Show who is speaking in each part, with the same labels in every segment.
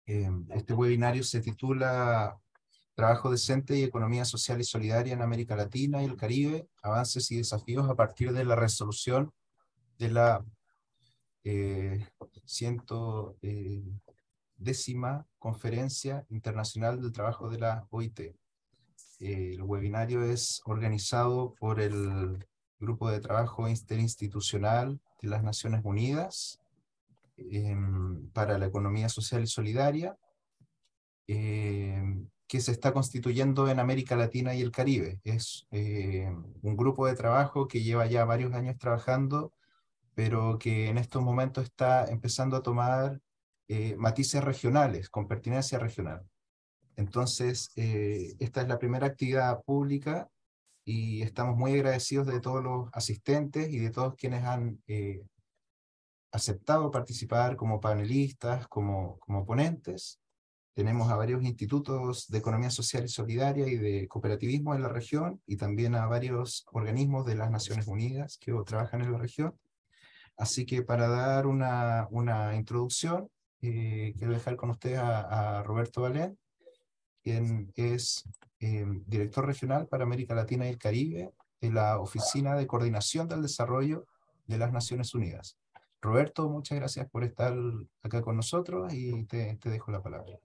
Speaker 1: Este webinario se titula Trabajo decente y economía social y solidaria en América Latina y el Caribe, avances y desafíos a partir de la resolución de la 110ª Conferencia Internacional del Trabajo de la OIT. El webinario es organizado por el Grupo de Trabajo Interinstitucional de las Naciones Unidas para la Economía Social y Solidaria, que se está constituyendo en América Latina y el Caribe. Es un grupo de trabajo que lleva ya varios años trabajando, pero que en estos momentos está empezando a tomar matices regionales, con pertinencia regional. Entonces, esta es la primera actividad pública y estamos muy agradecidos de todos los asistentes y de todos quienes han aceptado participar como panelistas, como ponentes. Tenemos a varios institutos de economía social y solidaria y de cooperativismo en la región, y también a varios organismos de las Naciones Unidas que trabajan en la región. Así que para dar una introducción, quiero dejar con ustedes a Roberto Valén, quien es director regional para América Latina y el Caribe de la Oficina de Coordinación del Desarrollo de las Naciones Unidas. Roberto, muchas gracias por estar acá con nosotros y te dejo la palabra.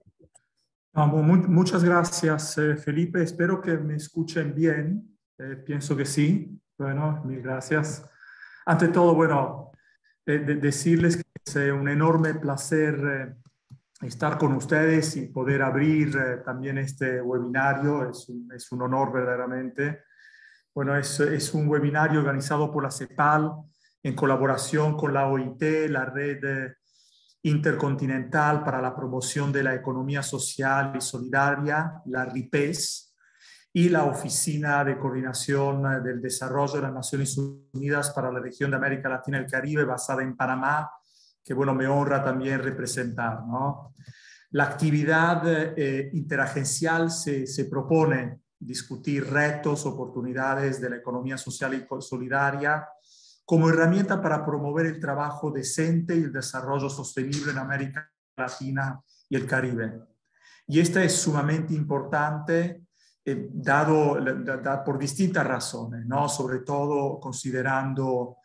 Speaker 2: Muchas gracias, Felipe. Espero que me escuchen bien. Pienso que sí. Bueno, mil gracias. Ante todo, bueno, decirles que es un enorme placer estar con ustedes y poder abrir también este webinario. Es un honor verdaderamente. Bueno, es un webinario organizado por la CEPAL en colaboración con la OIT, la Red Intercontinental para la Promoción de la Economía Social y Solidaria, la RIPES, y la Oficina de Coordinación del Desarrollo de las Naciones Unidas para la región de América Latina y el Caribe, basada en Panamá, que bueno, me honra también representar, ¿no? La actividad interagencial se propone discutir retos, oportunidades de la economía social y solidaria como herramienta para promover el trabajo decente y el desarrollo sostenible en América Latina y el Caribe. Y esta es sumamente importante, dado por distintas razones, ¿no? Sobre todo considerando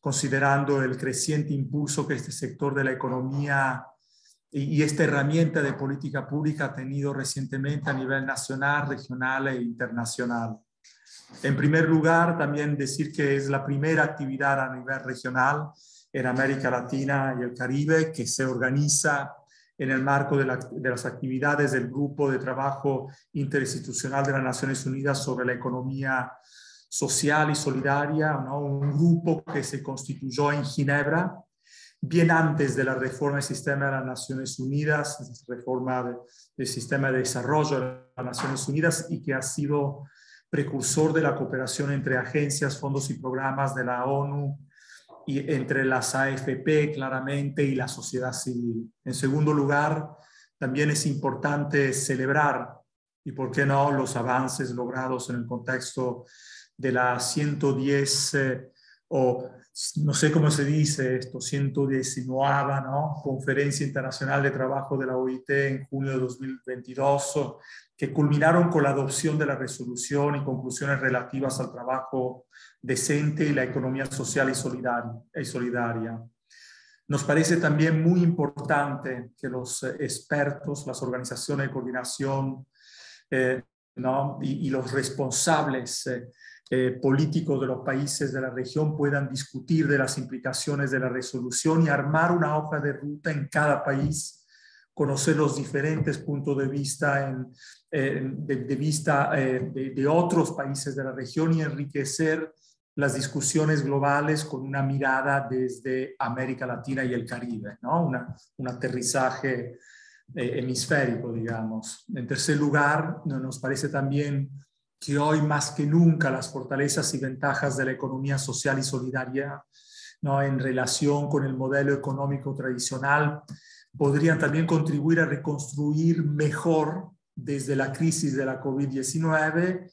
Speaker 2: el creciente impulso que este sector de la economía y esta herramienta de política pública ha tenido recientemente a nivel nacional, regional e internacional. En primer lugar, también decir que es la primera actividad a nivel regional en América Latina y el Caribe que se organiza en el marco de las actividades del Grupo de Trabajo Interinstitucional de las Naciones Unidas sobre la Economía Social y Solidaria, ¿no? Un grupo que se constituyó en Ginebra bien antes de la reforma del sistema de las Naciones Unidas, reforma del sistema de desarrollo de las Naciones Unidas, y que ha sido precursor de la cooperación entre agencias, fondos y programas de la ONU y entre las AFP claramente y la sociedad civil. En segundo lugar, también es importante celebrar, y por qué no, los avances logrados en el contexto de la 110 o no sé cómo se dice esto, 119ª, ¿no? Conferencia Internacional de Trabajo de la OIT en junio de 2022, que culminaron con la adopción de la resolución y conclusiones relativas al trabajo decente y la economía social y solidaria. Nos parece también muy importante que los expertos, las organizaciones de coordinación, ¿no? y los responsables políticos de los países de la región puedan discutir de las implicaciones de la resolución y armar una hoja de ruta en cada país, conocer los diferentes puntos de vista de otros países de la región y enriquecer las discusiones globales con una mirada desde América Latina y el Caribe, ¿no? Un aterrizaje hemisférico, digamos. En tercer lugar, nos parece también que hoy más que nunca las fortalezas y ventajas de la economía social y solidaria, ¿no? En relación con el modelo económico tradicional podrían también contribuir a reconstruir mejor desde la crisis de la COVID-19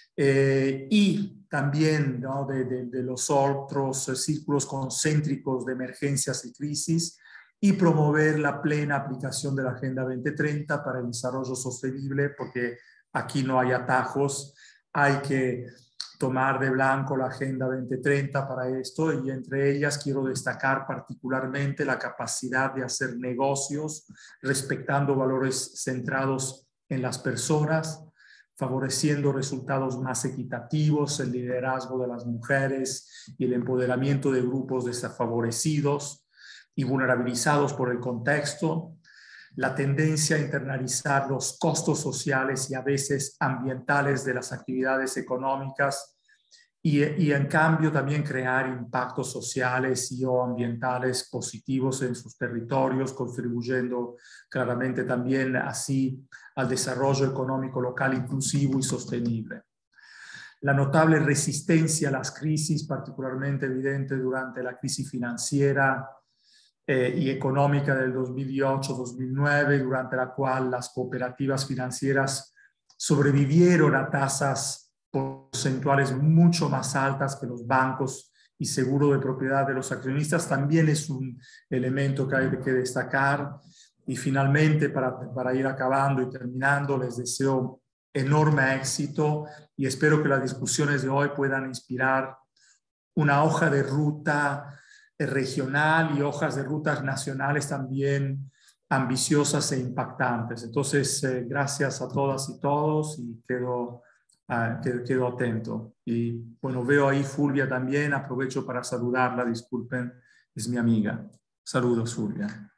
Speaker 2: y también, ¿no? de los otros círculos concéntricos de emergencias y crisis, y promover la plena aplicación de la Agenda 2030 para el desarrollo sostenible, porque aquí no hay atajos, hay que tomar de blanco la Agenda 2030 para esto, y entre ellas quiero destacar particularmente la capacidad de hacer negocios respetando valores centrados en las personas, favoreciendo resultados más equitativos, el liderazgo de las mujeres y el empoderamiento de grupos desfavorecidos y vulnerabilizados por el contexto, la tendencia a internalizar los costos sociales y a veces ambientales de las actividades económicas y en cambio también crear impactos sociales y o ambientales positivos en sus territorios, contribuyendo claramente también así al desarrollo económico local inclusivo y sostenible. La notable resistencia a las crisis, particularmente evidente durante la crisis financiera y económica del 2008-2009, durante la cual las cooperativas financieras sobrevivieron a tasas porcentuales mucho más altas que los bancos y seguro de propiedad de los accionistas, también es un elemento que hay que destacar. Y finalmente, para ir acabando y terminando, les deseo enorme éxito y espero que las discusiones de hoy puedan inspirar una hoja de ruta regional y hojas de rutas nacionales también ambiciosas e impactantes. Entonces, gracias a todas y todos y quedo atento. Y bueno, veo ahí Fulvia también, aprovecho para saludarla, disculpen, es mi amiga. Saludos, Fulvia.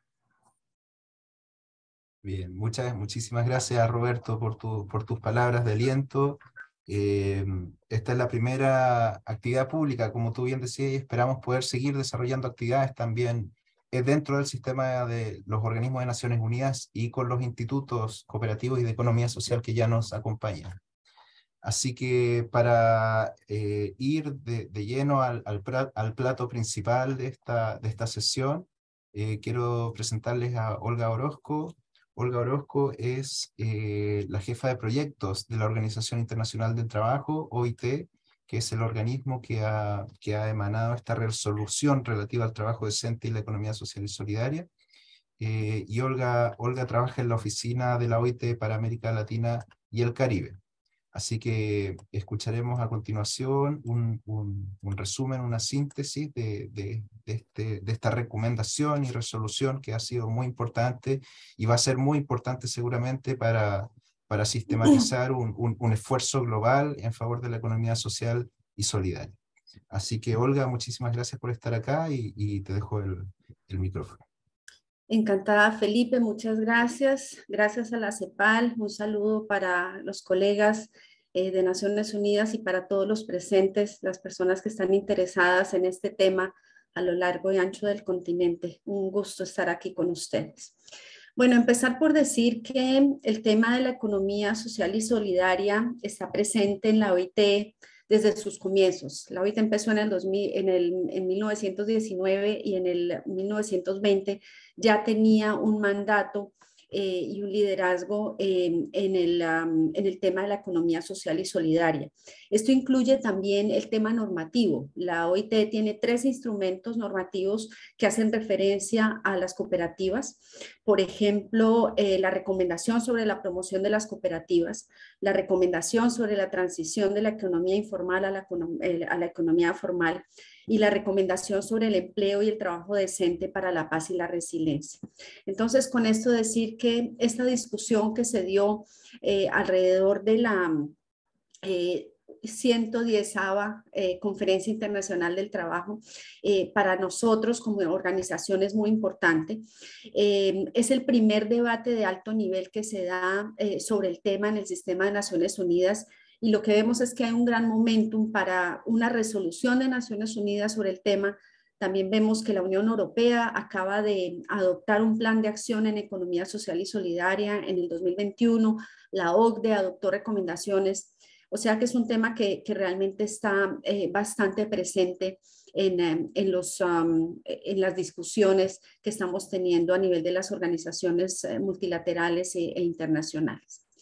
Speaker 1: Bien, muchísimas gracias, Roberto, por tus palabras de aliento. Esta es la primera actividad pública, como tú bien decías, y esperamos poder seguir desarrollando actividades también dentro del sistema de los organismos de Naciones Unidas y con los institutos cooperativos y de economía social que ya nos acompañan. Así que para ir de lleno al plato principal de esta sesión, quiero presentarles a Olga Orozco. Olga Orozco es la jefa de proyectos de la Organización Internacional del Trabajo, OIT, que es el organismo que ha emanado esta resolución relativa al trabajo decente y la economía social y solidaria. Y Olga trabaja en la oficina de la OIT para América Latina y el Caribe. Así que escucharemos a continuación un resumen, una síntesis de esta recomendación y resolución que ha sido muy importante y va a ser muy importante seguramente para sistematizar un esfuerzo global en favor de la economía social y solidaria. Así que Olga, muchísimas gracias por estar acá y te dejo el micrófono.
Speaker 3: Encantada, Felipe, muchas gracias. Gracias a la CEPAL, un saludo para los colegas de Naciones Unidas y para todos los presentes, las personas que están interesadas en este tema a lo largo y ancho del continente. Un gusto estar aquí con ustedes. Bueno, empezar por decir que el tema de la economía social y solidaria está presente en la OIT desde sus comienzos. La OIT empezó en 1919 y en el 1920 ya tenía un mandato y un liderazgo en el tema de la economía social y solidaria. Esto incluye también el tema normativo. La OIT tiene 3 instrumentos normativos que hacen referencia a las cooperativas. Por ejemplo, la recomendación sobre la promoción de las cooperativas, la recomendación sobre la transición de la economía informal a la economía formal y la recomendación sobre el empleo y el trabajo decente para la paz y la resiliencia. Entonces, con esto decir que esta discusión que se dio alrededor de la 110ª Conferencia Internacional del Trabajo, para nosotros como organización es muy importante. Es el primer debate de alto nivel que se da sobre el tema en el sistema de Naciones Unidas y lo que vemos es que hay un gran momentum para una resolución de Naciones Unidas sobre el tema. También vemos que la Unión Europea acaba de adoptar un plan de acción en economía social y solidaria en el 2021. La OCDE adoptó recomendaciones. O sea que es un tema que realmente está bastante presente en las discusiones que estamos teniendo a nivel de las organizaciones multilaterales e internacionales.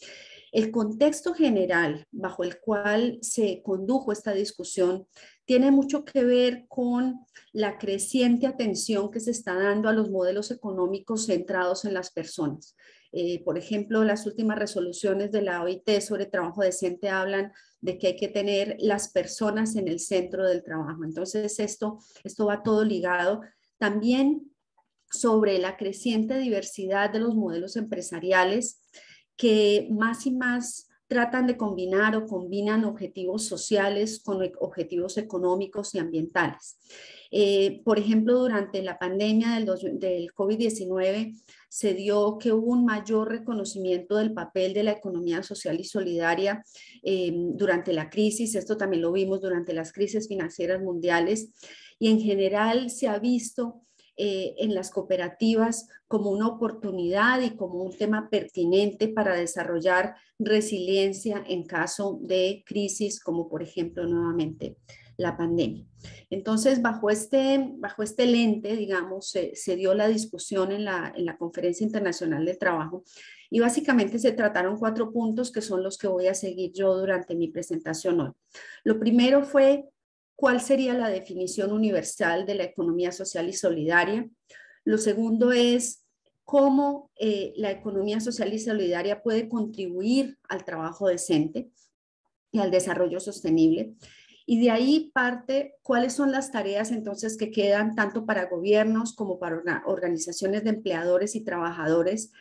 Speaker 3: El contexto general bajo el cual se condujo esta discusión tiene mucho que ver con la creciente atención que se está dando a los modelos económicos centrados en las personas. Por ejemplo, las últimas resoluciones de la OIT sobre trabajo decente hablan de que hay que tener las personas en el centro del trabajo. Entonces, esto va todo ligado. También sobre la creciente diversidad de los modelos empresariales que más y más tratan de combinar o combinan objetivos sociales con objetivos económicos y ambientales. Por ejemplo, durante la pandemia del COVID-19 se dio que hubo un mayor reconocimiento del papel de la economía social y solidaria durante la crisis. Esto también lo vimos durante las crisis financieras mundiales y en general se ha visto en las cooperativas como una oportunidad y como un tema pertinente para desarrollar resiliencia en caso de crisis, como por ejemplo nuevamente la pandemia. Entonces, bajo este lente, digamos, se dio la discusión en la Conferencia Internacional del Trabajo y básicamente se trataron 4 puntos que son los que voy a seguir yo durante mi presentación hoy. Lo primero fue ¿cuál sería la definición universal de la economía social y solidaria? Lo segundo es cómo la economía social y solidaria puede contribuir al trabajo decente y al desarrollo sostenible. Y de ahí parte cuáles son las tareas entonces que quedan tanto para gobiernos como para organizaciones de empleadores y trabajadores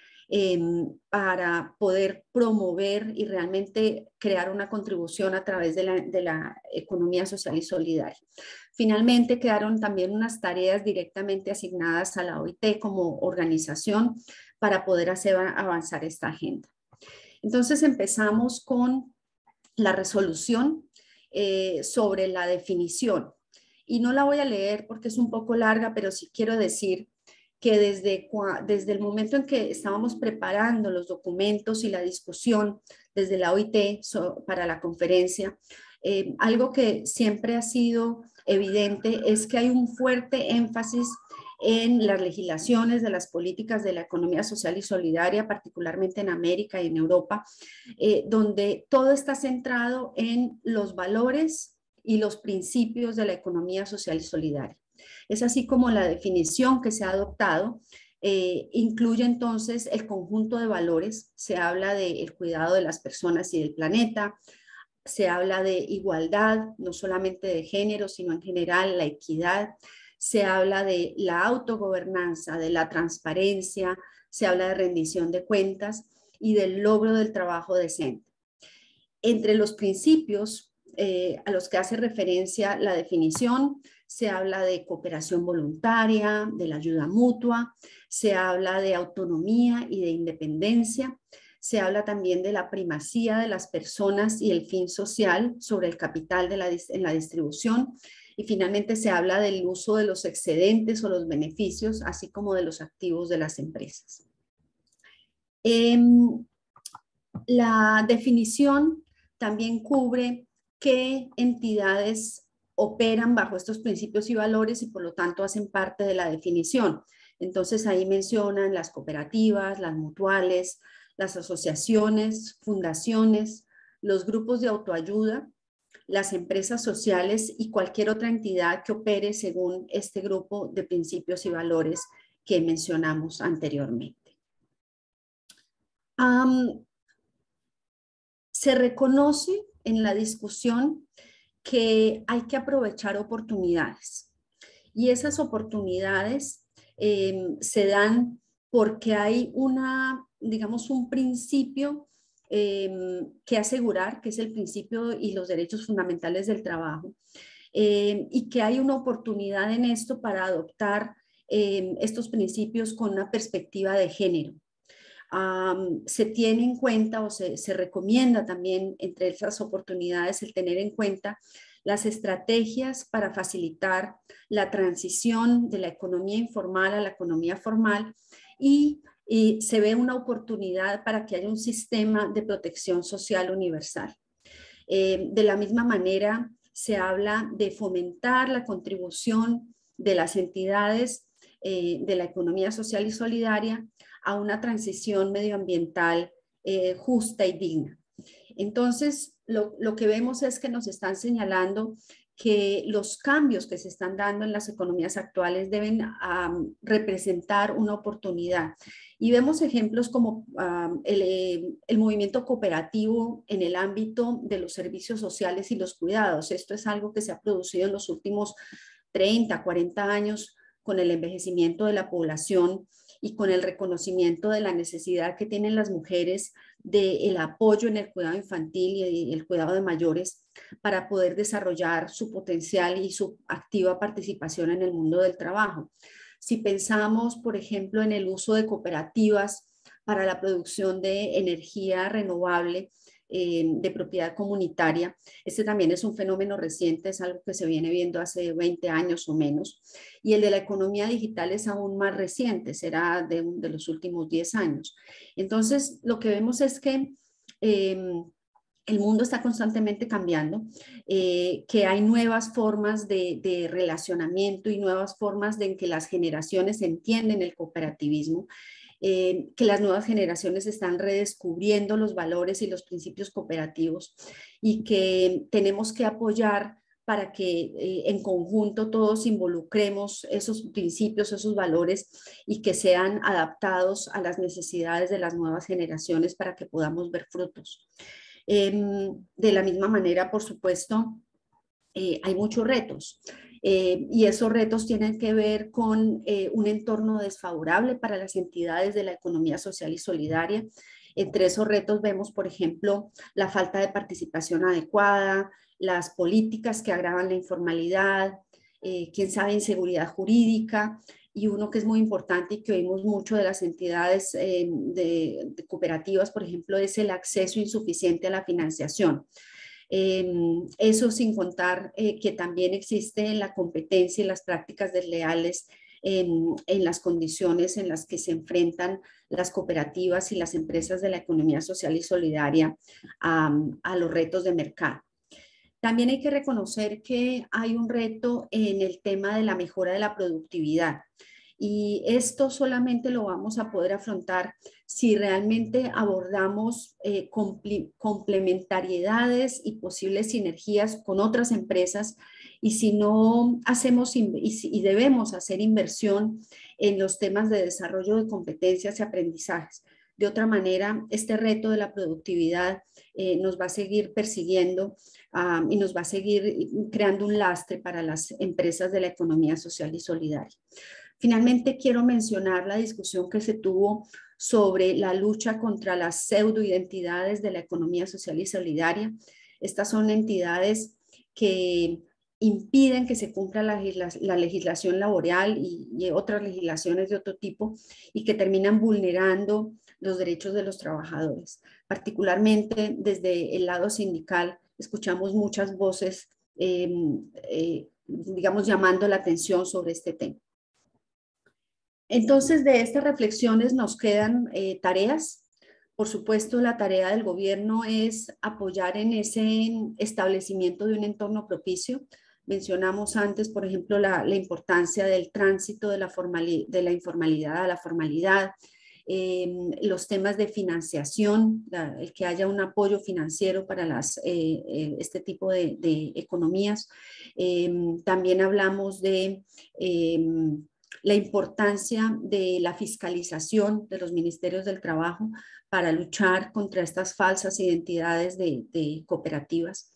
Speaker 3: para poder promover y realmente crear una contribución a través de la economía social y solidaria. Finalmente quedaron también unas tareas directamente asignadas a la OIT como organización para poder hacer avanzar esta agenda. Entonces empezamos con la resolución sobre la definición. Y no la voy a leer porque es un poco larga, pero sí quiero decir que desde el momento en que estábamos preparando los documentos y la discusión desde la OIT para la conferencia, algo que siempre ha sido evidente es que hay un fuerte énfasis en las legislaciones de las políticas de la economía social y solidaria, particularmente en América y en Europa, donde todo está centrado en los valores y los principios de la economía social y solidaria. Es así como la definición que se ha adoptado incluye entonces el conjunto de valores. Se habla del cuidado de las personas y del planeta, se habla de igualdad, no solamente de género, sino en general la equidad. Se habla de la autogobernanza, de la transparencia, se habla de rendición de cuentas y del logro del trabajo decente. Entre los principios a los que hace referencia la definición, se habla de cooperación voluntaria, de la ayuda mutua, se habla de autonomía y de independencia, se habla también de la primacía de las personas y el fin social sobre el capital en la distribución, y finalmente se habla del uso de los excedentes o los beneficios, así como de los activos de las empresas. La definición también cubre qué entidades operan bajo estos principios y valores y por lo tanto hacen parte de la definición. Entonces ahí mencionan las cooperativas, las mutuales, las asociaciones, fundaciones, los grupos de autoayuda, las empresas sociales y cualquier otra entidad que opere según este grupo de principios y valores que mencionamos anteriormente. Se reconoce en la discusión que hay que aprovechar oportunidades y esas oportunidades se dan porque hay digamos, un principio que asegurar, que es el principio y los derechos fundamentales del trabajo, y que hay una oportunidad en esto para adoptar estos principios con una perspectiva de género. Se tiene en cuenta o se recomienda también entre esas oportunidades el tener en cuenta las estrategias para facilitar la transición de la economía informal a la economía formal y se ve una oportunidad para que haya un sistema de protección social universal. De la misma manera, se habla de fomentar la contribución de las entidades de la economía social y solidaria a una transición medioambiental justa y digna. Entonces, lo que vemos es que nos están señalando que los cambios que se están dando en las economías actuales deben representar una oportunidad. Y vemos ejemplos como el movimiento cooperativo en el ámbito de los servicios sociales y los cuidados. Esto es algo que se ha producido en los últimos 30, 40 años con el envejecimiento de la población y con el reconocimiento de la necesidad que tienen las mujeres del apoyo en el cuidado infantil y el cuidado de mayores para poder desarrollar su potencial y su activa participación en el mundo del trabajo. Si pensamos, por ejemplo, en el uso de cooperativas para la producción de energía renovable, de propiedad comunitaria. Este también es un fenómeno reciente, es algo que se viene viendo hace 20 años o menos. Y el de la economía digital es aún más reciente, será de los últimos 10 años. Entonces, lo que vemos es que el mundo está constantemente cambiando, que hay nuevas formas de relacionamiento y nuevas formas de en que las generaciones entienden el cooperativismo. Que las nuevas generaciones están redescubriendo los valores y los principios cooperativos y que tenemos que apoyar para que en conjunto todos involucremos esos principios, esos valores y que sean adaptados a las necesidades de las nuevas generaciones para que podamos ver frutos. De la misma manera, por supuesto, hay muchos retos. Y esos retos tienen que ver con un entorno desfavorable para las entidades de la economía social y solidaria. Entre esos retos vemos, por ejemplo, la falta de participación adecuada, las políticas que agravan la informalidad, quién sabe, inseguridad jurídica, y uno que es muy importante y que oímos mucho de las entidades de cooperativas, por ejemplo, es el acceso insuficiente a la financiación. Eso sin contar que también existe la competencia y las prácticas desleales en las condiciones en las que se enfrentan las cooperativas y las empresas de la economía social y solidaria a los retos de mercado. También hay que reconocer que hay un reto en el tema de la mejora de la productividad. Y esto solamente lo vamos a poder afrontar si realmente abordamos complementariedades y posibles sinergias con otras empresas y si no hacemos y debemos hacer inversión en los temas de desarrollo de competencias y aprendizajes. De otra manera, este reto de la productividad nos va a seguir persiguiendo y nos va a seguir creando un lastre para las empresas de la economía social y solidaria. Finalmente, quiero mencionar la discusión que se tuvo sobre la lucha contra las pseudoidentidades de la economía social y solidaria. Estas son entidades que impiden que se cumpla la legislación laboral y otras legislaciones de otro tipo y que terminan vulnerando los derechos de los trabajadores. Particularmente desde el lado sindical escuchamos muchas voces, digamos, llamando la atención sobre este tema. Entonces, de estas reflexiones nos quedan tareas. Por supuesto, la tarea del gobierno es apoyar en ese establecimiento de un entorno propicio. Mencionamos antes, por ejemplo, la importancia del tránsito de la informalidad a la formalidad, los temas de financiación, el que haya un apoyo financiero para este tipo de economías. También hablamos de la importancia de la fiscalización de los ministerios del trabajo para luchar contra estas falsas identidades de cooperativas.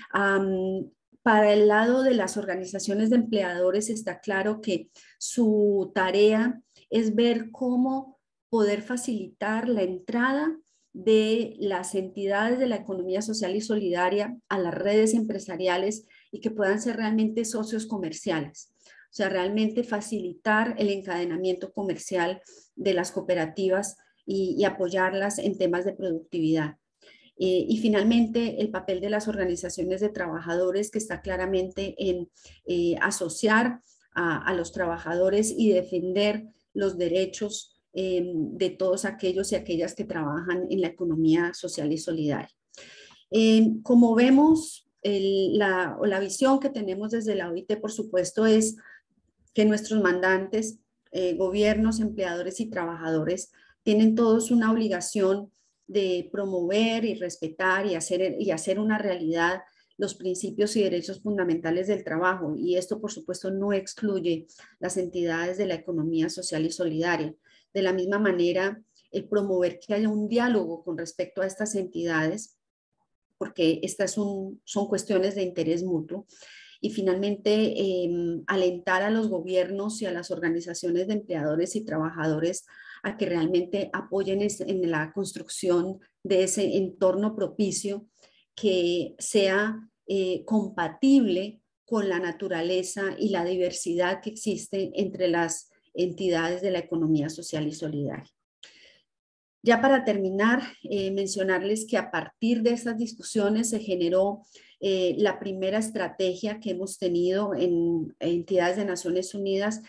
Speaker 3: Para el lado de las organizaciones de empleadores está claro que su tarea es ver cómo poder facilitar la entrada de las entidades de la economía social y solidaria a las redes empresariales y que puedan ser realmente socios comerciales. O sea, realmente facilitar el encadenamiento comercial de las cooperativas y apoyarlas en temas de productividad. Y finalmente, el papel de las organizaciones de trabajadores que está claramente en asociar a los trabajadores y defender los derechos de todos aquellos y aquellas que trabajan en la economía social y solidaria. Como vemos, la visión que tenemos desde la OIT, por supuesto, es que nuestros mandantes, gobiernos, empleadores y trabajadores tienen todos una obligación de promover y respetar y hacer una realidad los principios y derechos fundamentales del trabajo. Y esto, por supuesto, no excluye las entidades de la economía social y solidaria. De la misma manera, el promover que haya un diálogo con respecto a estas entidades, porque estas son cuestiones de interés mutuo. Y finalmente, alentar a los gobiernos y a las organizaciones de empleadores y trabajadores a que realmente apoyen en la construcción de ese entorno propicio que sea compatible con la naturaleza y la diversidad que existe entre las entidades de la economía social y solidaria. Ya para terminar, mencionarles que a partir de estas discusiones se generó la primera estrategia que hemos tenido en entidades de Naciones Unidas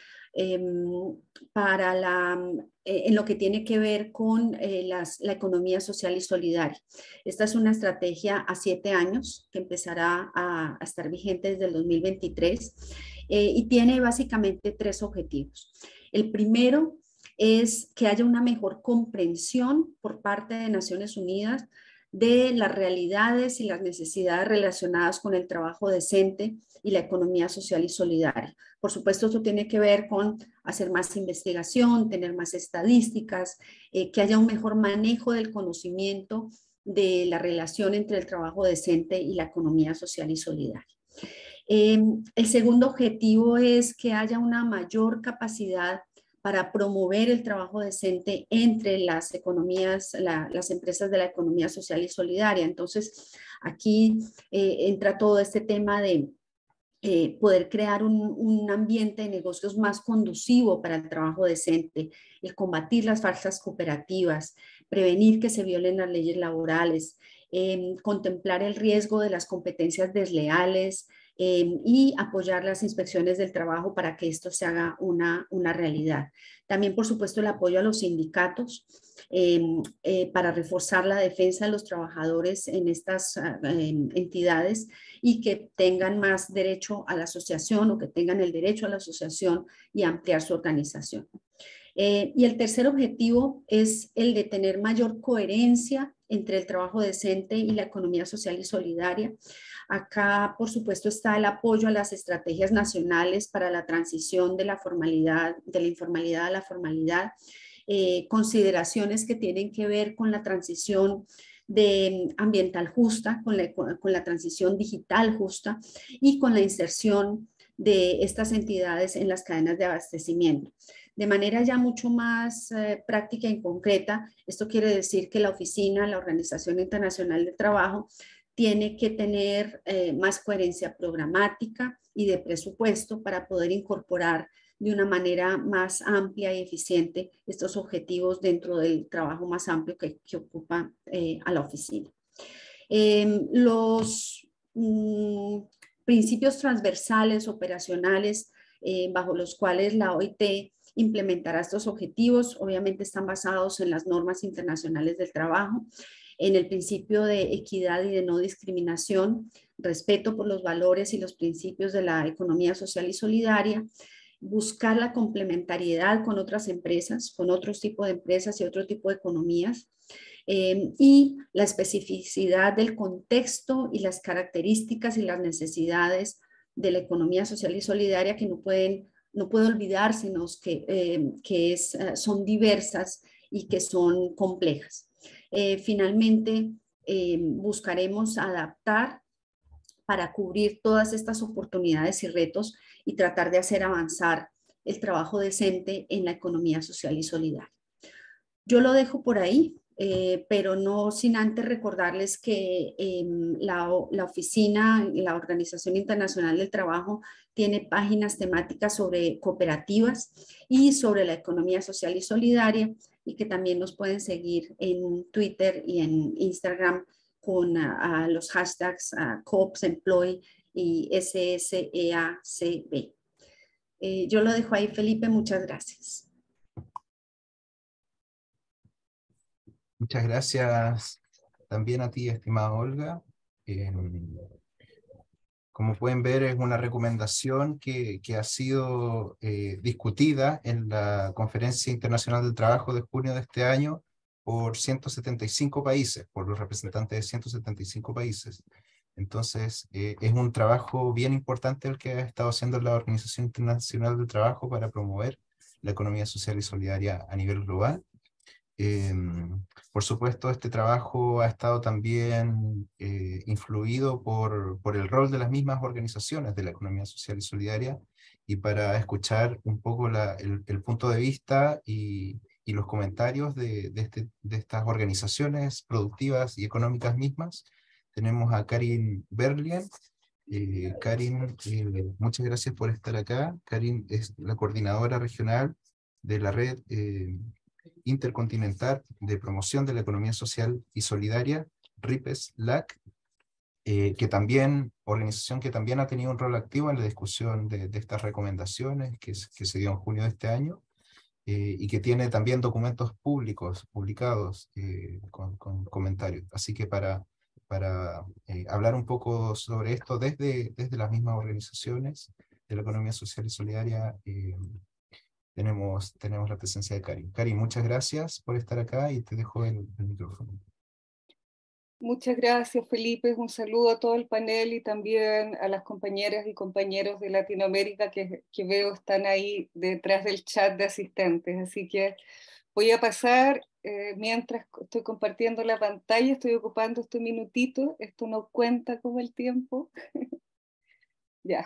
Speaker 3: en lo que tiene que ver con la economía social y solidaria. Esta es una estrategia a 7 años que empezará a estar vigente desde el 2023 y tiene básicamente 3 objetivos. El primero es que haya una mejor comprensión por parte de Naciones Unidas de las realidades y las necesidades relacionadas con el trabajo decente y la economía social y solidaria. Por supuesto, esto tiene que ver con hacer más investigación, tener más estadísticas, que haya un mejor manejo del conocimiento de la relación entre el trabajo decente y la economía social y solidaria. El segundo objetivo es que haya una mayor capacidad para promover el trabajo decente entre las economías, las empresas de la economía social y solidaria. Entonces, aquí entra todo este tema de poder crear un ambiente de negocios más conducivo para el trabajo decente, el combatir las falsas cooperativas, prevenir que se violen las leyes laborales, contemplar el riesgo de las competencias desleales, y apoyar las inspecciones del trabajo para que esto se haga una realidad. También, por supuesto, el apoyo a los sindicatos para reforzar la defensa de los trabajadores en estas entidades y que tengan más derecho a la asociación o que tengan el derecho a la asociación y ampliar su organización. Y el tercer objetivo es el de tener mayor coherencia entre el trabajo decente y la economía social y solidaria. Acá, por supuesto, está el apoyo a las estrategias nacionales para la transición de la informalidad a la formalidad, consideraciones que tienen que ver con la transición ambiental justa, con la transición digital justa y con la inserción de estas entidades en las cadenas de abastecimiento. De manera ya mucho más práctica y concreta, esto quiere decir que la oficina, la Organización Internacional del Trabajo, tiene que tener más coherencia programática y de presupuesto para poder incorporar de una manera más amplia y eficiente estos objetivos dentro del trabajo más amplio que ocupa a la oficina. Los principios transversales, operacionales, bajo los cuales la OIT implementará estos objetivos, obviamente están basados en las normas internacionales del trabajo, en el principio de equidad y de no discriminación, respeto por los valores y los principios de la economía social y solidaria, buscar la complementariedad con otras empresas, con otros tipos de empresas y otro tipo de economías, y la especificidad del contexto y las características y las necesidades de la economía social y solidaria que no puede olvidársenos que son diversas y que son complejas. Finalmente, buscaremos adaptar para cubrir todas estas oportunidades y retos y tratar de hacer avanzar el trabajo decente en la economía social y solidaria. Yo lo dejo por ahí, pero no sin antes recordarles que la oficina, la Organización Internacional del Trabajo, tiene páginas temáticas sobre cooperativas y sobre la economía social y solidaria, y que también nos pueden seguir en Twitter y en Instagram con los hashtags CoopsEmploy y SSEACB. Yo lo dejo ahí, Felipe, muchas gracias.
Speaker 1: Muchas gracias también a ti, estimada Olga. Como pueden ver, es una recomendación que ha sido discutida en la Conferencia Internacional del Trabajo de junio de este año por 175 países, por los representantes de 175 países. Entonces, es un trabajo bien importante el que ha estado haciendo la Organización Internacional del Trabajo para promover la economía social y solidaria a nivel global. Por supuesto, este trabajo ha estado también influido por el rol de las mismas organizaciones de la economía social y solidaria, y para escuchar un poco el punto de vista y los comentarios de estas organizaciones productivas y económicas mismas, tenemos a Karin Berlien. Karin, muchas gracias por estar acá. Karin es la coordinadora regional de la red intercontinental de promoción de la economía social y solidaria, RIPES-LAC, que también, organización que también ha tenido un rol activo en la discusión de estas recomendaciones que se dio en junio de este año, y que tiene también documentos públicos, publicados, con comentarios. Así que para hablar un poco sobre esto desde las mismas organizaciones de la economía social y solidaria, tenemos la presencia de Karin. Karin, muchas gracias por estar acá y te dejo el micrófono.
Speaker 4: Muchas gracias, Felipe. Un saludo a todo el panel y también a las compañeras y compañeros de Latinoamérica que veo están ahí detrás del chat de asistentes. Así que voy a pasar, mientras estoy compartiendo la pantalla, estoy ocupando este minutito. Esto no cuenta como el tiempo. Ya.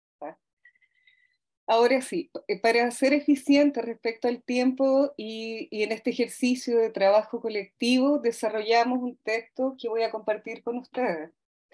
Speaker 4: Ahora sí, para ser eficiente respecto al tiempo y en este ejercicio de trabajo colectivo, desarrollamos un texto que voy a compartir con ustedes.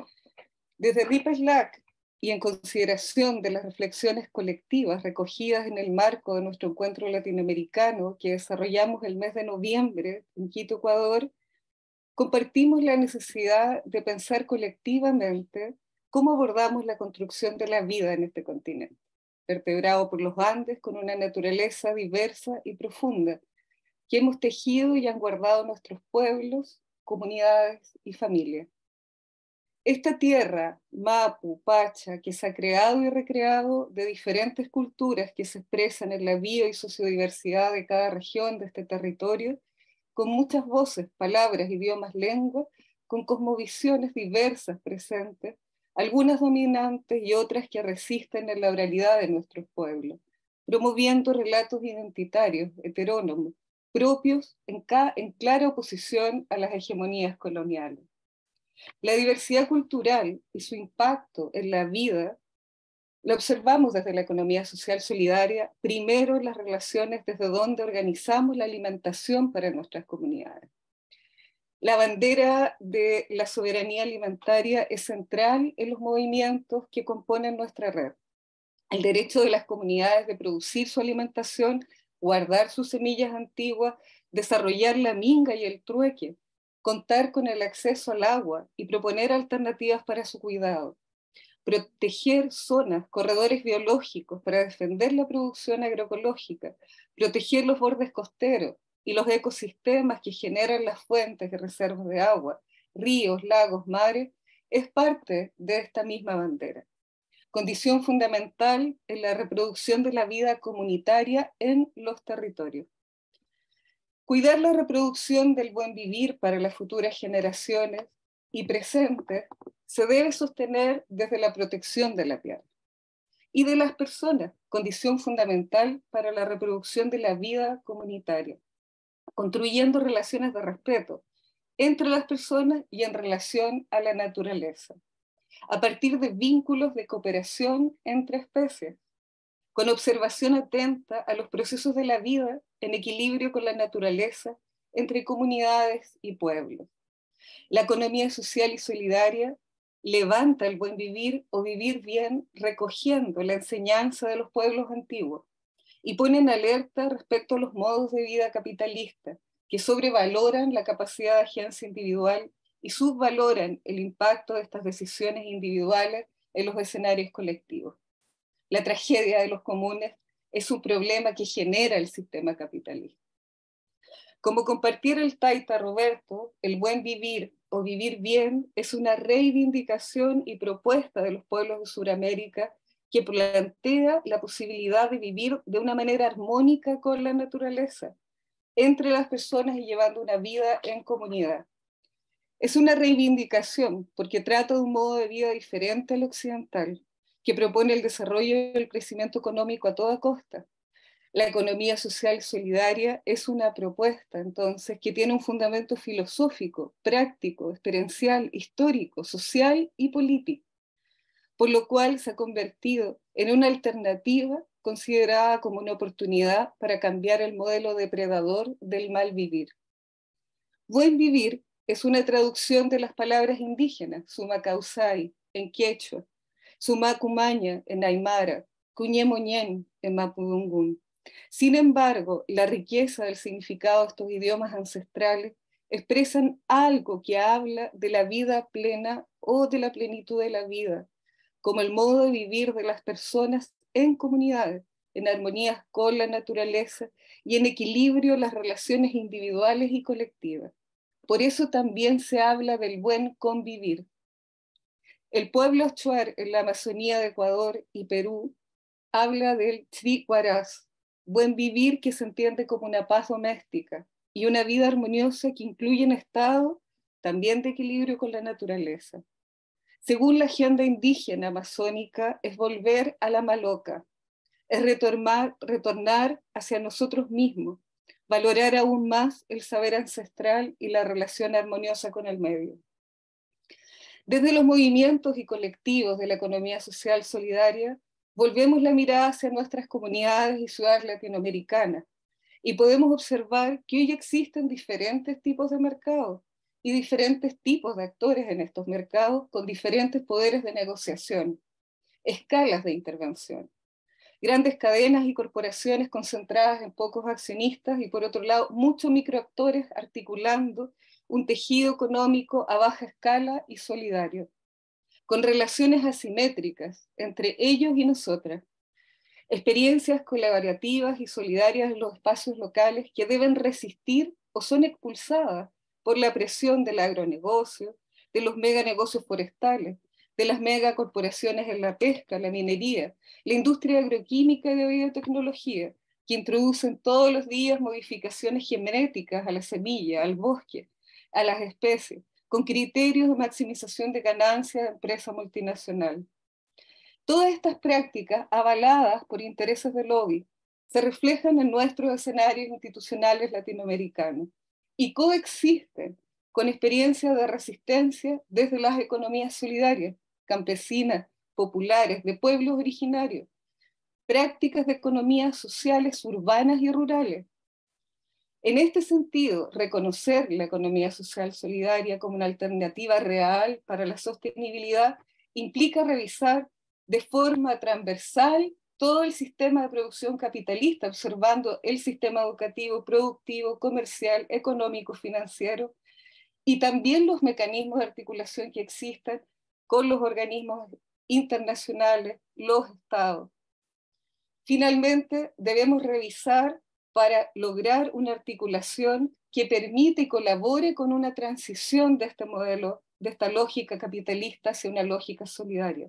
Speaker 4: Desde RIPES-LAC y en consideración de las reflexiones colectivas recogidas en el marco de nuestro encuentro latinoamericano que desarrollamos el mes de noviembre en Quito, Ecuador, compartimos la necesidad de pensar colectivamente cómo abordamos la construcción de la vida en este continente, vertebrado por los Andes con una naturaleza diversa y profunda, que hemos tejido y han guardado nuestros pueblos, comunidades y familias. Esta tierra, Mapu, Pacha, que se ha creado y recreado de diferentes culturas que se expresan en la bio y sociodiversidad de cada región de este territorio, con muchas voces, palabras, idiomas, lenguas, con cosmovisiones diversas presentes, algunas dominantes y otras que resisten en la oralidad de nuestros pueblos, promoviendo relatos identitarios, heterónomos, propios en clara oposición a las hegemonías coloniales. La diversidad cultural y su impacto en la vida lo observamos desde la economía social solidaria, primero en las relaciones desde donde organizamos la alimentación para nuestras comunidades. La bandera de la soberanía alimentaria es central en los movimientos que componen nuestra red. El derecho de las comunidades de producir su alimentación, guardar sus semillas antiguas, desarrollar la minga y el trueque, contar con el acceso al agua y proponer alternativas para su cuidado, proteger zonas, corredores biológicos para defender la producción agroecológica, proteger los bordes costeros y los ecosistemas que generan las fuentes y reservas de agua, ríos, lagos, mares, es parte de esta misma bandera. Condición fundamental en la reproducción de la vida comunitaria en los territorios. Cuidar la reproducción del buen vivir para las futuras generaciones y presentes se debe sostener desde la protección de la tierra y de las personas, condición fundamental para la reproducción de la vida comunitaria, construyendo relaciones de respeto entre las personas y en relación a la naturaleza, a partir de vínculos de cooperación entre especies, con observación atenta a los procesos de la vida en equilibrio con la naturaleza entre comunidades y pueblos. La economía social y solidaria levanta el buen vivir o vivir bien recogiendo la enseñanza de los pueblos antiguos y pone en alerta respecto a los modos de vida capitalistas que sobrevaloran la capacidad de agencia individual y subvaloran el impacto de estas decisiones individuales en los escenarios colectivos. La tragedia de los comunes es un problema que genera el sistema capitalista. Como compartiera el taita Roberto, el buen vivir o vivir bien es una reivindicación y propuesta de los pueblos de Sudamérica que plantea la posibilidad de vivir de una manera armónica con la naturaleza, entre las personas y llevando una vida en comunidad. Es una reivindicación porque trata de un modo de vida diferente al occidental, que propone el desarrollo y el crecimiento económico a toda costa. La economía social solidaria es una propuesta, entonces, que tiene un fundamento filosófico, práctico, experiencial, histórico, social y político, por lo cual se ha convertido en una alternativa considerada como una oportunidad para cambiar el modelo depredador del mal vivir. Buen vivir es una traducción de las palabras indígenas, Sumacausay en quechua, Sumacumaña en aymara, Cuñemoñén en mapudungún. Sin embargo, la riqueza del significado de estos idiomas ancestrales expresan algo que habla de la vida plena o de la plenitud de la vida, como el modo de vivir de las personas en comunidades, en armonía con la naturaleza y en equilibrio las relaciones individuales y colectivas. Por eso también se habla del buen convivir. El pueblo achuar en la Amazonía de Ecuador y Perú habla del Chriquarás, buen vivir que se entiende como una paz doméstica y una vida armoniosa que incluye un estado también de equilibrio con la naturaleza. Según la agenda indígena amazónica, es volver a la maloca, es retornar hacia nosotros mismos, valorar aún más el saber ancestral y la relación armoniosa con el medio. Desde los movimientos y colectivos de la economía social solidaria, volvemos la mirada hacia nuestras comunidades y ciudades latinoamericanas y podemos observar que hoy existen diferentes tipos de mercados y diferentes tipos de actores en estos mercados con diferentes poderes de negociación, escalas de intervención. Grandes cadenas y corporaciones concentradas en pocos accionistas y por otro lado muchos microactores articulando un tejido económico a baja escala y solidario, con relaciones asimétricas entre ellos y nosotras, experiencias colaborativas y solidarias en los espacios locales que deben resistir o son expulsadas por la presión del agronegocio, de los meganegocios forestales, de las megacorporaciones en la pesca, la minería, la industria agroquímica y de biotecnología, que introducen todos los días modificaciones genéticas a la semilla, al bosque, a las especies, con criterios de maximización de ganancias de empresa multinacional. Todas estas prácticas, avaladas por intereses de lobby, se reflejan en nuestros escenarios institucionales latinoamericanos y coexisten con experiencias de resistencia desde las economías solidarias, campesinas, populares, de pueblos originarios, prácticas de economías sociales urbanas y rurales. En este sentido, reconocer la economía social solidaria como una alternativa real para la sostenibilidad implica revisar de forma transversal todo el sistema de producción capitalista, observando el sistema educativo, productivo, comercial, económico, financiero, y también los mecanismos de articulación que existan con los organismos internacionales, los estados. Finalmente, debemos revisar para lograr una articulación que permite y colabore con una transición de este modelo, de esta lógica capitalista hacia una lógica solidaria.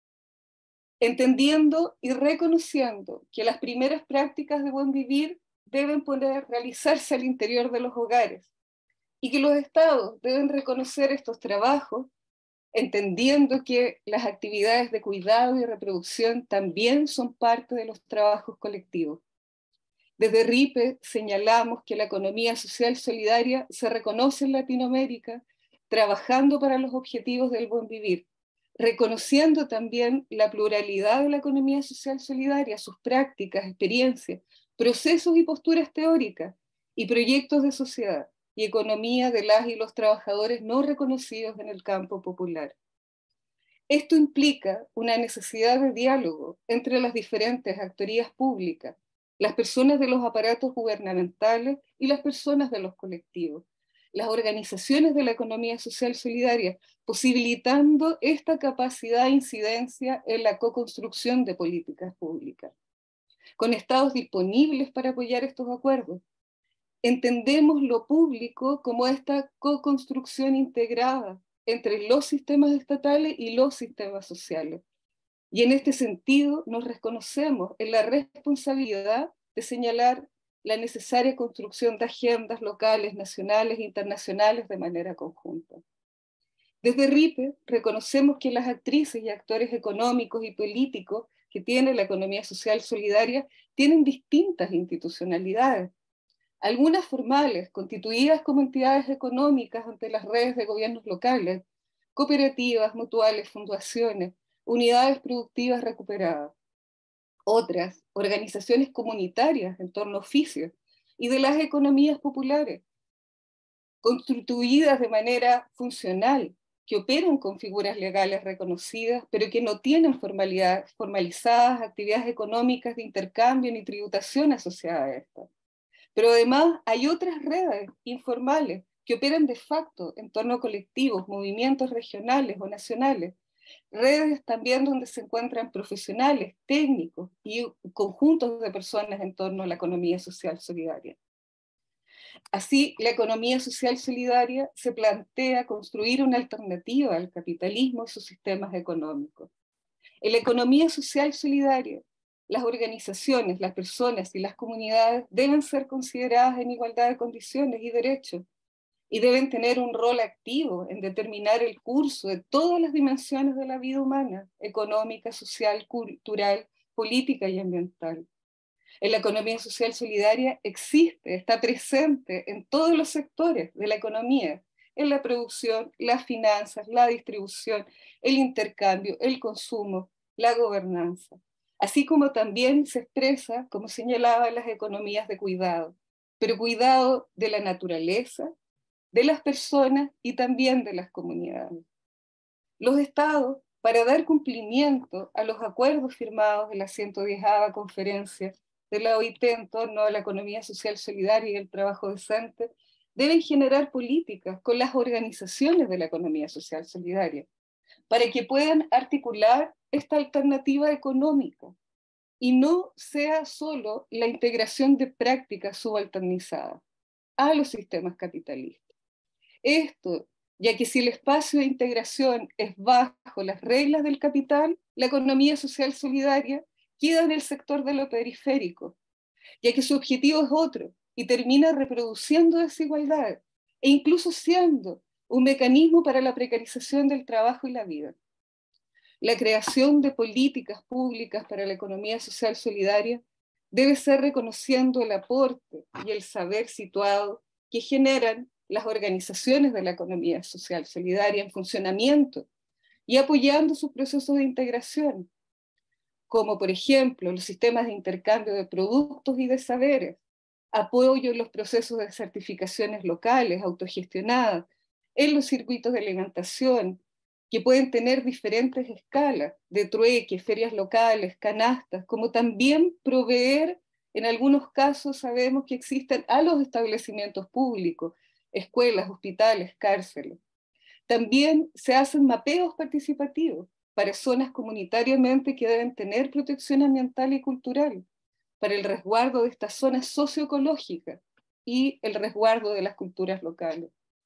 Speaker 4: Entendiendo y reconociendo que las primeras prácticas de buen vivir deben poder realizarse al interior de los hogares y que los estados deben reconocer estos trabajos, entendiendo que las actividades de cuidado y reproducción también son parte de los trabajos colectivos. Desde RIPE señalamos que la economía social solidaria se reconoce en Latinoamérica trabajando para los objetivos del buen vivir, reconociendo también la pluralidad de la economía social solidaria, sus prácticas, experiencias, procesos y posturas teóricas y proyectos de sociedad y economía de las y los trabajadores no reconocidos en el campo popular. Esto implica una necesidad de diálogo entre las diferentes actorías públicas, las personas de los aparatos gubernamentales y las personas de los colectivos, las organizaciones de la economía social solidaria, posibilitando esta capacidad de incidencia en la co-construcción de políticas públicas, con estados disponibles para apoyar estos acuerdos. Entendemos lo público como esta co-construcción integrada entre los sistemas estatales y los sistemas sociales. Y en este sentido nos reconocemos en la responsabilidad de señalar la necesaria construcción de agendas locales, nacionales e internacionales de manera conjunta. Desde RIPE reconocemos que las actrices y actores económicos y políticos que tiene la economía social solidaria tienen distintas institucionalidades, algunas formales, constituidas como entidades económicas ante las redes de gobiernos locales, cooperativas, mutuales, fundaciones, unidades productivas recuperadas. Otras, organizaciones comunitarias en torno a oficios y de las economías populares, constituidas de manera funcional, que operan con figuras legales reconocidas, pero que no tienen formalizadas actividades económicas de intercambio ni tributación asociada a estas. Pero además hay otras redes informales que operan de facto en torno a colectivos, movimientos regionales o nacionales, redes también donde se encuentran profesionales, técnicos y conjuntos de personas en torno a la economía social solidaria. Así, la economía social solidaria se plantea construir una alternativa al capitalismo y sus sistemas económicos. En la economía social solidaria, las organizaciones, las personas y las comunidades deben ser consideradas en igualdad de condiciones y derechos, y deben tener un rol activo en determinar el curso de todas las dimensiones de la vida humana, económica, social, cultural, política y ambiental. En la economía social solidaria existe, está presente en todos los sectores de la economía, en la producción, las finanzas, la distribución, el intercambio, el consumo, la gobernanza, así como también se expresa, como señalaba, en las economías de cuidado, pero cuidado de la naturaleza, de las personas y también de las comunidades. Los estados, para dar cumplimiento a los acuerdos firmados en la 110ª conferencia de la OIT en torno a la economía social solidaria y el trabajo decente, deben generar políticas con las organizaciones de la economía social solidaria, para que puedan articular esta alternativa económica y no sea solo la integración de prácticas subalternizadas a los sistemas capitalistas. Esto, ya que si el espacio de integración es bajo las reglas del capital, la economía social solidaria queda en el sector de lo periférico, ya que su objetivo es otro y termina reproduciendo desigualdades e incluso siendo un mecanismo para la precarización del trabajo y la vida. La creación de políticas públicas para la economía social solidaria debe ser reconociendo el aporte y el saber situado que generan las organizaciones de la economía social solidaria en funcionamiento y apoyando sus procesos de integración, como por ejemplo los sistemas de intercambio de productos y de saberes, apoyo en los procesos de certificaciones locales, autogestionadas, en los circuitos de alimentación, que pueden tener diferentes escalas, de trueque, ferias locales, canastas, como también proveer, en algunos casos sabemos que existen a los establecimientos públicos, escuelas, hospitales, cárceles. También se hacen mapeos participativos para zonas comunitariamente que deben tener protección ambiental y cultural, para el resguardo de estas zonas socioecológicas y el resguardo de las culturas locales.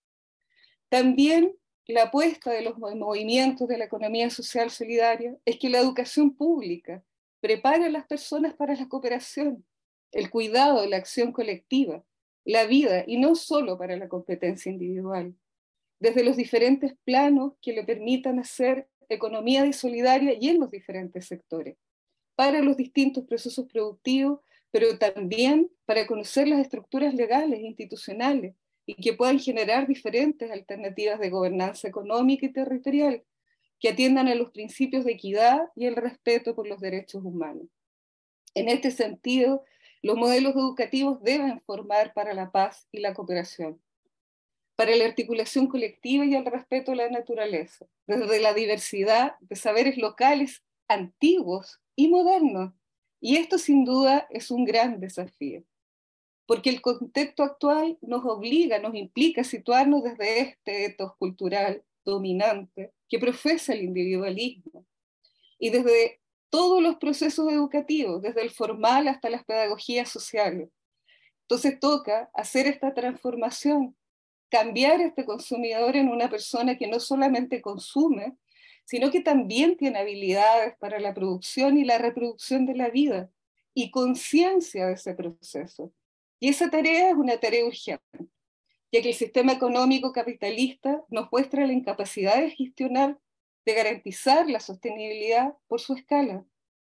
Speaker 4: También la apuesta de los movimientos de la economía social solidaria es que la educación pública prepare a las personas para la cooperación, el cuidado, la acción colectiva, la vida y no solo para la competencia individual, desde los diferentes planos que le permitan hacer economía solidaria y en los diferentes sectores, para los distintos procesos productivos, pero también para conocer las estructuras legales e institucionales y que puedan generar diferentes alternativas de gobernanza económica y territorial que atiendan a los principios de equidad y el respeto por los derechos humanos. En este sentido, los modelos educativos deben formar para la paz y la cooperación, para la articulación colectiva y el respeto a la naturaleza, desde la diversidad de saberes locales antiguos y modernos. Y esto sin duda es un gran desafío, porque el contexto actual nos obliga, nos implica situarnos desde este ethos cultural dominante que profesa el individualismo, y desde todos los procesos educativos, desde el formal hasta las pedagogías sociales. Entonces toca hacer esta transformación, cambiar a este consumidor en una persona que no solamente consume, sino que también tiene habilidades para la producción y la reproducción de la vida, y conciencia de ese proceso, Y esa tarea es una tarea urgente, ya que el sistema económico capitalista nos muestra la incapacidad de gestionar, de garantizar la sostenibilidad por su escala.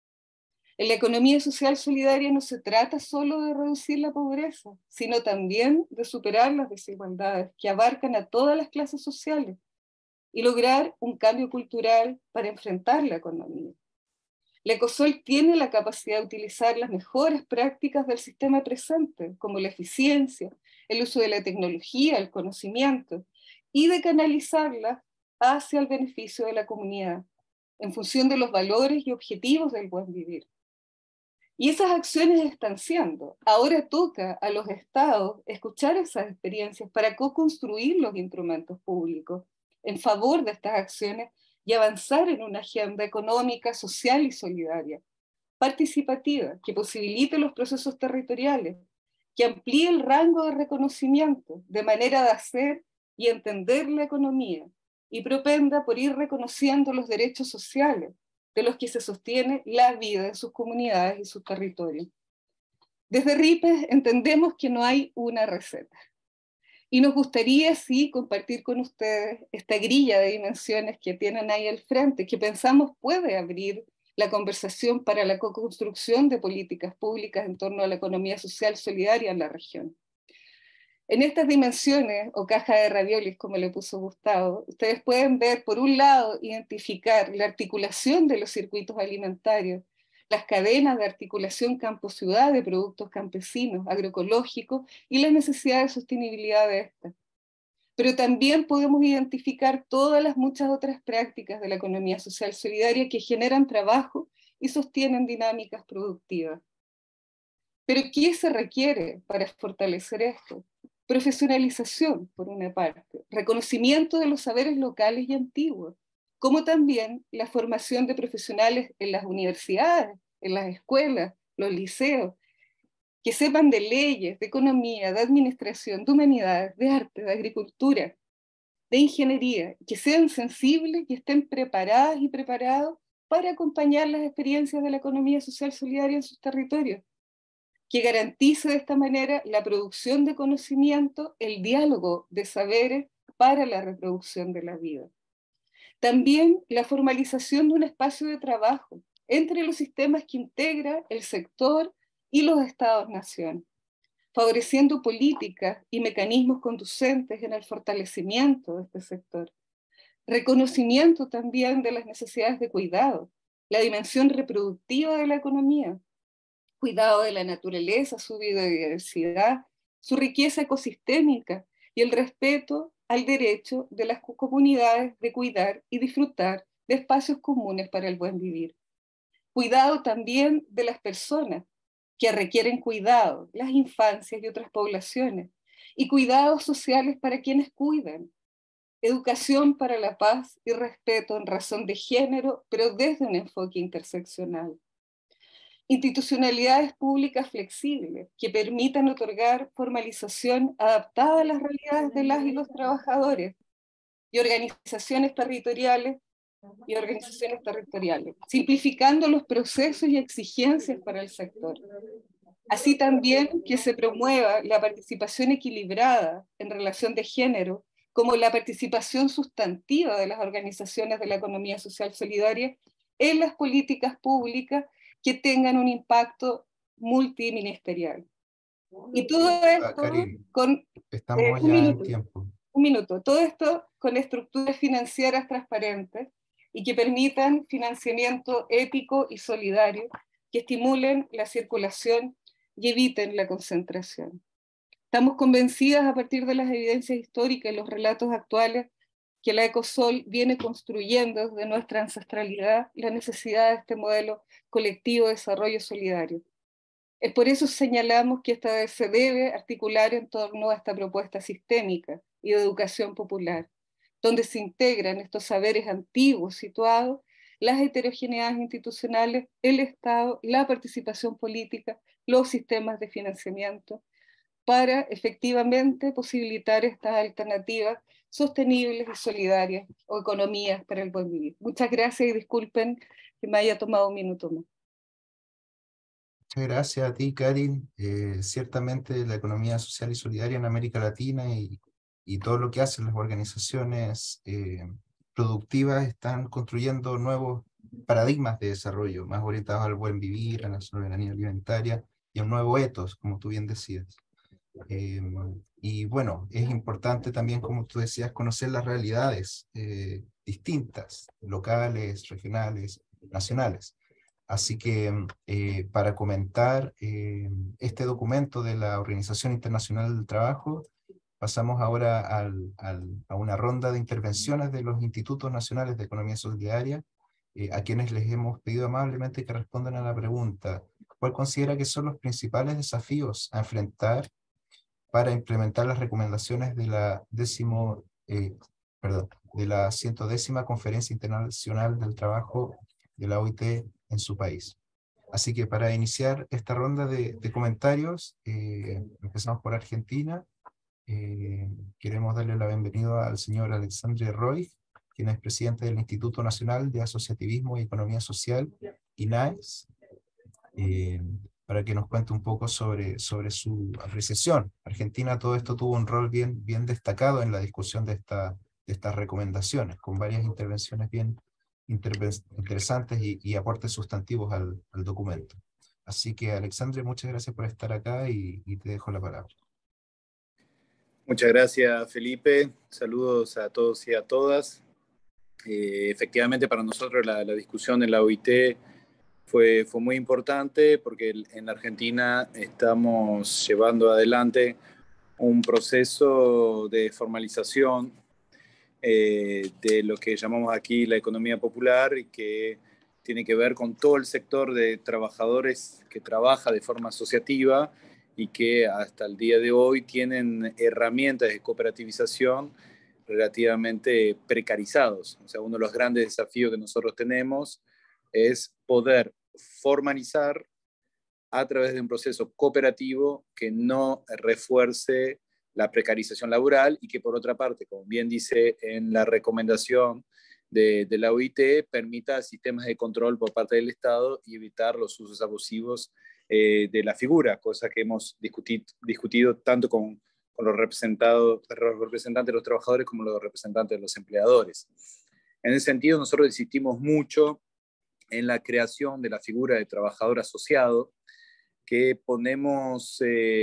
Speaker 4: En la economía social solidaria no se trata solo de reducir la pobreza, sino también de superar las desigualdades que abarcan a todas las clases sociales y lograr un cambio cultural para enfrentar la economía. La ECOSOL tiene la capacidad de utilizar las mejores prácticas del sistema presente, como la eficiencia, el uso de la tecnología, el conocimiento, y de canalizarlas hacia el beneficio de la comunidad, en función de los valores y objetivos del buen vivir. Y esas acciones están siendo. Ahora toca a los estados escuchar esas experiencias para co-construir los instrumentos públicos en favor de estas acciones y avanzar en una agenda económica, social y solidaria, participativa, que posibilite los procesos territoriales, que amplíe el rango de reconocimiento, de manera de hacer y entender la economía, y propenda por ir reconociendo los derechos sociales de los que se sostiene la vida de sus comunidades y sus territorios. Desde RIPES entendemos que no hay una receta. Y nos gustaría, sí, compartir con ustedes esta grilla de dimensiones que tienen ahí al frente, que pensamos puede abrir la conversación para la co-construcción de políticas públicas en torno a la economía social solidaria en la región. En estas dimensiones, o caja de raviolis, como le puso Gustavo, ustedes pueden ver, por un lado, identificar la articulación de los circuitos alimentarios, las cadenas de articulación campo-ciudad de productos campesinos, agroecológicos y la necesidad de sostenibilidad de estas. Pero también podemos identificar todas las muchas otras prácticas de la economía social solidaria que generan trabajo y sostienen dinámicas productivas. Pero ¿qué se requiere para fortalecer esto? Profesionalización, por una parte, reconocimiento de los saberes locales y antiguos, como también la formación de profesionales en las universidades, en las escuelas, los liceos, que sepan de leyes, de economía, de administración, de humanidades, de arte, de agricultura, de ingeniería, que sean sensibles y estén preparadas y preparados para acompañar las experiencias de la economía social solidaria en sus territorios, que garantice de esta manera la producción de conocimiento, el diálogo de saberes para la reproducción de la vida. También la formalización de un espacio de trabajo entre los sistemas que integra el sector y los estados-nación, favoreciendo políticas y mecanismos conducentes en el fortalecimiento de este sector. Reconocimiento también de las necesidades de cuidado, la dimensión reproductiva de la economía, cuidado de la naturaleza, su biodiversidad, su riqueza ecosistémica y el respeto al derecho de las comunidades de cuidar y disfrutar de espacios comunes para el buen vivir. Cuidado también de las personas que requieren cuidado, las infancias y otras poblaciones, y cuidados sociales para quienes cuidan. Educación para la paz y respeto en razón de género, pero desde un enfoque interseccional. Institucionalidades públicas flexibles que permitan otorgar formalización adaptada a las realidades de las y los trabajadores y organizaciones territoriales simplificando los procesos y exigencias para el sector. Así también que se promueva la participación equilibrada en relación de género, como la participación sustantiva de las organizaciones de la economía social solidaria en las políticas públicas que tengan un impacto multiministerial. Y todo esto
Speaker 1: Karin,
Speaker 4: con
Speaker 1: estamos ya en tiempo.
Speaker 4: Un minuto. Todo esto con estructuras financieras transparentes y que permitan financiamiento ético y solidario, que estimulen la circulación y eviten la concentración. Estamos convencidas a partir de las evidencias históricas y los relatos actuales que la ECOSOL viene construyendo desde nuestra ancestralidad la necesidad de este modelo colectivo de desarrollo solidario. Es por eso señalamos que esta se debe articular en torno a esta propuesta sistémica y de educación popular, donde se integran estos saberes antiguos situados, las heterogeneidades institucionales, el Estado, la participación política, los sistemas de financiamiento, para efectivamente posibilitar estas alternativas sostenibles y solidarias o economías para el buen vivir. Muchas gracias y disculpen que me haya tomado un minuto más.
Speaker 1: Muchas gracias a ti, Karin. Ciertamente la economía social y solidaria en América Latina y todo lo que hacen las organizaciones productivas están construyendo nuevos paradigmas de desarrollo, más orientados al buen vivir, a la soberanía alimentaria y a un nuevo ethos, como tú bien decías. Y bueno, es importante también, como tú decías, conocer las realidades distintas, locales, regionales, nacionales. Así que para comentar este documento de la Organización Internacional del Trabajo, pasamos ahora a una ronda de intervenciones de los Institutos Nacionales de Economía Solidaria, a quienes les hemos pedido amablemente que respondan a la pregunta: ¿cuál considera que son los principales desafíos a enfrentar para implementar las recomendaciones de la de la 110ª Conferencia Internacional del Trabajo de la OIT en su país? Así que para iniciar esta ronda de comentarios, empezamos por Argentina. Queremos darle la bienvenida al señor Alexandre Roy, quien es presidente del Instituto Nacional de Asociativismo y Economía Social, INAES, para que nos cuente un poco sobre su apreciación. Argentina, todo esto tuvo un rol bien destacado en la discusión de estas recomendaciones, con varias intervenciones bien interesantes y aportes sustantivos al documento. Así que, Alexandre, muchas gracias por estar acá y te dejo la palabra.
Speaker 5: Muchas gracias, Felipe. Saludos a todos y a todas. Efectivamente, para nosotros la discusión en la OIT fue muy importante porque en la Argentina estamos llevando adelante un proceso de formalización de lo que llamamos aquí la economía popular, y que tiene que ver con todo el sector de trabajadores que trabaja de forma asociativa y que hasta el día de hoy tienen herramientas de cooperativización relativamente precarizados. O sea, uno de los grandes desafíos que nosotros tenemos es poder formalizar a través de un proceso cooperativo que no refuerce la precarización laboral y que, por otra parte, como bien dice en la recomendación de la OIT, permita sistemas de control por parte del Estado y evitar los usos abusivos de la figura, cosa que hemos discutido tanto con los representantes de los trabajadores como los representantes de los empleadores. En ese sentido, nosotros insistimos mucho en la creación de la figura de trabajador asociado, que ponemos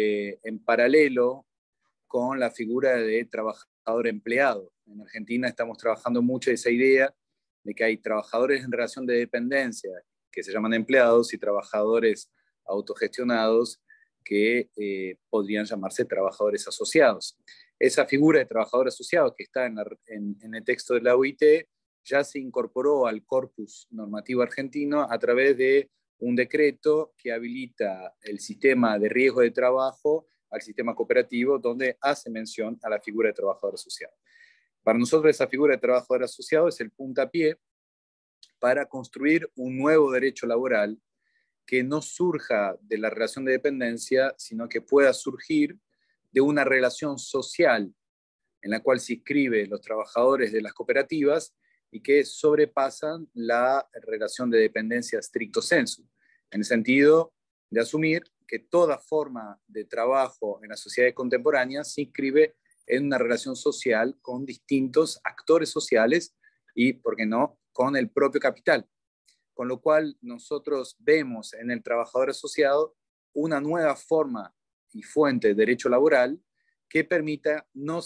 Speaker 5: en paralelo con la figura de trabajador empleado. En Argentina estamos trabajando mucho esa idea de que hay trabajadores en relación de dependencia, que se llaman empleados, y trabajadores autogestionados, que podrían llamarse trabajadores asociados. Esa figura de trabajador asociado que está en el texto de la OIT ya se incorporó al corpus normativo argentino a través de un decreto que habilita el sistema de riesgo de trabajo al sistema cooperativo, donde hace mención a la figura de trabajador asociado. Para nosotros esa figura de trabajador asociado es el puntapié para construir un nuevo derecho laboral que no surja de la relación de dependencia, sino que pueda surgir de una relación social en la cual se inscriben los trabajadores de las cooperativas y que sobrepasan la relación de dependencia stricto sensu, en el sentido de asumir que toda forma de trabajo en las sociedades contemporáneas se inscribe en una relación social con distintos actores sociales y, ¿por qué no?, con el propio capital. Con lo cual nosotros vemos en el trabajador asociado una nueva forma y fuente de derecho laboral que permita no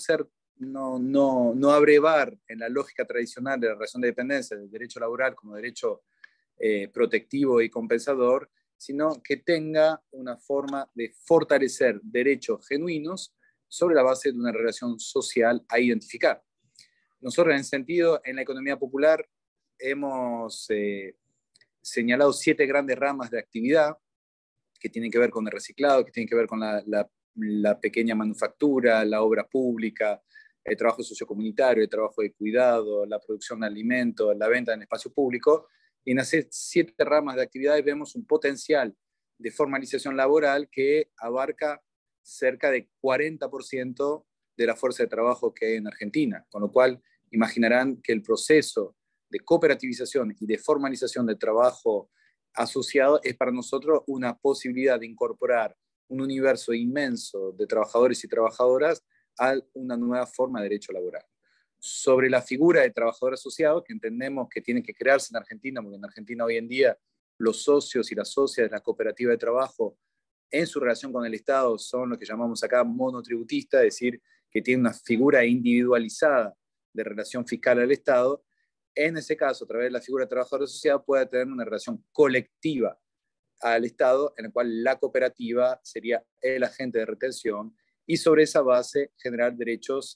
Speaker 5: abrevar en la lógica tradicional de la relación de dependencia del derecho laboral como derecho protectivo y compensador, sino que tenga una forma de fortalecer derechos genuinos sobre la base de una relación social a identificar. Nosotros, en ese sentido, en la economía popular hemos señalado 7 grandes ramas de actividad que tienen que ver con el reciclado, que tienen que ver con la pequeña manufactura, la obra pública, el trabajo sociocomunitario, el trabajo de cuidado, la producción de alimentos, la venta en espacio público. Y en esas 7 ramas de actividades vemos un potencial de formalización laboral que abarca cerca de 40% de la fuerza de trabajo que hay en Argentina, con lo cual imaginarán que el proceso de cooperativización y de formalización del trabajo asociado es para nosotros una posibilidad de incorporar un universo inmenso de trabajadores y trabajadoras a una nueva forma de derecho laboral. Sobre la figura de trabajador asociado, que entendemos que tiene que crearse en Argentina, porque en Argentina hoy en día los socios y las socias de la cooperativa de trabajo en su relación con el Estado son lo que llamamos acá monotributista, es decir, que tiene una figura individualizada de relación fiscal al Estado. En ese caso, a través de la figura de trabajador asociado, puede tener una relación colectiva al Estado, en la cual la cooperativa sería el agente de retención y sobre esa base generar derechos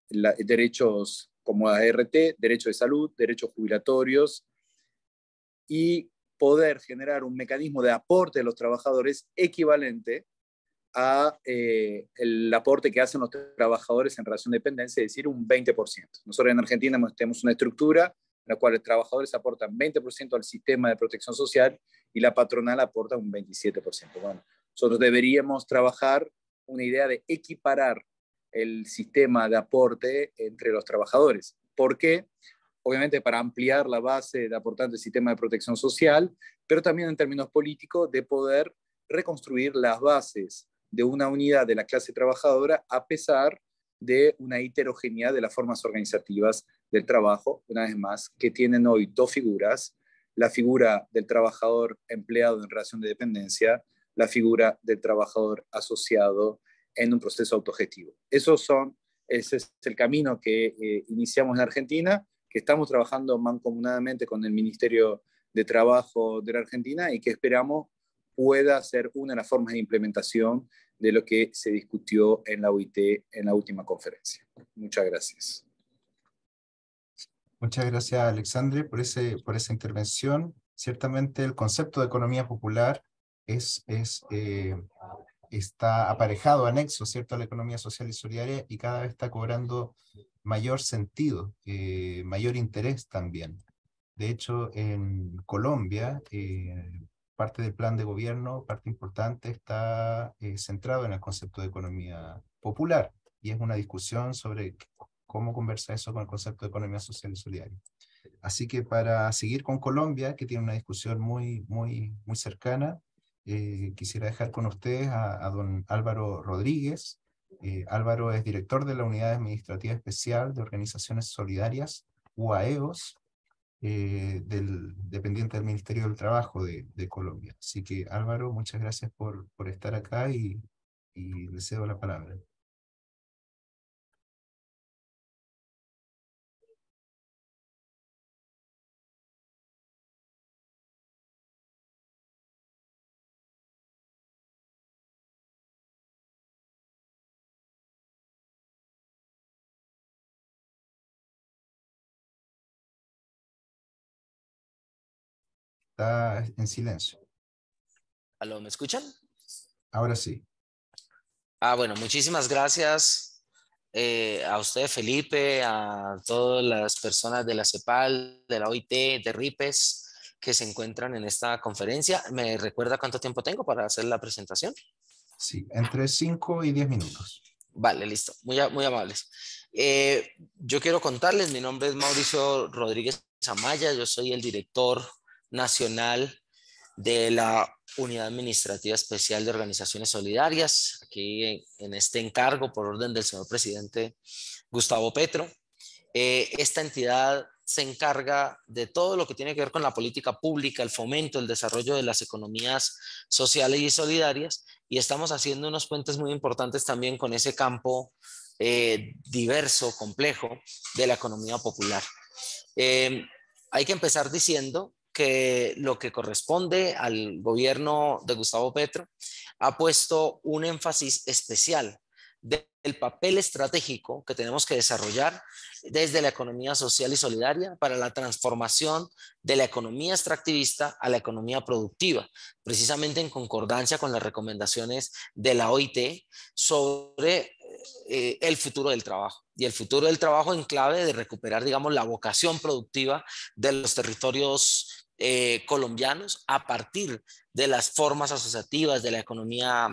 Speaker 5: como ART, derechos de salud, derechos jubilatorios y poder generar un mecanismo de aporte de los trabajadores equivalente a el aporte que hacen los trabajadores en relación de dependencia, es decir, un 20%. Nosotros en Argentina tenemos una estructura en la cual los trabajadores aportan 20% al sistema de protección social y la patronal aporta un 27%. Bueno, nosotros deberíamos trabajar una idea de equiparar el sistema de aporte entre los trabajadores. ¿Por qué? Obviamente para ampliar la base de aportantes del sistema de protección social, pero también en términos políticos de poder reconstruir las bases de una unidad de la clase trabajadora a pesar de una heterogeneidad de las formas organizativas del trabajo, una vez más, que tienen hoy dos figuras, la figura del trabajador empleado en relación de dependencia, la figura del trabajador asociado en un proceso autogestivo. Ese es el camino que iniciamos en Argentina, que estamos trabajando mancomunadamente con el Ministerio de Trabajo de la Argentina y que esperamos pueda ser una de las formas de implementación de lo que se discutió en la OIT en la última conferencia. Muchas gracias.
Speaker 1: Muchas gracias, Alexandre, por esa intervención. Ciertamente el concepto de economía popular está aparejado, anexo, ¿cierto?, a la economía social y solidaria y cada vez está cobrando mayor sentido, mayor interés también. De hecho, en Colombia, parte del plan de gobierno, parte importante, está centrado en el concepto de economía popular y es una discusión sobre cómo conversa eso con el concepto de economía social y solidaria. Así que para seguir con Colombia, que tiene una discusión muy cercana, quisiera dejar con ustedes a don Álvaro Rodríguez. Álvaro es director de la Unidad Administrativa Especial de Organizaciones Solidarias, UAEOS, dependiente del Ministerio del Trabajo de Colombia. Así que Álvaro, muchas gracias por estar acá y le cedo la palabra. Está en silencio.
Speaker 6: ¿Aló, me escuchan?
Speaker 1: Ahora sí.
Speaker 6: Bueno, muchísimas gracias a usted, Felipe, a todas las personas de la CEPAL, de la OIT, de RIPES, que se encuentran en esta conferencia. ¿Me recuerda cuánto tiempo tengo para hacer la presentación?
Speaker 1: Sí, entre 5 y 10 minutos.
Speaker 6: Vale, listo. Muy amables. Yo quiero contarles, mi nombre es Mauricio Rodríguez Amaya, yo soy el director nacional de la Unidad Administrativa Especial de Organizaciones Solidarias, aquí en este encargo por orden del señor presidente Gustavo Petro. Esta entidad se encarga de todo lo que tiene que ver con la política pública, el fomento, el desarrollo de las economías sociales y solidarias, y estamos haciendo unos puentes muy importantes también con ese campo diverso, complejo de la economía popular. Hay que empezar diciendo que lo que corresponde al gobierno de Gustavo Petro ha puesto un énfasis especial del papel estratégico que tenemos que desarrollar desde la economía social y solidaria para la transformación de la economía extractivista a la economía productiva, precisamente en concordancia con las recomendaciones de la OIT sobre el futuro del trabajo. Y el futuro del trabajo en clave de recuperar, digamos, la vocación productiva de los territorios colombianos a partir de las formas asociativas de la economía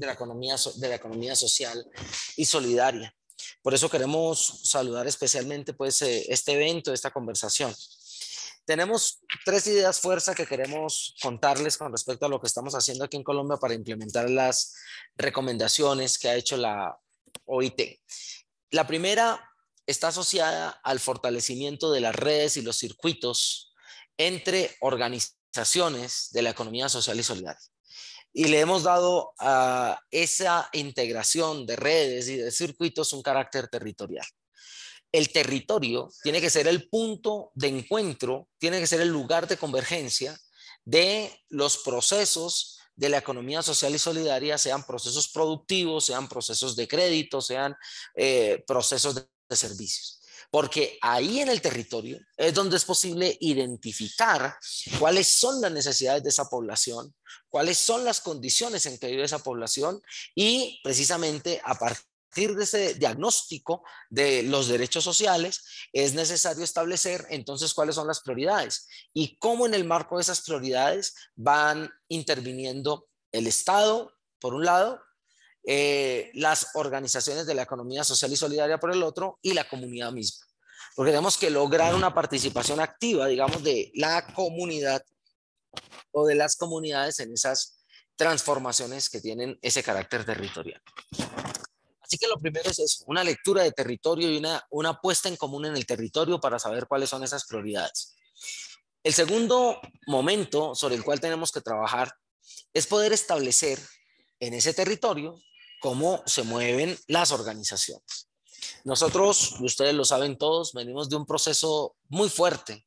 Speaker 6: social y solidaria. Por eso queremos saludar especialmente pues, este evento, esta conversación. Tenemos 3 ideas fuerza que queremos contarles con respecto a lo que estamos haciendo aquí en Colombia para implementar las recomendaciones que ha hecho la OIT. La primera está asociada al fortalecimiento de las redes y los circuitos entre organizaciones de la economía social y solidaria. Y le hemos dado a esa integración de redes y de circuitos un carácter territorial. El territorio tiene que ser el punto de encuentro, tiene que ser el lugar de convergencia de los procesos de la economía social y solidaria, sean procesos productivos, sean procesos de crédito, sean procesos de servicios. Porque ahí en el territorio es donde es posible identificar cuáles son las necesidades de esa población, cuáles son las condiciones en que vive esa población y precisamente a partir de ese diagnóstico de los derechos sociales es necesario establecer entonces cuáles son las prioridades y cómo en el marco de esas prioridades van interviniendo el Estado, por un lado, las organizaciones de la economía social y solidaria por el otro y la comunidad misma. Porque tenemos que lograr una participación activa, digamos, de la comunidad o de las comunidades en esas transformaciones que tienen ese carácter territorial. Así que lo primero es eso, una lectura de territorio y una puesta en común en el territorio para saber cuáles son esas prioridades. El segundo momento sobre el cual tenemos que trabajar es poder establecer en ese territorio cómo se mueven las organizaciones. Nosotros, ustedes lo saben todos, venimos de un proceso muy fuerte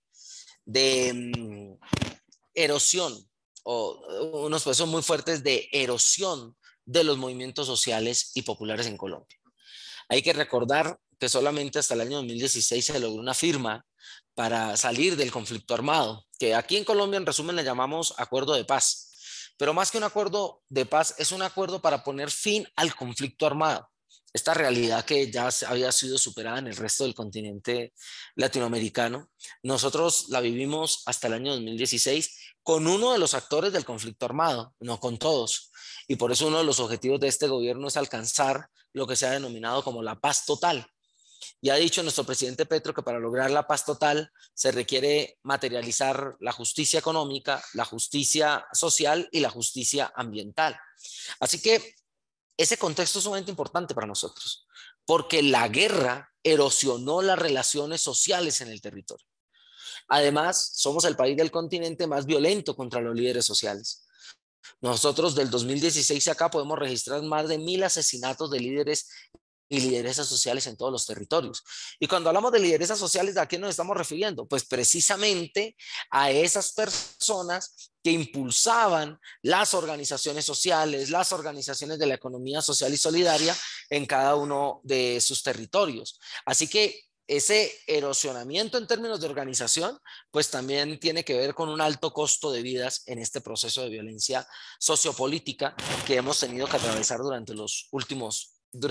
Speaker 6: de erosión o unos procesos muy fuertes de erosión de los movimientos sociales y populares en Colombia. Hay que recordar que solamente hasta el año 2016 se logró una firma para salir del conflicto armado, que aquí en Colombia en resumen le llamamos acuerdo de paz. Pero más que un acuerdo de paz, es un acuerdo para poner fin al conflicto armado. Esta realidad que ya había sido superada en el resto del continente latinoamericano, nosotros la vivimos hasta el año 2016 con uno de los actores del conflicto armado, no con todos. Y por eso uno de los objetivos de este gobierno es alcanzar lo que se ha denominado como la paz total. Ya ha dicho nuestro presidente Petro que para lograr la paz total se requiere materializar la justicia económica, la justicia social y la justicia ambiental. Así que ese contexto es sumamente importante para nosotros, porque la guerra erosionó las relaciones sociales en el territorio. Además, somos el país del continente más violento contra los líderes sociales. Nosotros del 2016 acá podemos registrar más de 1000 asesinatos de líderes y lideresas sociales en todos los territorios. Y cuando hablamos de lideresas sociales, ¿a qué nos estamos refiriendo? Pues precisamente a esas personas que impulsaban las organizaciones sociales, las organizaciones de la economía social y solidaria en cada uno de sus territorios. Así que ese erosionamiento en términos de organización, pues también tiene que ver con un alto costo de vidas en este proceso de violencia sociopolítica que hemos tenido que atravesar durante los últimos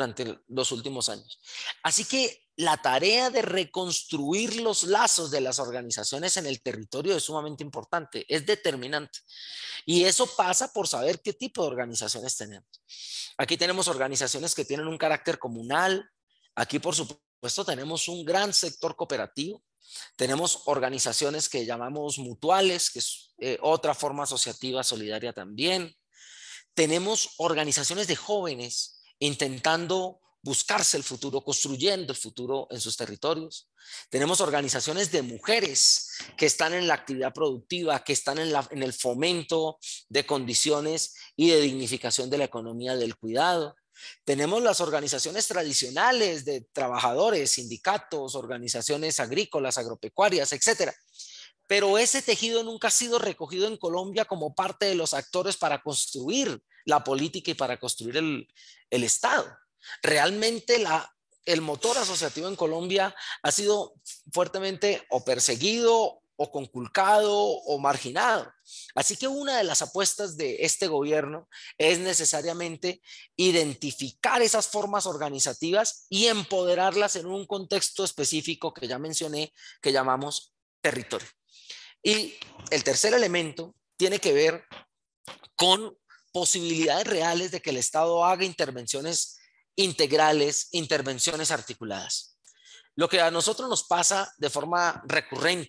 Speaker 6: años. Así que la tarea de reconstruir los lazos de las organizaciones en el territorio es sumamente importante, es determinante. Y eso pasa por saber qué tipo de organizaciones tenemos. Aquí tenemos organizaciones que tienen un carácter comunal. Aquí, por supuesto, tenemos un gran sector cooperativo. Tenemos organizaciones que llamamos mutuales, que es otra forma asociativa solidaria también. Tenemos organizaciones de jóvenes intentando buscarse el futuro, construyendo el futuro en sus territorios. Tenemos organizaciones de mujeres que están en la actividad productiva, que están en el fomento de condiciones y de dignificación de la economía del cuidado. Tenemos las organizaciones tradicionales de trabajadores, sindicatos, organizaciones agrícolas, agropecuarias, etcétera. Pero ese tejido nunca ha sido recogido en Colombia como parte de los actores para construir la política y para construir el Estado. Realmente el motor asociativo en Colombia ha sido fuertemente o perseguido o conculcado o marginado. Así que una de las apuestas de este gobierno es necesariamente identificar esas formas organizativas y empoderarlas en un contexto específico que ya mencioné, que llamamos territorio. Y el tercer elemento tiene que ver con posibilidades reales de que el Estado haga intervenciones integrales, intervenciones articuladas. Lo que a nosotros nos pasa de forma recurrente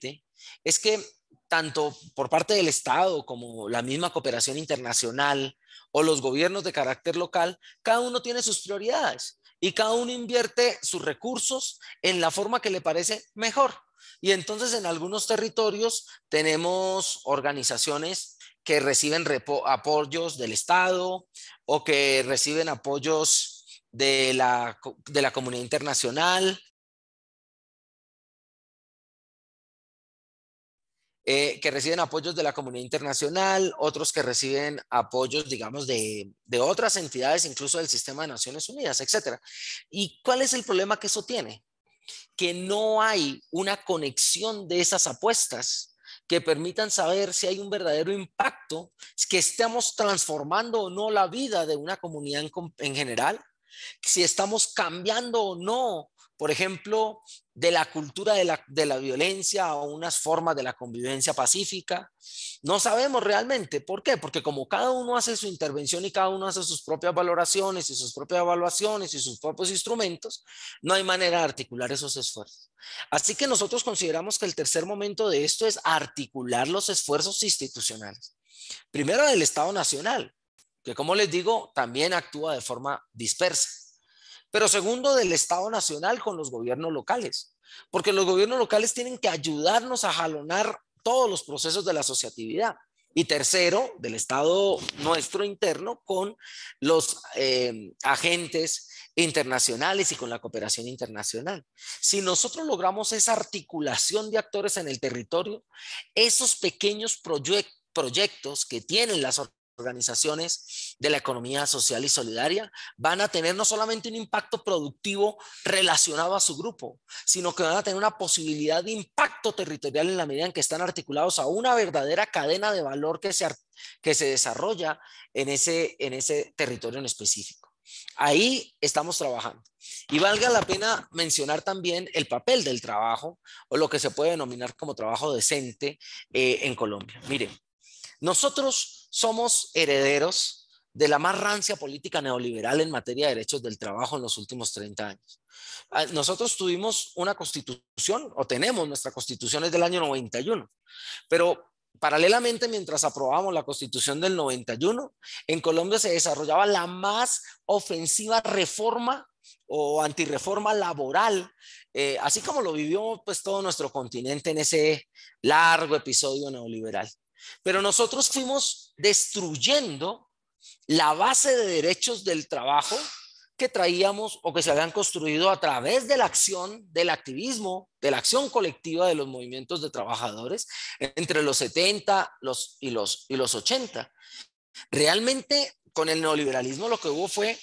Speaker 6: es que tanto por parte del Estado como la misma cooperación internacional o los gobiernos de carácter local, cada uno tiene sus prioridades y cada uno invierte sus recursos en la forma que le parece mejor. Y entonces en algunos territorios tenemos organizaciones que reciben apoyos del Estado o que reciben apoyos de la comunidad internacional, que reciben apoyos de la comunidad internacional, otros que reciben apoyos, digamos, de otras entidades, incluso del sistema de Naciones Unidas, etcétera. ¿Y cuál es el problema que eso tiene? Que no hay una conexión de esas apuestas que permitan saber si hay un verdadero impacto, que estamos transformando o no la vida de una comunidad en general, si estamos cambiando o no, por ejemplo, de la cultura de la violencia a unas formas de la convivencia pacífica. No sabemos realmente. ¿Por qué? Porque como cada uno hace su intervención y cada uno hace sus propias valoraciones y sus propias evaluaciones y sus propios instrumentos, no hay manera de articular esos esfuerzos. Así que nosotros consideramos que el tercer momento de esto es articular los esfuerzos institucionales. Primero del Estado Nacional, que como les digo, también actúa de forma dispersa. Pero segundo, del Estado Nacional con los gobiernos locales, porque los gobiernos locales tienen que ayudarnos a jalonar todos los procesos de la asociatividad. Y tercero, del Estado nuestro interno con los agentes internacionales y con la cooperación internacional. Si nosotros logramos esa articulación de actores en el territorio, esos pequeños proyectos que tienen las organizaciones de la economía social y solidaria van a tener no solamente un impacto productivo relacionado a su grupo, sino que van a tener una posibilidad de impacto territorial en la medida en que están articulados a una verdadera cadena de valor que se desarrolla en ese territorio en específico. Ahí estamos trabajando. Y valga la pena mencionar también el papel del trabajo, o lo que se puede denominar como trabajo decente en Colombia. Miren, nosotros somos herederos de la más rancia política neoliberal en materia de derechos del trabajo en los últimos 30 años. Nosotros tuvimos una constitución, o tenemos nuestra constitución es del año 91, pero paralelamente, mientras aprobábamos la constitución del 91, en Colombia se desarrollaba la más ofensiva reforma o antirreforma laboral, así como lo vivió pues todo nuestro continente en ese largo episodio neoliberal. Pero nosotros fuimos destruyendo la base de derechos del trabajo que traíamos o que se habían construido a través de la acción, del activismo, de la acción colectiva de los movimientos de trabajadores entre los 70 y los 80. Realmente con el neoliberalismo lo que hubo fue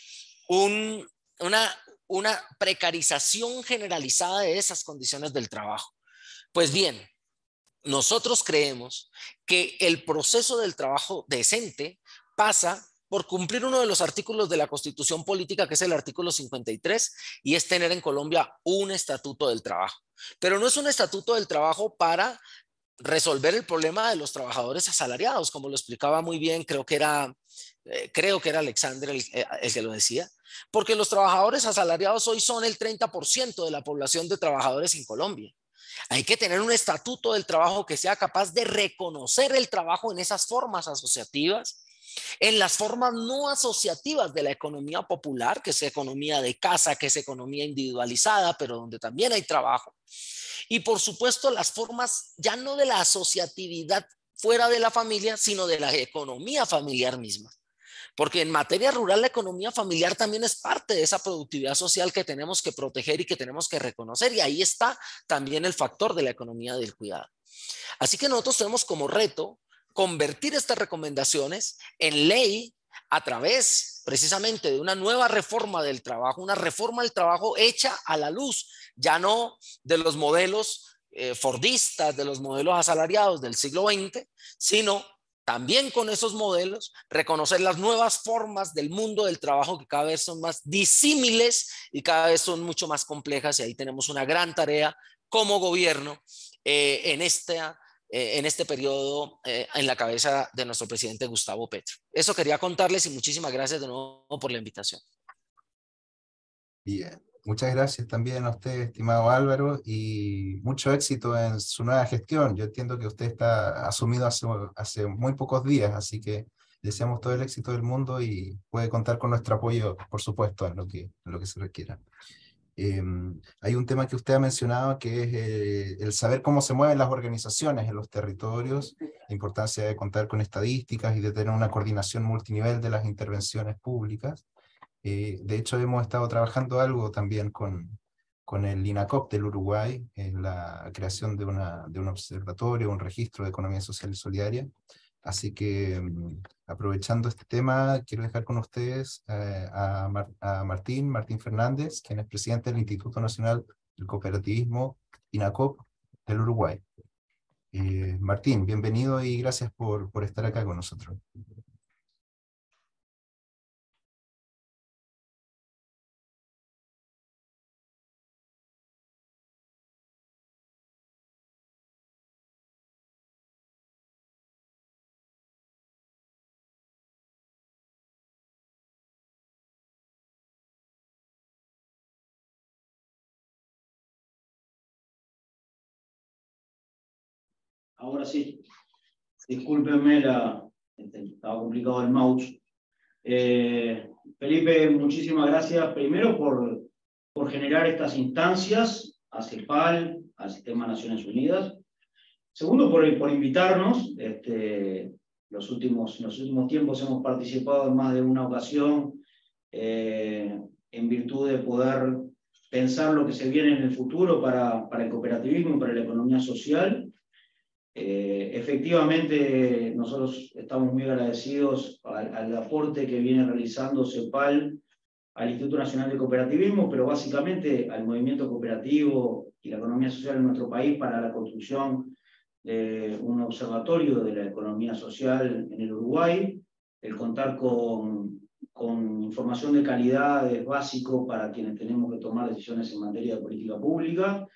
Speaker 6: una precarización generalizada de esas condiciones del trabajo. Pues bien, nosotros creemos que el proceso del trabajo decente pasa por cumplir uno de los artículos de la Constitución Política, que es el artículo 53, y es tener en Colombia un estatuto del trabajo. Pero no es un estatuto del trabajo para resolver el problema de los trabajadores asalariados, como lo explicaba muy bien, creo que era Alexander el que lo decía, porque los trabajadores asalariados hoy son el 30% de la población de trabajadores en Colombia. Hay que tener un estatuto del trabajo que sea capaz de reconocer el trabajo en esas formas asociativas, en las formas no asociativas de la economía popular, que es economía de casa, que es economía individualizada, pero donde también hay trabajo. Y por supuesto las formas ya no de la asociatividad fuera de la familia, sino de la economía familiar misma. Porque en materia rural la economía familiar también es parte de esa productividad social que tenemos que proteger y que tenemos que reconocer, y ahí está también el factor de la economía del cuidado. Así que nosotros tenemos como reto convertir estas recomendaciones en ley a través precisamente de una nueva reforma del trabajo, una reforma del trabajo hecha a la luz ya no de los modelos fordistas, de los modelos asalariados del siglo XX, sino también con esos modelos, reconocer las nuevas formas del mundo del trabajo que cada vez son más disímiles y cada vez son mucho más complejas, y ahí tenemos una gran tarea como gobierno en este periodo en la cabeza de nuestro presidente Gustavo Petro. Eso quería contarles y muchísimas gracias de nuevo por la invitación.
Speaker 1: Bien, Muchas gracias también a usted, estimado Álvaro, y mucho éxito en su nueva gestión. Yo entiendo que usted está asumido hace muy pocos días, así que deseamos todo el éxito del mundo y puede contar con nuestro apoyo, por supuesto, en lo que se requiera. Hay un tema que usted ha mencionado que es el saber cómo se mueven las organizaciones en los territorios, la importancia de contar con estadísticas y de tener una coordinación multinivel de las intervenciones públicas. De hecho, hemos estado trabajando algo también con el INACOP del Uruguay en la creación de un observatorio, un registro de economía social y solidaria. Así que, aprovechando este tema, quiero dejar con ustedes a Martín Fernández, quien es presidente del Instituto Nacional del Cooperativismo INACOP del Uruguay. Martín, bienvenido y gracias por estar acá con nosotros.
Speaker 7: Ahora sí, discúlpenme, estaba complicado el mouse. Felipe, muchísimas gracias primero por generar estas instancias a CEPAL, al Sistema de Naciones Unidas. Segundo, por invitarnos. Los últimos tiempos hemos participado en más de una ocasión en virtud de poder pensar lo que se viene en el futuro para el cooperativismo y para la economía social. Efectivamente, nosotros estamos muy agradecidos al aporte que viene realizando CEPAL al Instituto Nacional de Cooperativismo, pero básicamente al movimiento cooperativo y la economía social en nuestro país para la construcción de un observatorio de la economía social en el Uruguay. El contar con información de calidad es básico para quienes tenemos que tomar decisiones en materia de política pública.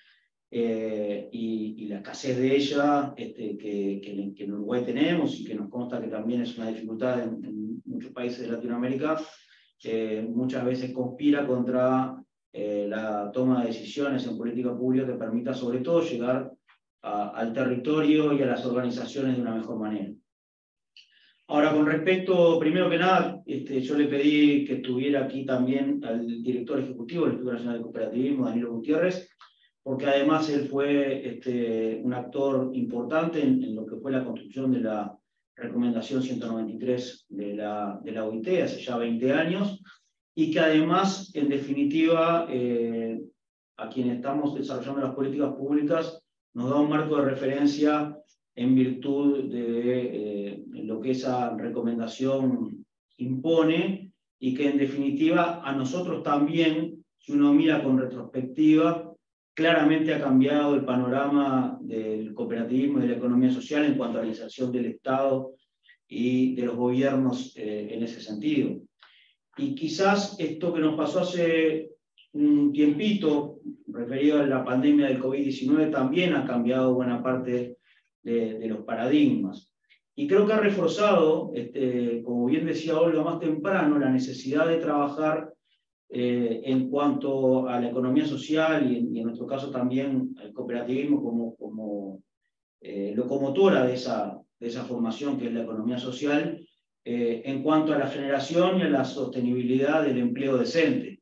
Speaker 7: Y la escasez de ella que en Uruguay tenemos y que nos consta que también es una dificultad en muchos países de Latinoamérica, muchas veces conspira contra la toma de decisiones en política pública que permita sobre todo llegar al territorio y a las organizaciones de una mejor manera. Ahora, con respecto, primero que nada, yo le pedí que estuviera aquí también al director ejecutivo del Instituto Nacional de Cooperativismo, Danilo Gutiérrez, porque además él fue un actor importante en lo que fue la construcción de la recomendación 193 de la OIT hace ya 20 años, y que además, en definitiva, a quienes estamos desarrollando las políticas públicas, nos da un marco de referencia en virtud de lo que esa recomendación impone, y que en definitiva a nosotros también, si uno mira con retrospectiva, claramente ha cambiado el panorama del cooperativismo y de la economía social en cuanto a la inserción del Estado y de los gobiernos en ese sentido. Y quizás esto que nos pasó hace un tiempito, referido a la pandemia del COVID-19, también ha cambiado buena parte de los paradigmas. Y creo que ha reforzado, como bien decía Olga más temprano, la necesidad de trabajar en cuanto a la economía social y en nuestro caso también el cooperativismo como locomotora de esa formación que es la economía social, en cuanto a la generación y a la sostenibilidad del empleo decente.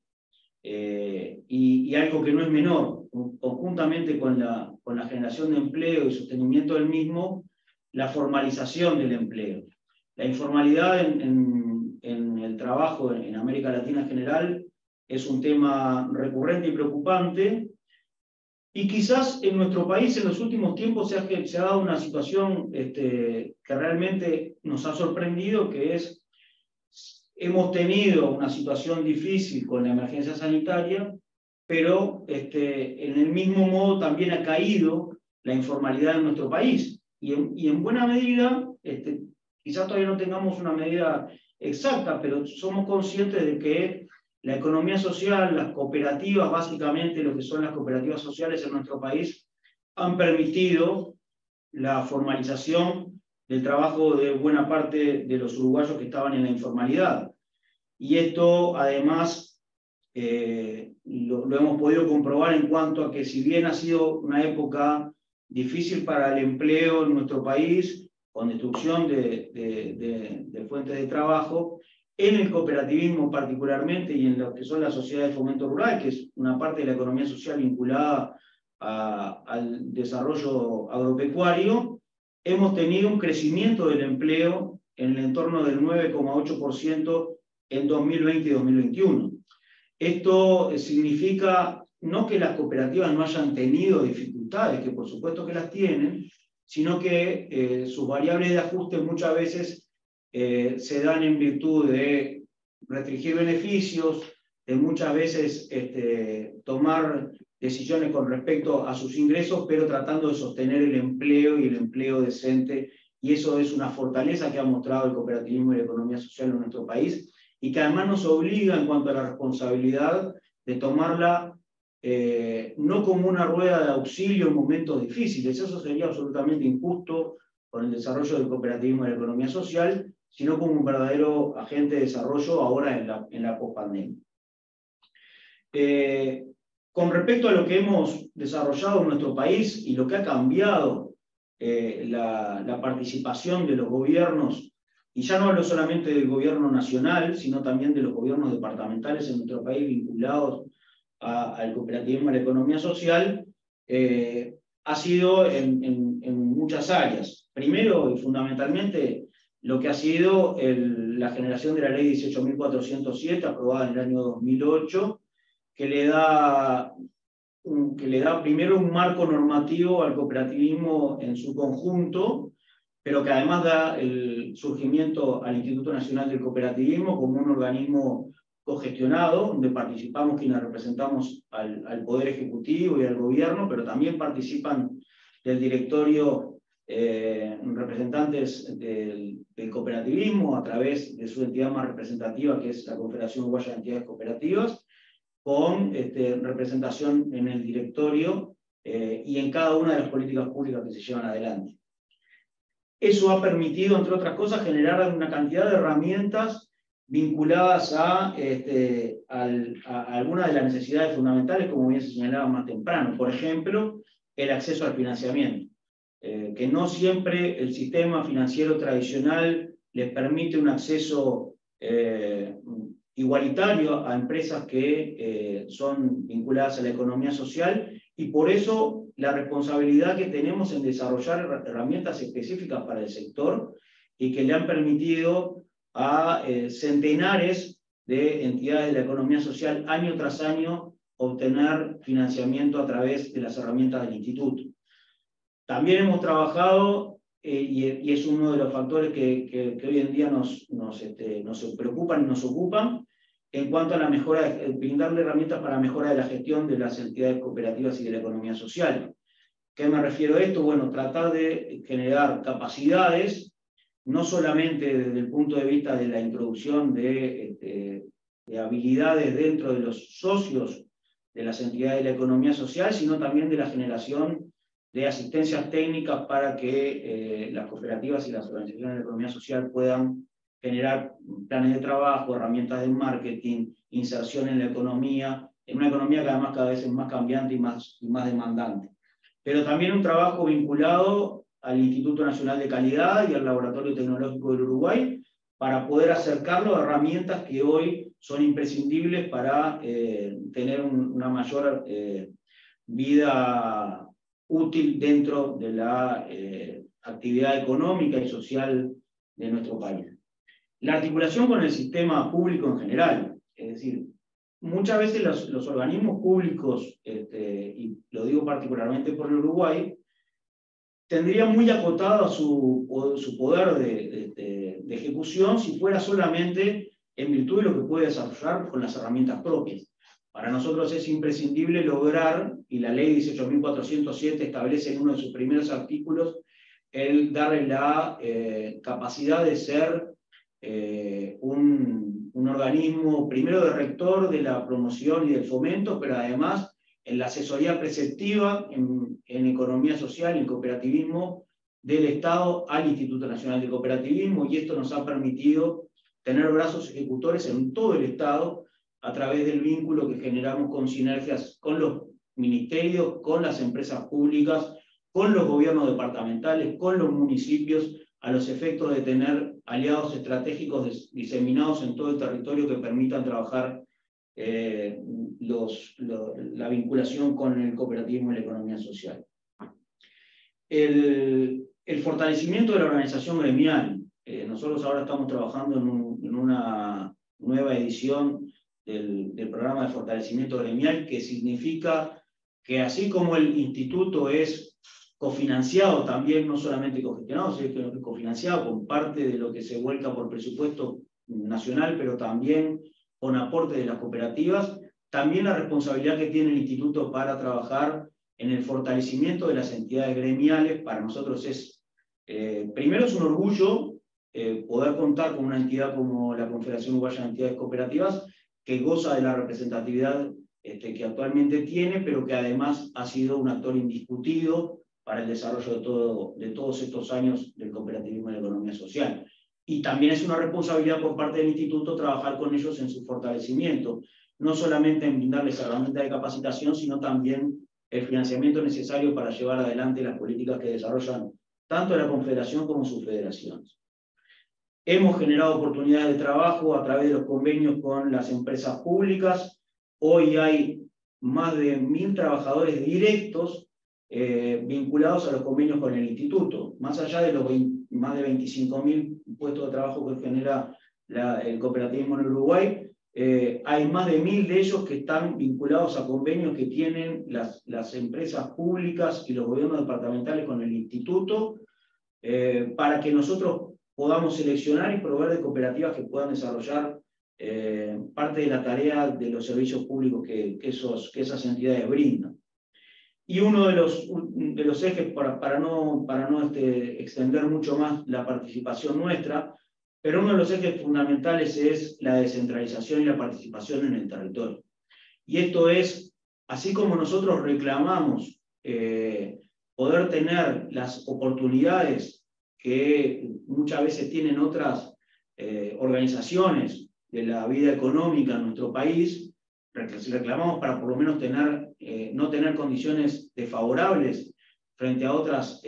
Speaker 7: Y algo que no es menor, conjuntamente con la generación de empleo y sostenimiento del mismo, la formalización del empleo. La informalidad en el trabajo en América Latina en general es un tema recurrente y preocupante, y quizás en nuestro país en los últimos tiempos se ha dado una situación que realmente nos ha sorprendido, que es, hemos tenido una situación difícil con la emergencia sanitaria, pero en el mismo modo también ha caído la informalidad en nuestro país, y en buena medida, quizás todavía no tengamos una medida exacta, pero somos conscientes de que la economía social, las cooperativas, básicamente lo que son las cooperativas sociales en nuestro país, han permitido la formalización del trabajo de buena parte de los uruguayos que estaban en la informalidad. Y esto además lo hemos podido comprobar en cuanto a que si bien ha sido una época difícil para el empleo en nuestro país, con destrucción de fuentes de trabajo, en el cooperativismo particularmente y en lo que son las sociedades de fomento rural, que es una parte de la economía social vinculada al desarrollo agropecuario, hemos tenido un crecimiento del empleo en el entorno del 9,8% en 2020 y 2021. Esto significa no que las cooperativas no hayan tenido dificultades, que por supuesto que las tienen, sino que sus variables de ajuste muchas veces se dan en virtud de restringir beneficios, de muchas veces tomar decisiones con respecto a sus ingresos, pero tratando de sostener el empleo y el empleo decente, y eso es una fortaleza que ha mostrado el cooperativismo y la economía social en nuestro país, y que además nos obliga en cuanto a la responsabilidad de tomarla no como una rueda de auxilio en momentos difíciles, eso sería absolutamente injusto con el desarrollo del cooperativismo y la economía social, sino como un verdadero agente de desarrollo ahora en la pospandemia. Con respecto a lo que hemos desarrollado en nuestro país y lo que ha cambiado la participación de los gobiernos, y ya no hablo solamente del gobierno nacional, sino también de los gobiernos departamentales en nuestro país vinculados al cooperativismo y a la economía social, ha sido en muchas áreas. Primero y fundamentalmente, lo que ha sido la generación de la ley 18.407, aprobada en el año 2008, que le da primero un marco normativo al cooperativismo en su conjunto, pero que además da el surgimiento al Instituto Nacional del Cooperativismo como un organismo cogestionado, donde participamos quienes representamos al Poder Ejecutivo y al Gobierno, pero también participan del directorio representantes del cooperativismo a través de su entidad más representativa, que es la Confederación Uruguaya de Entidades Cooperativas, con representación en el directorio y en cada una de las políticas públicas que se llevan adelante. Eso ha permitido, entre otras cosas, generar una cantidad de herramientas vinculadas a algunas de las necesidades fundamentales, como bien se señalaba más temprano. Por ejemplo, el acceso al financiamiento, que no siempre el sistema financiero tradicional les permite un acceso igualitario a empresas que son vinculadas a la economía social, y por eso la responsabilidad que tenemos en desarrollar herramientas específicas para el sector y que le han permitido a centenares de entidades de la economía social año tras año obtener financiamiento a través de las herramientas del Instituto. También hemos trabajado, y es uno de los factores que hoy en día nos preocupan y nos ocupan, en cuanto a la mejora, brindarle herramientas para la mejora de la gestión de las entidades cooperativas y de la economía social. ¿Qué me refiero a esto? Bueno, tratar de generar capacidades, no solamente desde el punto de vista de la introducción de habilidades dentro de los socios de las entidades de la economía social, sino también de la generación de asistencias técnicas para que las cooperativas y las organizaciones de la economía social puedan generar planes de trabajo, herramientas de marketing, inserción en la economía, en una economía que además cada vez es más cambiante y más demandante. Pero también un trabajo vinculado al Instituto Nacional de Calidad y al Laboratorio Tecnológico del Uruguay, para poder acercarlo a herramientas que hoy son imprescindibles para tener una mayor vida útil dentro de la actividad económica y social de nuestro país. La articulación con el sistema público en general, es decir, muchas veces los organismos públicos, y lo digo particularmente por el Uruguay, tendrían muy acotado su poder de ejecución si fuera solamente en virtud de lo que puede desarrollar con las herramientas propias. Para nosotros es imprescindible lograr, y la ley 18.407 establece en uno de sus primeros artículos, el darle la capacidad de ser un organismo, primero de rector de la promoción y del fomento, pero además en la asesoría preceptiva en economía social y en cooperativismo del Estado al Instituto Nacional de Cooperativismo, y esto nos ha permitido tener brazos ejecutores en todo el Estado a través del vínculo que generamos con sinergias con los ministerios, con las empresas públicas, con los gobiernos departamentales, con los municipios, a los efectos de tener aliados estratégicos diseminados en todo el territorio que permitan trabajar la vinculación con el cooperativismo y la economía social. El fortalecimiento de la organización gremial. Nosotros ahora estamos trabajando en una nueva edición del programa de fortalecimiento gremial, que significa que así como el instituto es cofinanciado también, no solamente cogestionado, sino que es cofinanciado con parte de lo que se vuelca por presupuesto nacional, pero también con aporte de las cooperativas, también la responsabilidad que tiene el instituto para trabajar en el fortalecimiento de las entidades gremiales. Para nosotros es, primero es un orgullo poder contar con una entidad como la Confederación Uruguaya de Entidades Cooperativas, que goza de la representatividad que actualmente tiene, pero que además ha sido un actor indiscutido para el desarrollo de todos estos años del cooperativismo y la economía social. Y también es una responsabilidad por parte del instituto trabajar con ellos en su fortalecimiento, no solamente en brindarles herramientas de capacitación, sino también el financiamiento necesario para llevar adelante las políticas que desarrollan tanto la Confederación como sus federaciones. Hemos generado oportunidades de trabajo a través de los convenios con las empresas públicas. Hoy hay más de 1.000 trabajadores directos vinculados a los convenios con el instituto, más allá de los más de 25.000 puestos de trabajo que genera el cooperativismo en Uruguay. Hay más de 1.000 de ellos que están vinculados a convenios que tienen las empresas públicas y los gobiernos departamentales con el instituto, para que nosotros podamos seleccionar y proveer de cooperativas que puedan desarrollar parte de la tarea de los servicios públicos que esas entidades brindan. Y uno de los ejes, para no extender mucho más la participación nuestra, pero uno de los ejes fundamentales es la descentralización y la participación en el territorio. Y esto es, así como nosotros reclamamos poder tener las oportunidades que muchas veces tienen otras organizaciones de la vida económica en nuestro país, reclamamos para por lo menos no tener condiciones desfavorables frente a otras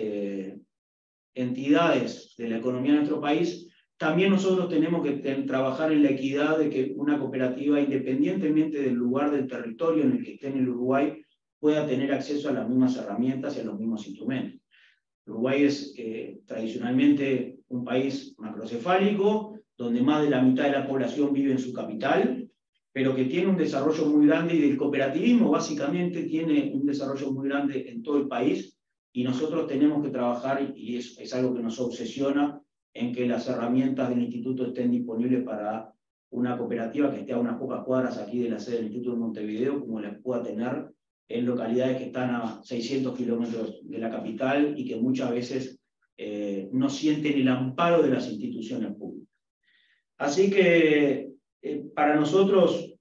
Speaker 7: entidades de la economía de nuestro país. También nosotros tenemos que trabajar en la equidad de que una cooperativa, independientemente del lugar del territorio en el que esté en el Uruguay, pueda tener acceso a las mismas herramientas y a los mismos instrumentos. Uruguay es tradicionalmente un país macrocefálico, donde más de la mitad de la población vive en su capital, pero que tiene un desarrollo muy grande, y del cooperativismo básicamente tiene un desarrollo muy grande en todo el país, y nosotros tenemos que trabajar, y es algo que nos obsesiona, en que las herramientas del instituto estén disponibles para una cooperativa que esté a unas pocas cuadras aquí de la sede del Instituto de Montevideo, como la pueda tener en localidades que están a 600 kilómetros de la capital y que muchas veces no sienten el amparo de las instituciones públicas. Así que para nosotros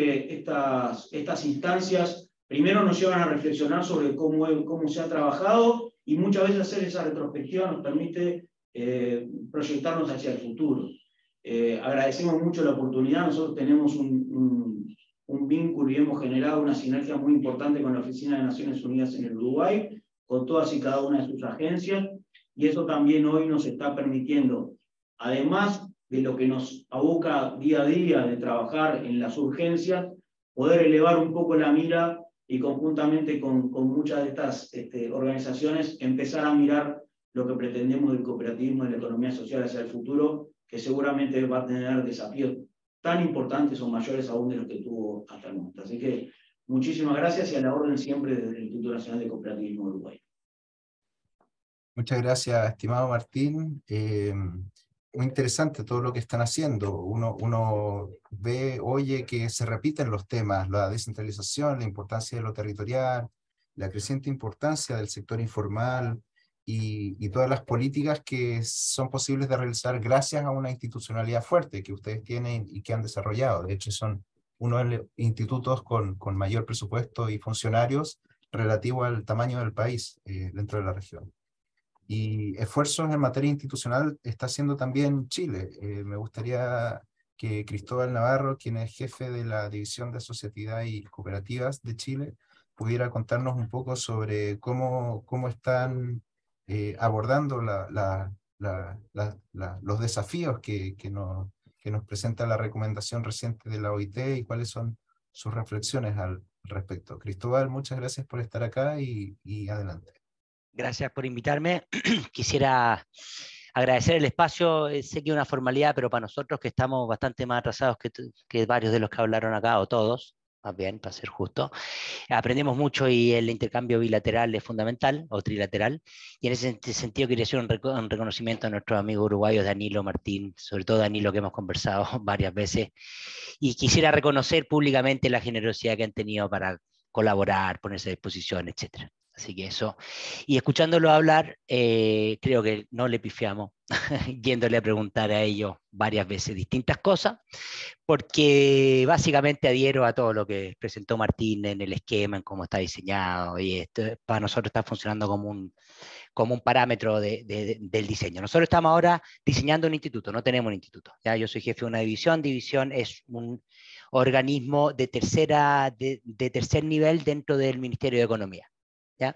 Speaker 7: estas instancias primero nos llevan a reflexionar sobre cómo se ha trabajado, y muchas veces hacer esa retrospectiva nos permite proyectarnos hacia el futuro. Agradecemos mucho la oportunidad. Nosotros tenemos un vínculo y hemos generado una sinergia muy importante con la Oficina de Naciones Unidas en el Uruguay, con todas y cada una de sus agencias, y eso también hoy nos está permitiendo, además de lo que nos aboca día a día de trabajar en las urgencias, poder elevar un poco la mira y conjuntamente con muchas de estas organizaciones empezar a mirar lo que pretendemos del cooperativismo y la economía social hacia el futuro, que seguramente va a tener desafíos tan importantes o mayores aún de los que tuvo hasta el momento. Así que muchísimas gracias, y a la orden siempre desde el Instituto Nacional de Cooperativismo de Uruguay.
Speaker 1: Muchas gracias, estimado Martín. Muy interesante todo lo que están haciendo. Uno ve, oye, que se repiten los temas: la descentralización, la importancia de lo territorial, la creciente importancia del sector informal, y todas las políticas que son posibles de realizar gracias a una institucionalidad fuerte que ustedes tienen y que han desarrollado. De hecho, son uno de los institutos con mayor presupuesto y funcionarios relativo al tamaño del país dentro de la región. Y esfuerzos en materia institucional está haciendo también Chile. Me gustaría que Cristóbal Navarro, quien es jefe de la División de Asociatividad y Cooperativas de Chile, pudiera contarnos un poco sobre cómo están abordando los desafíos que nos presenta la recomendación reciente de la OIT y cuáles son sus reflexiones al respecto. Cristóbal, muchas gracias por estar acá y adelante.
Speaker 8: Gracias por invitarme. Quisiera agradecer el espacio. Sé que es una formalidad, pero para nosotros que estamos bastante más atrasados que varios de los que hablaron acá, o todos, más bien, para ser justo, aprendemos mucho y el intercambio bilateral es fundamental, o trilateral, y en ese sentido quería hacer un reconocimiento a nuestros amigos uruguayos, Danilo, Martín, sobre todo Danilo, que hemos conversado varias veces, y quisiera reconocer públicamente la generosidad que han tenido para colaborar, ponerse a disposición, etcétera. Así que eso. Y escuchándolo hablar, creo que no le pifiamos, yéndole a preguntar a ellos varias veces distintas cosas, porque básicamente adhiero a todo lo que presentó Martín en el esquema, en cómo está diseñado, y esto para nosotros está funcionando como un parámetro del diseño. Nosotros estamos ahora diseñando un instituto, no tenemos un instituto. ¿Ya? Yo soy jefe de una división es un organismo de tercer nivel dentro del Ministerio de Economía. ¿Ya?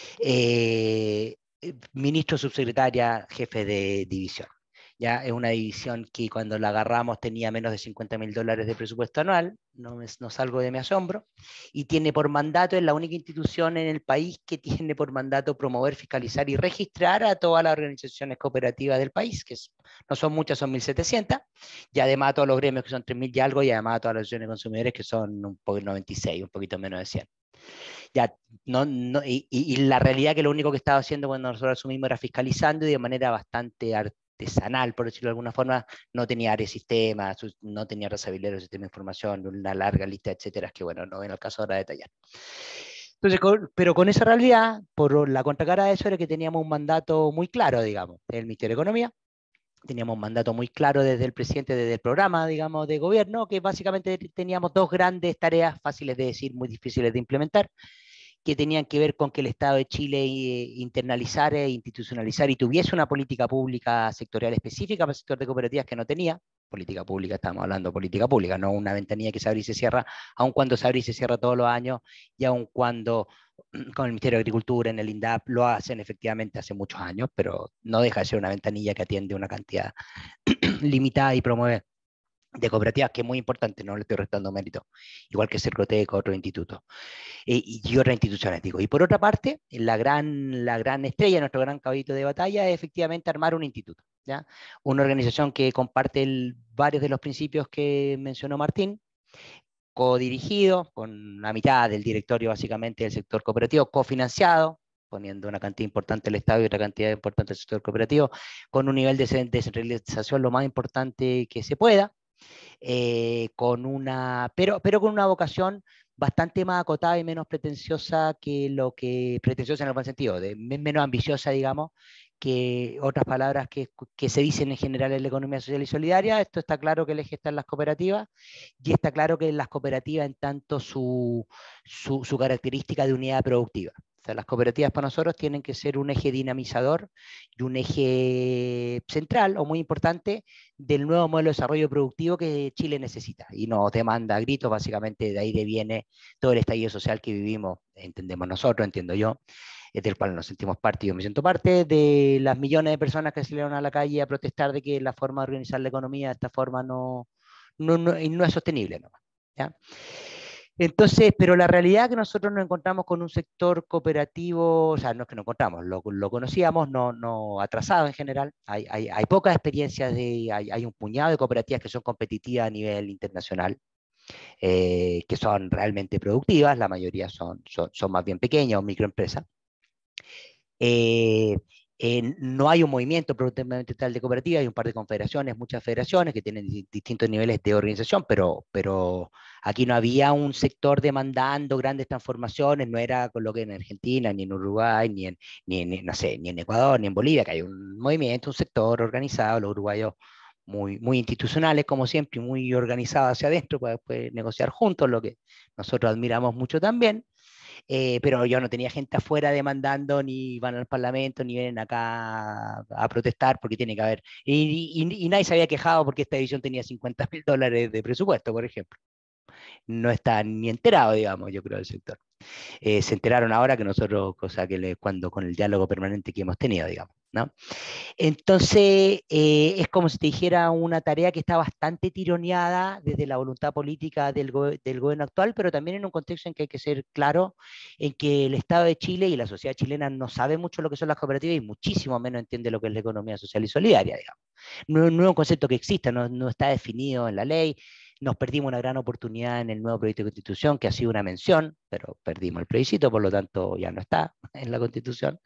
Speaker 8: Ministro, subsecretaria, jefe de división. ¿Ya? Es una división que cuando la agarramos tenía menos de $50.000 de presupuesto anual, no salgo de mi asombro, y tiene por mandato, es la única institución en el país que tiene por mandato promover, fiscalizar y registrar a todas las organizaciones cooperativas del país, que no son muchas, son 1.700, y además a todos los gremios que son 3.000 y algo, y además a todas las asociaciones de consumidores que son un poco 96, un poquito menos de 100. Ya, y la realidad que lo único que estaba haciendo cuando nosotros asumimos era fiscalizando y de manera bastante artesanal, por decirlo de alguna forma, no tenía área de sistemas, no tenía trazabilidad de sistema de información, una larga lista, etcétera, que bueno, no en el caso ahora de detallar. Entonces, pero con esa realidad, por la contracara de eso era que teníamos un mandato muy claro, digamos, del Ministerio de Economía. Teníamos un mandato muy claro desde el presidente, desde el programa, digamos, de gobierno, que básicamente teníamos dos grandes tareas fáciles de decir, muy difíciles de implementar, que tenían que ver con que el Estado de Chile internalizara e institucionalizara y tuviese una política pública sectorial específica para el sector de cooperativas que no tenía. Política pública, estamos hablando de política pública, no una ventanilla que se abre y se cierra, aun cuando se abre y se cierra todos los años, y aun cuando con el Ministerio de Agricultura, en el INDAP, lo hacen efectivamente hace muchos años, pero no deja de ser una ventanilla que atiende una cantidad limitada y promueve de cooperativas, que es muy importante, no le estoy restando mérito, igual que Cercoteca, otros institutos, y otras instituciones, digo. Y por otra parte, la gran estrella, nuestro gran caballito de batalla, es efectivamente armar un instituto, ¿ya? Una organización que comparte varios de los principios que mencionó Martín, codirigido, con la mitad del directorio básicamente del sector cooperativo, cofinanciado, poniendo una cantidad importante del Estado y otra cantidad importante del sector cooperativo, con un nivel de descentralización lo más importante que se pueda, pero con una vocación bastante más acotada y menos pretenciosa pretenciosa en el buen sentido, menos ambiciosa, digamos, que otras palabras que se dicen en general en la economía social y solidaria. Esto está claro que el eje está en las cooperativas, y está claro que en las cooperativas en tanto su característica de unidad productiva. O sea, las cooperativas para nosotros tienen que ser un eje dinamizador y un eje central o muy importante del nuevo modelo de desarrollo productivo que Chile necesita y nos demanda a gritos. Básicamente de ahí viene todo el estallido social que vivimos, entendemos nosotros, entiendo yo, del cual nos sentimos parte y yo me siento parte, de las millones de personas que salieron a la calle a protestar de que la forma de organizar la economía de esta forma no es sostenible, ¿no? ¿Ya? Entonces, pero la realidad es que nosotros nos encontramos con un sector cooperativo, o sea, no es que nos encontramos, lo conocíamos, no atrasado en general. Hay pocas experiencias, hay un puñado de cooperativas que son competitivas a nivel internacional, que son realmente productivas, la mayoría son más bien pequeñas o microempresas. No hay un movimiento propiamente tal de cooperativa, hay un par de confederaciones, muchas federaciones que tienen distintos niveles de organización, pero aquí no había un sector demandando grandes transformaciones, no era con lo que en Argentina, ni en Uruguay, no sé, ni en Ecuador, ni en Bolivia, que hay un movimiento, un sector organizado, los uruguayos muy institucionales como siempre, y muy organizados hacia adentro para después negociar juntos, lo que nosotros admiramos mucho también. pero yo no tenía gente afuera demandando, ni van al Parlamento, ni vienen acá a protestar, porque tiene que haber. Y nadie se había quejado porque esta edición tenía $50.000 de presupuesto, por ejemplo. No está ni enterado, digamos, yo creo, del sector. Se enteraron ahora que nosotros, cosa que cuando con el diálogo permanente que hemos tenido, digamos, ¿no? Entonces, es como si te dijera una tarea que está bastante tironeada desde la voluntad política del gobierno actual, pero también en un contexto en que hay que ser claro en que el Estado de Chile y la sociedad chilena no sabe mucho lo que son las cooperativas y muchísimo menos entiende lo que es la economía social y solidaria, digamos. No es un concepto que exista, no está definido en la ley. Nos perdimos una gran oportunidad en el nuevo proyecto de Constitución, que ha sido una mención, pero perdimos el plebiscito, por lo tanto ya no está en la Constitución.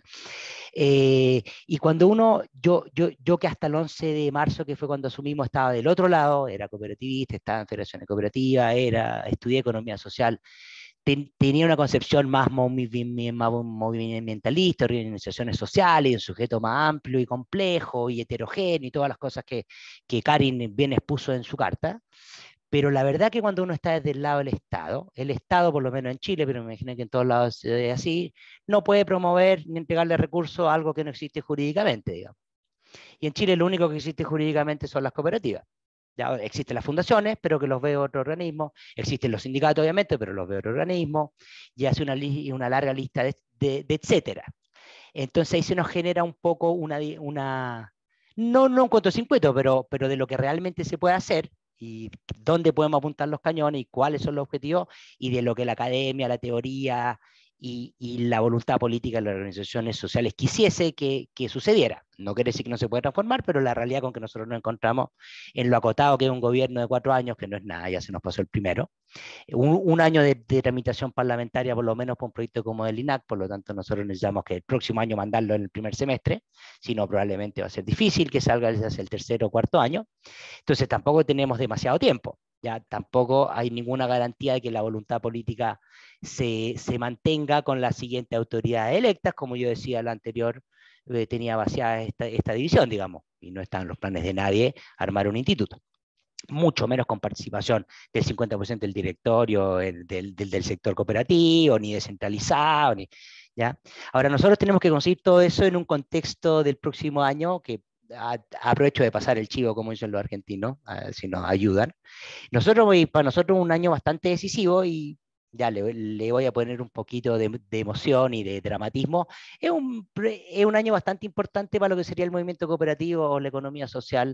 Speaker 8: Y cuando yo que hasta el 11 de marzo, que fue cuando asumimos, estaba del otro lado, era cooperativista, estaba en federaciones cooperativas, estudié economía social, tenía una concepción más movimentalista, organizaciones sociales, un sujeto más amplio y complejo y heterogéneo y todas las cosas que Karin bien expuso en su carta. Pero la verdad que cuando uno está desde el lado del Estado, el Estado, por lo menos en Chile, pero me imagino que en todos lados es así, no puede promover ni entregarle recursos a algo que no existe jurídicamente, digamos. Y en Chile lo único que existe jurídicamente son las cooperativas. Ya existen las fundaciones, pero que los ve otro organismo. Existen los sindicatos, obviamente, pero los ve otro organismo. Y hace una larga lista de etcétera. Entonces ahí se nos genera un poco no un cortocircuito, pero de lo que realmente se puede hacer y dónde podemos apuntar los cañones y cuáles son los objetivos, y de lo que la academia, la teoría y la voluntad política de las organizaciones sociales quisiese que sucediera. No quiere decir que no se pueda transformar, pero la realidad con que nosotros nos encontramos en lo acotado que es un gobierno de 4 años, que no es nada, ya se nos pasó el primero, un año de tramitación parlamentaria por lo menos por un proyecto como el INAC, por lo tanto nosotros necesitamos que el próximo año mandarlo en el primer semestre, si no probablemente va a ser difícil que salga desde el tercer o cuarto año. Entonces tampoco tenemos demasiado tiempo, ya tampoco hay ninguna garantía de que la voluntad política se mantenga con las siguientes autoridades electas. Como yo decía, la anterior tenía vaciada esta división, digamos, y no están los planes de nadie armar un instituto, mucho menos con participación del 50% del directorio, del sector cooperativo, ni descentralizado, ¿ya? Ahora, nosotros tenemos que conseguir todo eso en un contexto del próximo año, que aprovecho de pasar el chivo, como dicen los argentinos, si nos ayudan. Para nosotros un año bastante decisivo, y ya le voy a poner un poquito de emoción y de dramatismo. Es un año bastante importante para lo que sería el movimiento cooperativo o la economía social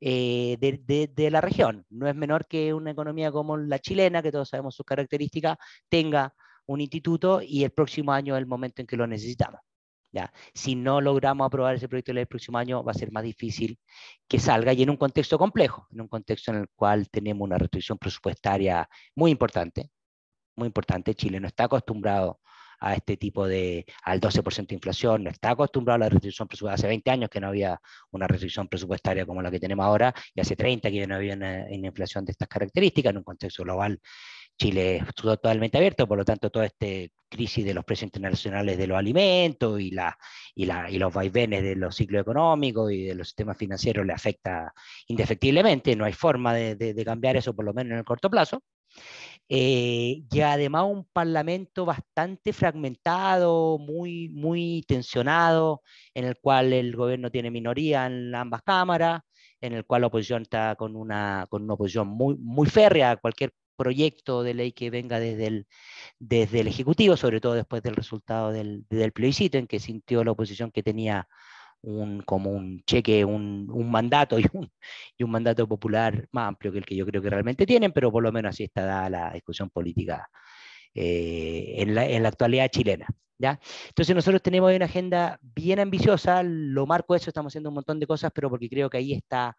Speaker 8: de la región. No es menor que una economía como la chilena, que todos sabemos sus características, tenga un instituto, y el próximo año es el momento en que lo necesitamos. ¿Ya? Si no logramos aprobar ese proyecto de ley el próximo año, va a ser más difícil que salga, y en un contexto complejo, en un contexto en el cual tenemos una restricción presupuestaria muy importante, muy importante. Chile no está acostumbrado a este tipo al 12% de inflación, no está acostumbrado a la restricción presupuestaria. Hace 20 años que no había una restricción presupuestaria como la que tenemos ahora, y hace 30 que no había una inflación de estas características. En un contexto global, Chile es totalmente abierto, por lo tanto, toda esta crisis de los precios internacionales de los alimentos y los vaivenes de los ciclos económicos y de los sistemas financieros le afecta indefectiblemente. No hay forma de cambiar eso, por lo menos en el corto plazo. Y además un parlamento bastante fragmentado, muy tensionado, en el cual el gobierno tiene minoría en ambas cámaras, en el cual la oposición está con una oposición muy férrea a cualquier proyecto de ley que venga desde el Ejecutivo, sobre todo después del resultado del plebiscito, en que sintió la oposición que tenía como un cheque, un mandato y un mandato popular más amplio que el que yo creo que realmente tienen, pero por lo menos así está dada la discusión política en la actualidad chilena. ¿Ya? Entonces nosotros tenemos una agenda bien ambiciosa, lo marco eso, estamos haciendo un montón de cosas, pero porque creo que ahí está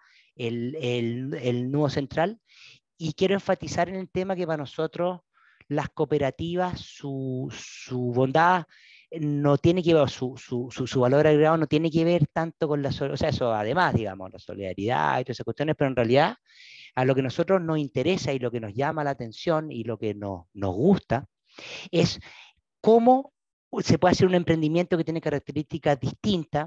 Speaker 8: el nudo central, y quiero enfatizar en el tema que para nosotros las cooperativas, su bondad no tiene que ver, su valor agregado no tiene que ver tanto con o sea, eso además, digamos, la solidaridad y todas esas cuestiones, pero en realidad a lo que a nosotros nos interesa y lo que nos llama la atención y lo que nos gusta es cómo se puede hacer un emprendimiento que tiene características distintas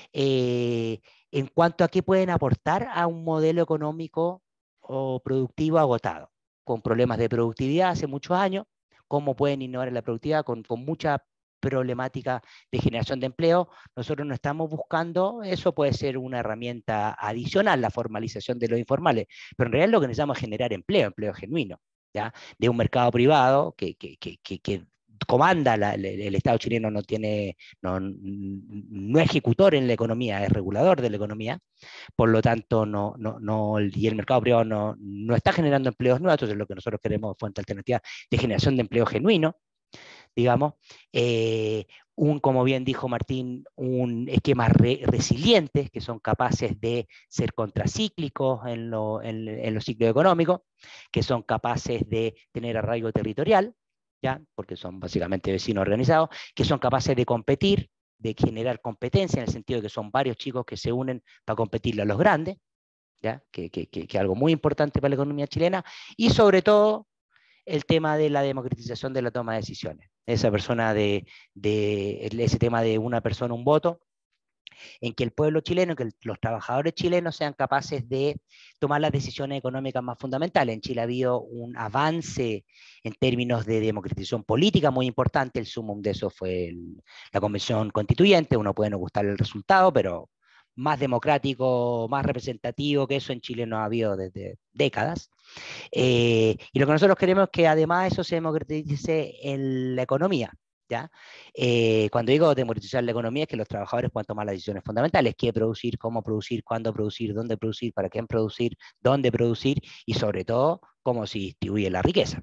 Speaker 8: en cuanto a qué pueden aportar a un modelo económico o productivo agotado, con problemas de productividad hace muchos años, cómo pueden innovar en la productividad con mucha problemática de generación de empleo. Nosotros no estamos buscando, eso puede ser una herramienta adicional, la formalización de los informales, pero en realidad lo que necesitamos es generar empleo genuino, ¿ya? De un mercado privado que comanda el Estado chileno, no es ejecutor en la economía, es regulador de la economía, por lo tanto, y el mercado privado no está generando empleos nuevos, entonces lo que nosotros queremos es fuente alternativa de generación de empleo genuino, digamos, como bien dijo Martín, un esquema resilientes que son capaces de ser contracíclicos en los ciclos económicos, que son capaces de tener arraigo territorial, ¿ya? Porque son básicamente vecinos organizados, que son capaces de competir, de generar competencia, en el sentido de que son varios chicos que se unen para competirle a los grandes, ¿ya? Que es algo muy importante para la economía chilena, y sobre todo el tema de la democratización de la toma de decisiones. Ese tema de una persona, un voto, en que el pueblo chileno, que los trabajadores chilenos sean capaces de tomar las decisiones económicas más fundamentales. En Chile ha habido un avance en términos de democratización política muy importante. El sumum de eso fue la Convención Constituyente. Uno puede no gustar el resultado, pero más democrático, más representativo que eso en Chile no ha habido desde décadas. Y lo que nosotros queremos es que además eso se democratice en la economía, ¿ya? Cuando digo democratizar la economía es que los trabajadores puedan tomar las decisiones fundamentales: qué producir, cómo producir, cuándo producir, dónde producir, para quién producir, dónde producir, y sobre todo cómo se distribuye la riqueza,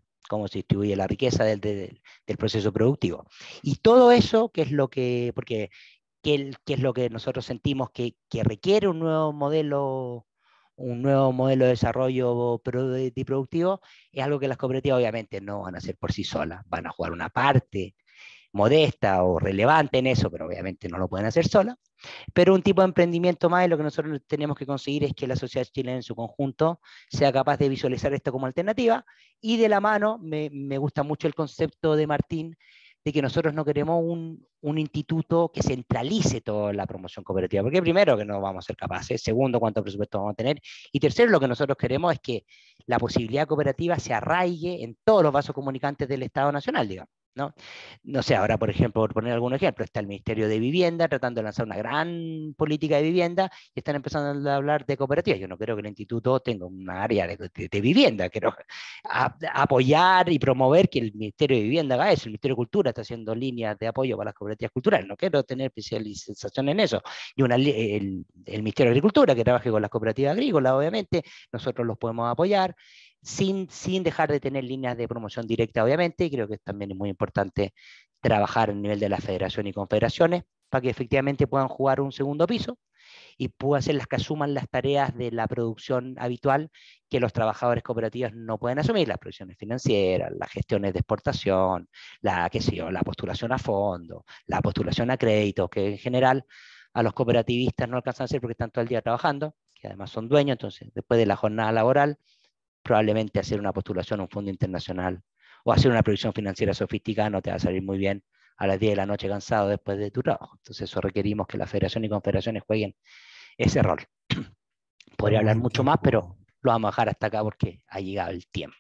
Speaker 8: del proceso productivo. Y todo eso, que es lo que, ¿qué es lo que nosotros sentimos que requiere un nuevo modelo de desarrollo productivo? Es algo que las cooperativas obviamente no van a hacer por sí solas, van a jugar una parte modesta o relevante en eso, pero obviamente no lo pueden hacer solas. Pero un tipo de emprendimiento más, y lo que nosotros tenemos que conseguir es que la sociedad chilena en su conjunto sea capaz de visualizar esto como alternativa, y de la mano, me gusta mucho el concepto de Martín, de que nosotros no queremos un instituto que centralice toda la promoción cooperativa, porque primero, que no vamos a ser capaces; segundo, cuánto presupuesto vamos a tener; y tercero, lo que nosotros queremos es que la posibilidad cooperativa se arraigue en todos los vasos comunicantes del Estado Nacional, digamos, ¿no? No sé, ahora, por ejemplo, por poner algún ejemplo, está el Ministerio de Vivienda tratando de lanzar una gran política de vivienda y están empezando a hablar de cooperativas. Yo no creo que el instituto tenga un área de vivienda. Quiero apoyar y promover que el Ministerio de Vivienda haga eso. El Ministerio de Cultura está haciendo líneas de apoyo para las cooperativas culturales. No quiero tener especialización en eso. Y el Ministerio de Agricultura, que trabaje con las cooperativas agrícolas, obviamente, nosotros los podemos apoyar, sin dejar de tener líneas de promoción directa, obviamente. Y creo que también es muy importante trabajar a nivel de la federación y confederaciones para que efectivamente puedan jugar un segundo piso y puedan ser las que asuman las tareas de la producción habitual que los trabajadores cooperativos no pueden asumir: las producciones financieras, las gestiones de exportación, la postulación a fondo, la postulación a créditos, que en general a los cooperativistas no alcanzan a hacer porque están todo el día trabajando, que además son dueños. Entonces, después de la jornada laboral, probablemente hacer una postulación a un fondo internacional o hacer una previsión financiera sofisticada no te va a salir muy bien a las 10 de la noche cansado después de tu trabajo. Entonces eso requerimos que la federación y confederaciones jueguen ese rol. Podría hablar mucho más, pero lo vamos a dejar hasta acá porque ha llegado el tiempo.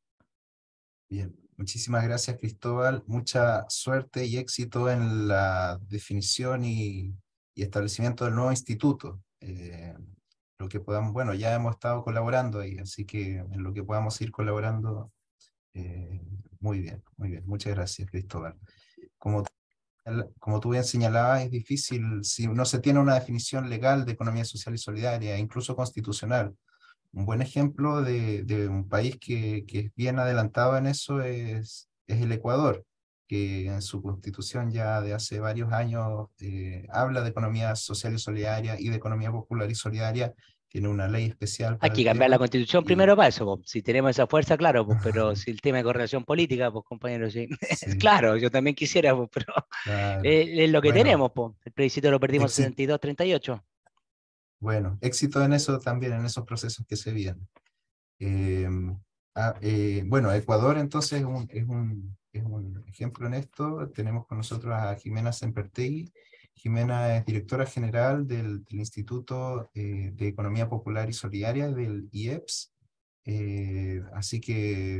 Speaker 1: Bien, muchísimas gracias, Cristóbal. Mucha suerte y éxito en la definición y establecimiento del nuevo instituto. Lo que podamos, bueno, ya hemos estado colaborando ahí, así que en lo que podamos ir colaborando, muy bien, muy bien. Muchas gracias, Cristóbal. Como tú bien señalabas, es difícil si no se tiene una definición legal de economía social y solidaria, incluso constitucional. Un buen ejemplo de un país que es bien adelantado en eso es el Ecuador, que en su constitución ya de hace varios años habla de economía social y solidaria y de economía popular y solidaria. Tiene una ley especial
Speaker 8: Hay
Speaker 1: para
Speaker 8: que
Speaker 1: el
Speaker 8: cambiar la
Speaker 1: tema.
Speaker 8: constitución primero para eso, po. Si tenemos esa fuerza, claro, pues, pero si el tema de correlación política, pues compañeros, sí.
Speaker 1: Sí,
Speaker 8: Claro, yo también quisiera, pues, pero
Speaker 1: claro.
Speaker 8: es lo que
Speaker 1: Bueno,
Speaker 8: tenemos, pues. El plebiscito lo perdimos en
Speaker 1: éxito,
Speaker 8: 72-38.
Speaker 1: bueno, éxito en eso también, en esos procesos que se vienen. Eh, bueno, Ecuador entonces es un ejemplo en esto. Tenemos con nosotros a Jimena Sempertegui. Jimena es directora general del Instituto de Economía Popular y Solidaria del IEPS. Así que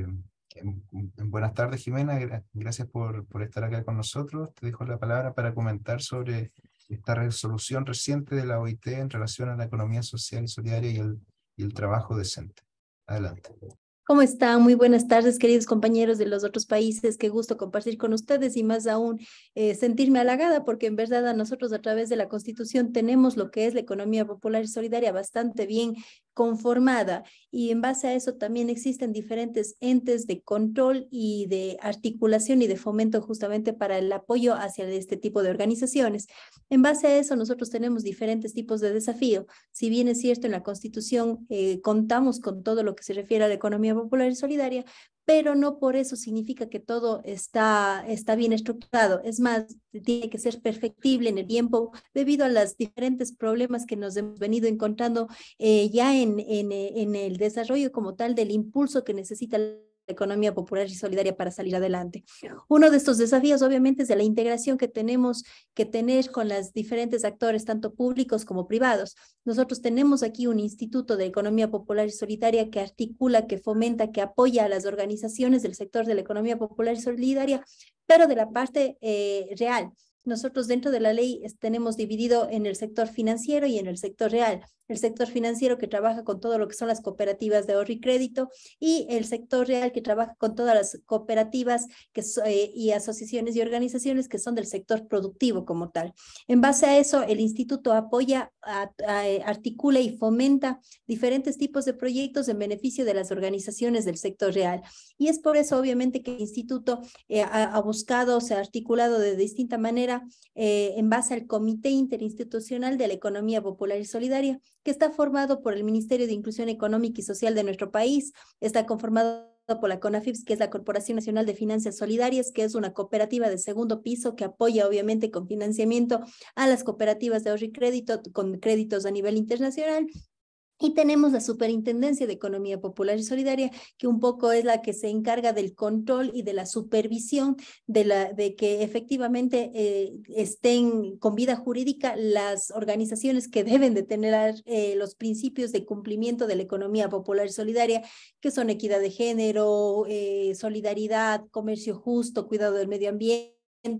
Speaker 1: Buenas tardes, Jimena. Gracias por estar acá con nosotros. Te dejo la palabra para comentar sobre esta resolución reciente de la OIT en relación a la economía social y solidaria y el trabajo decente. Adelante.
Speaker 9: ¿Cómo están? Muy buenas tardes, queridos compañeros de los otros países. Qué gusto compartir con ustedes y más aún sentirme halagada porque en verdad a nosotros a través de la Constitución tenemos lo que es la economía popular y solidaria bastante bien conformada y en base a eso también existen diferentes entes de control y de articulación y de fomento justamente para el apoyo hacia este tipo de organizaciones. En base a eso nosotros tenemos diferentes tipos de desafío. Si bien es cierto en la Constitución contamos con todo lo que se refiere a la economía popular y solidaria, pero no por eso significa que todo está bien estructurado. Es más, tiene que ser perfectible en el tiempo debido a los diferentes problemas que nos hemos venido encontrando ya en el desarrollo como tal del impulso que necesita la economía popular y solidaria para salir adelante. Uno de estos desafíos obviamente es de la integración que tenemos que tener con los diferentes actores, tanto públicos como privados. Nosotros tenemos aquí un Instituto de Economía Popular y Solidaria que articula, que fomenta, que apoya a las organizaciones del sector de la economía popular y solidaria, pero de la parte real. Nosotros dentro de la ley tenemos dividido en el sector financiero y en el sector real. El sector financiero que trabaja con todo lo que son las cooperativas de ahorro y crédito y el sector real que trabaja con todas las cooperativas y asociaciones y organizaciones que son del sector productivo como tal. En base a eso, el instituto apoya, articula y fomenta diferentes tipos de proyectos en beneficio de las organizaciones del sector real. Y es por eso, obviamente, que el instituto ha buscado, se ha articulado de distinta manera en base al Comité Interinstitucional de la Economía Popular y Solidaria, que está formado por el Ministerio de Inclusión Económica y Social de nuestro país, está conformado por la CONAFIPS, que es la Corporación Nacional de Finanzas Solidarias, que es una cooperativa de segundo piso que apoya obviamente con financiamiento a las cooperativas de ahorro y crédito con créditos a nivel internacional. Y tenemos la Superintendencia de Economía Popular y Solidaria, que un poco es la que se encarga del control y de la supervisión de que efectivamente estén con vida jurídica las organizaciones que deben de tener los principios de cumplimiento de la economía popular y solidaria, que son equidad de género, solidaridad, comercio justo, cuidado del medio ambiente,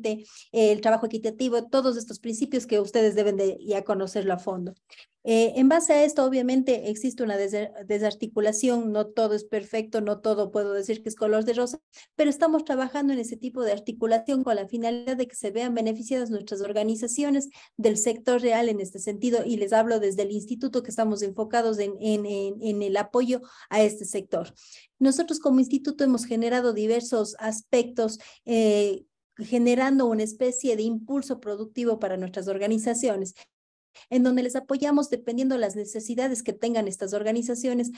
Speaker 9: el trabajo equitativo, todos estos principios que ustedes deben de ya conocerlo a fondo. En base a esto, obviamente, existe una desarticulación, no todo es perfecto, no todo puedo decir que es color de rosa, pero estamos trabajando en ese tipo de articulación con la finalidad de que se vean beneficiadas nuestras organizaciones del sector real en este sentido, y les hablo desde el instituto que estamos enfocados en el apoyo a este sector. Nosotros como instituto hemos generado diversos aspectos generando una especie de impulso productivo para nuestras organizaciones, en donde les apoyamos dependiendo de las necesidades que tengan estas organizaciones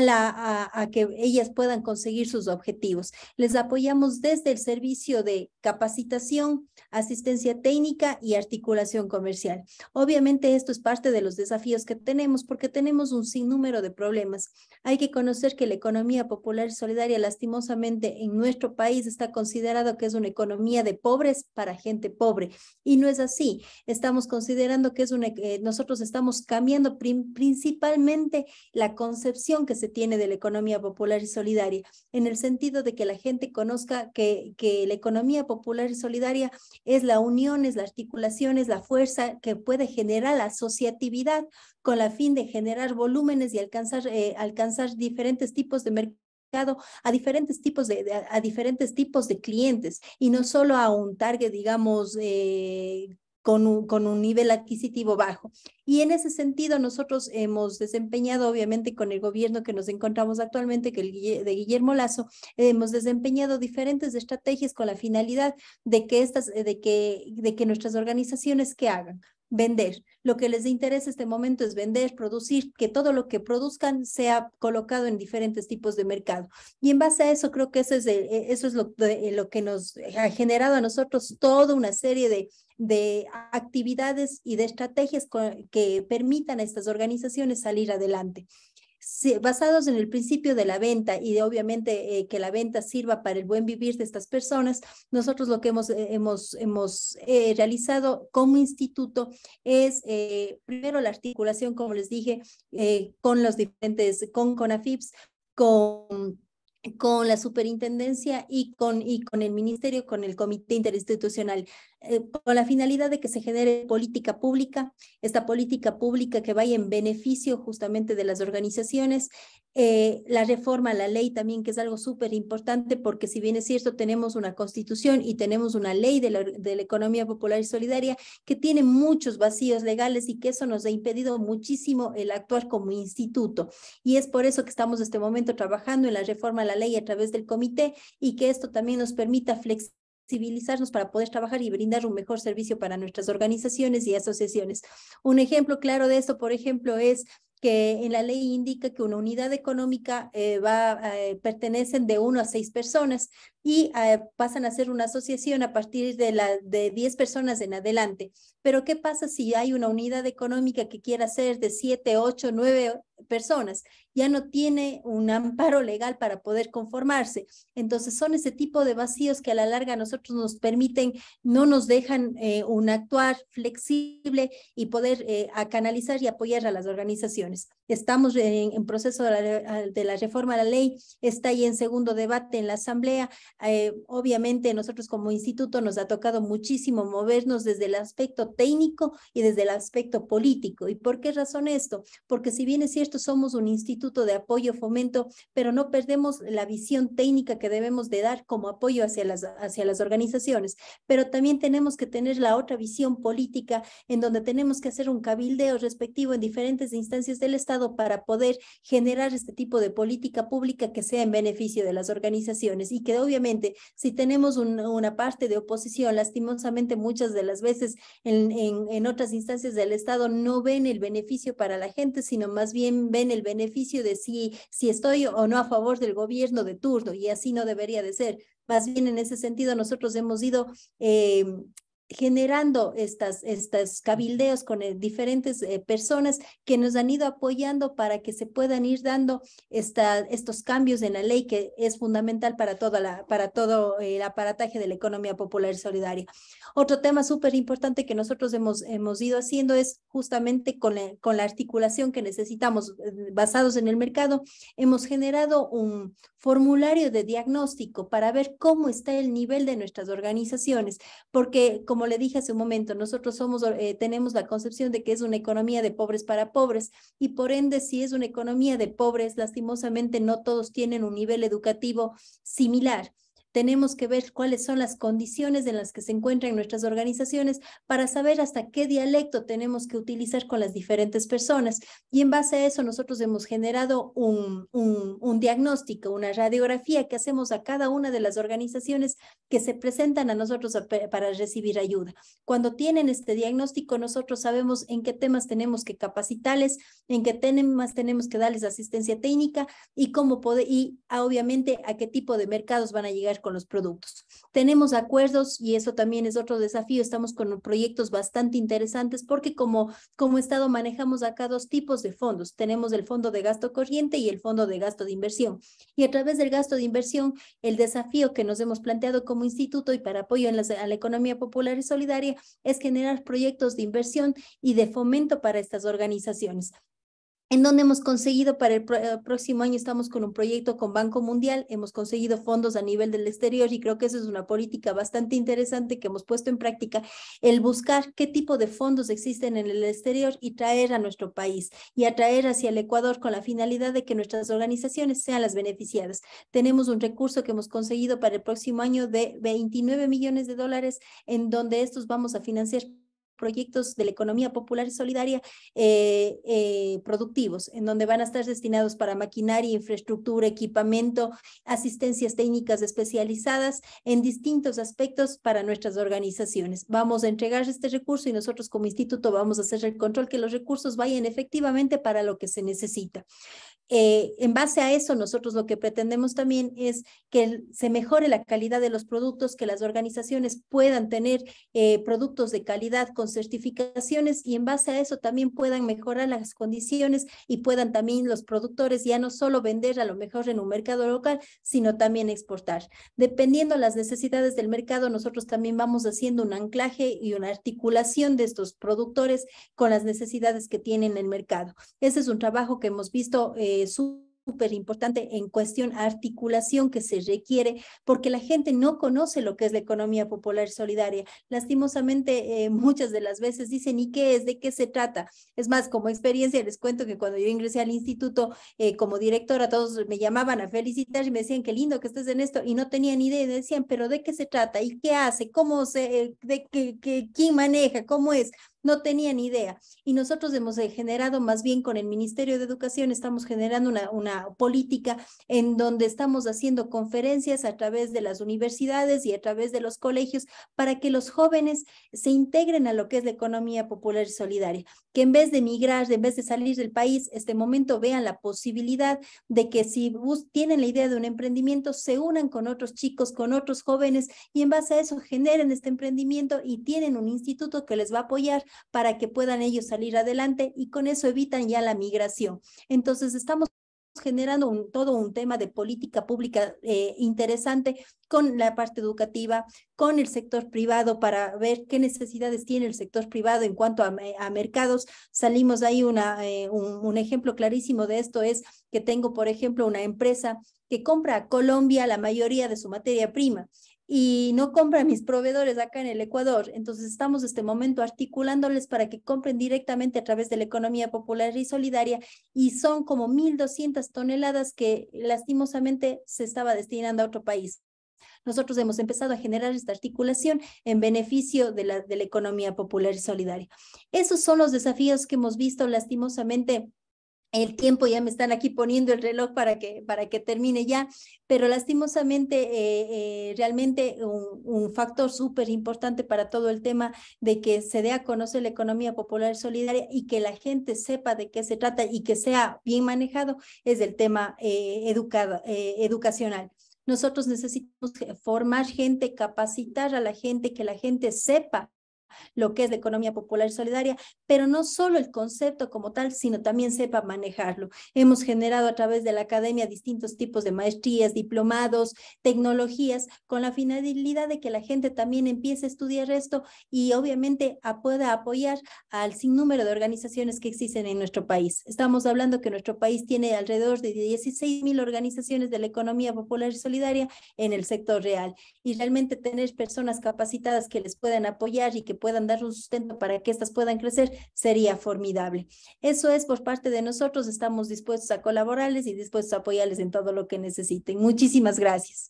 Speaker 9: a que ellas puedan conseguir sus objetivos. Les apoyamos desde el servicio de capacitación, asistencia técnica y articulación comercial. Obviamente esto es parte de los desafíos que tenemos porque tenemos un sinnúmero de problemas. Hay que conocer que la economía popular y solidaria lastimosamente en nuestro país está considerado que es una economía de pobres para gente pobre y no es así. Estamos considerando que es nosotros estamos cambiando principalmente la concepción que se tiene de la economía popular y solidaria, en el sentido de que la gente conozca que la economía popular y solidaria es la unión, es la articulación, es la fuerza que puede generar la asociatividad con la fin de generar volúmenes y alcanzar diferentes tipos de mercado a diferentes tipos de clientes y no solo a un target, digamos, con un nivel adquisitivo bajo. Y en ese sentido nosotros hemos desempeñado, obviamente con el gobierno que nos encontramos actualmente, que de Guillermo Lasso, hemos desempeñado diferentes estrategias con la finalidad de que nuestras organizaciones ¿qué hagan? Vender. Lo que les interesa en este momento es vender, producir, que todo lo que produzcan sea colocado en diferentes tipos de mercado. Y en base a eso creo que eso es lo que nos ha generado a nosotros toda una serie de actividades y de estrategias que permitan a estas organizaciones salir adelante. Basados en el principio de la venta y de obviamente que la venta sirva para el buen vivir de estas personas, nosotros lo que hemos realizado como instituto es primero la articulación, como les dije, con los diferentes, con CONAFIPS, con con la superintendencia y con el ministerio, con el comité interinstitucional, con la finalidad de que se genere política pública, esta política pública que vaya en beneficio justamente de las organizaciones, la reforma a la ley también, que es algo súper importante, porque si bien es cierto, tenemos una constitución y tenemos una ley de la economía popular y solidaria que tiene muchos vacíos legales y que eso nos ha impedido muchísimo el actuar como instituto. Y es por eso que estamos en este momento trabajando en la reforma a la ley a través del comité, y que esto también nos permita flexibilizarnos para poder trabajar y brindar un mejor servicio para nuestras organizaciones y asociaciones. Un ejemplo claro de esto, por ejemplo, es que en la ley indica que una unidad económica pertenecen de 1 a 6 personas y pasan a ser una asociación a partir de 10 personas en adelante. Pero ¿qué pasa si hay una unidad económica que quiera ser de 7, 8, 9 personas? Ya no tiene un amparo legal para poder conformarse. Entonces son ese tipo de vacíos que a la larga a nosotros nos permiten, no nos dejan un actuar flexible y poder canalizar y apoyar a las organizaciones. Estamos en proceso de la reforma a la ley, está ahí en segundo debate en la Asamblea. Obviamente nosotros como instituto nos ha tocado muchísimo movernos desde el aspecto técnico y desde el aspecto político. ¿Y por qué razón esto? Porque si bien es cierto, somos un instituto de apoyo, fomento, pero no perdemos la visión técnica que debemos de dar como apoyo hacia las organizaciones, pero también tenemos que tener la otra visión política, en donde tenemos que hacer un cabildeo respectivo en diferentes instancias del Estado para poder generar este tipo de política pública que sea en beneficio de las organizaciones, y que obviamente si tenemos una parte de oposición, lastimosamente muchas de las veces en otras instancias del Estado no ven el beneficio para la gente, sino más bien ven el beneficio de si estoy o no a favor del gobierno de turno, y así no debería de ser. Más bien en ese sentido nosotros hemos ido generando estas cabildeos con diferentes personas que nos han ido apoyando para que se puedan ir dando estos cambios en la ley, que es fundamental para todo el aparataje de la economía popular y solidaria. Otro tema súper importante que nosotros hemos ido haciendo es justamente con la articulación que necesitamos basados en el mercado. Hemos generado un formulario de diagnóstico para ver cómo está el nivel de nuestras organizaciones, porque como le dije hace un momento, nosotros tenemos la concepción de que es una economía de pobres para pobres, y por ende, si es una economía de pobres, lastimosamente no todos tienen un nivel educativo similar. Tenemos que ver cuáles son las condiciones en las que se encuentran nuestras organizaciones para saber hasta qué dialecto tenemos que utilizar con las diferentes personas. Y en base a eso nosotros hemos generado un diagnóstico, una radiografía que hacemos a cada una de las organizaciones que se presentan a nosotros para recibir ayuda. Cuando tienen este diagnóstico, nosotros sabemos en qué temas tenemos que capacitarles, en qué temas tenemos que darles asistencia técnica y obviamente a qué tipo de mercados van a llegar con los productos. Tenemos acuerdos, y eso también es otro desafío. Estamos con proyectos bastante interesantes porque como Estado manejamos acá 2 tipos de fondos. Tenemos el fondo de gasto corriente y el fondo de gasto de inversión. Y a través del gasto de inversión, el desafío que nos hemos planteado como instituto y para apoyo a la economía popular y solidaria es generar proyectos de inversión y de fomento para estas organizaciones. En donde hemos conseguido para el próximo año, estamos con un proyecto con Banco Mundial, hemos conseguido fondos a nivel del exterior, y creo que eso es una política bastante interesante que hemos puesto en práctica, el buscar qué tipo de fondos existen en el exterior y traer a nuestro país y atraer hacia el Ecuador con la finalidad de que nuestras organizaciones sean las beneficiadas. Tenemos un recurso que hemos conseguido para el próximo año de $29 millones, en donde estos vamos a financiar proyectos de la economía popular y solidaria productivos, en donde van a estar destinados para maquinaria, infraestructura, equipamiento, asistencias técnicas especializadas en distintos aspectos para nuestras organizaciones. Vamos a entregar este recurso y nosotros como instituto vamos a hacer el control que los recursos vayan efectivamente para lo que se necesita. En base a eso, nosotros lo que pretendemos también es que se mejore la calidad de los productos, que las organizaciones puedan tener productos de calidad con certificaciones, y en base a eso también puedan mejorar las condiciones y puedan también los productores ya no solo vender a lo mejor en un mercado local, sino también exportar. Dependiendo de las necesidades del mercado, nosotros también vamos haciendo un anclaje y una articulación de estos productores con las necesidades que tienen el mercado. Ese es un trabajo que hemos visto súper importante en cuestión articulación que se requiere, porque la gente no conoce lo que es la economía popular solidaria. Lastimosamente, muchas de las veces dicen, ¿y qué es? ¿De qué se trata? Es más, como experiencia, les cuento que cuando yo ingresé al instituto como directora, todos me llamaban a felicitar y me decían, qué lindo que estés en esto, y no tenían idea, y decían, ¿pero de qué se trata? ¿Y qué hace? ¿Cómo se, quién maneja? ¿Cómo es? No tenían idea. Y nosotros hemos generado, más bien con el Ministerio de Educación, estamos generando una política en donde estamos haciendo conferencias a través de las universidades y a través de los colegios para que los jóvenes se integren a lo que es la economía popular y solidaria, que en vez de migrar, en vez de salir del país, este momento vean la posibilidad de que si tienen la idea de un emprendimiento, se unan con otros chicos, con otros jóvenes, y en base a eso generen este emprendimiento y tienen un instituto que les va a apoyar para que puedan ellos salir adelante, y con eso evitan ya la migración. Entonces estamos generando todo un tema de política pública interesante con la parte educativa, con el sector privado, para ver qué necesidades tiene el sector privado en cuanto a mercados. Salimos ahí un ejemplo clarísimo de esto es que tengo, por ejemplo, una empresa que compra a Colombia la mayoría de su materia prima y no compra a mis proveedores acá en el Ecuador. Entonces estamos en este momento articulándoles para que compren directamente a través de la economía popular y solidaria, y son como 1.200 toneladas que lastimosamente se estaba destinando a otro país. Nosotros hemos empezado a generar esta articulación en beneficio de la economía popular y solidaria. Esos son los desafíos que hemos visto. Lastimosamente, el tiempo, ya me están aquí poniendo el reloj para que termine ya, pero lastimosamente realmente un factor súper importante para todo el tema de que se dé a conocer la economía popular solidaria y que la gente sepa de qué se trata y que sea bien manejado es el tema educacional. Nosotros necesitamos formar gente, capacitar a la gente, que la gente sepa lo que es la economía popular y solidaria, pero no solo el concepto como tal, sino también sepa manejarlo. Hemos generado a través de la academia distintos tipos de maestrías, diplomados, tecnologías, con la finalidad de que la gente también empiece a estudiar esto y obviamente pueda apoyar al sinnúmero de organizaciones que existen en nuestro país. Estamos hablando que nuestro país tiene alrededor de 16.000 organizaciones de la economía popular y solidaria en el sector real, y realmente tener personas capacitadas que les puedan apoyar y que puedan dar un sustento para que éstas puedan crecer sería formidable. Eso es por parte de nosotros. Estamos dispuestos a colaborarles y dispuestos a apoyarles en todo lo que necesiten. Muchísimas gracias.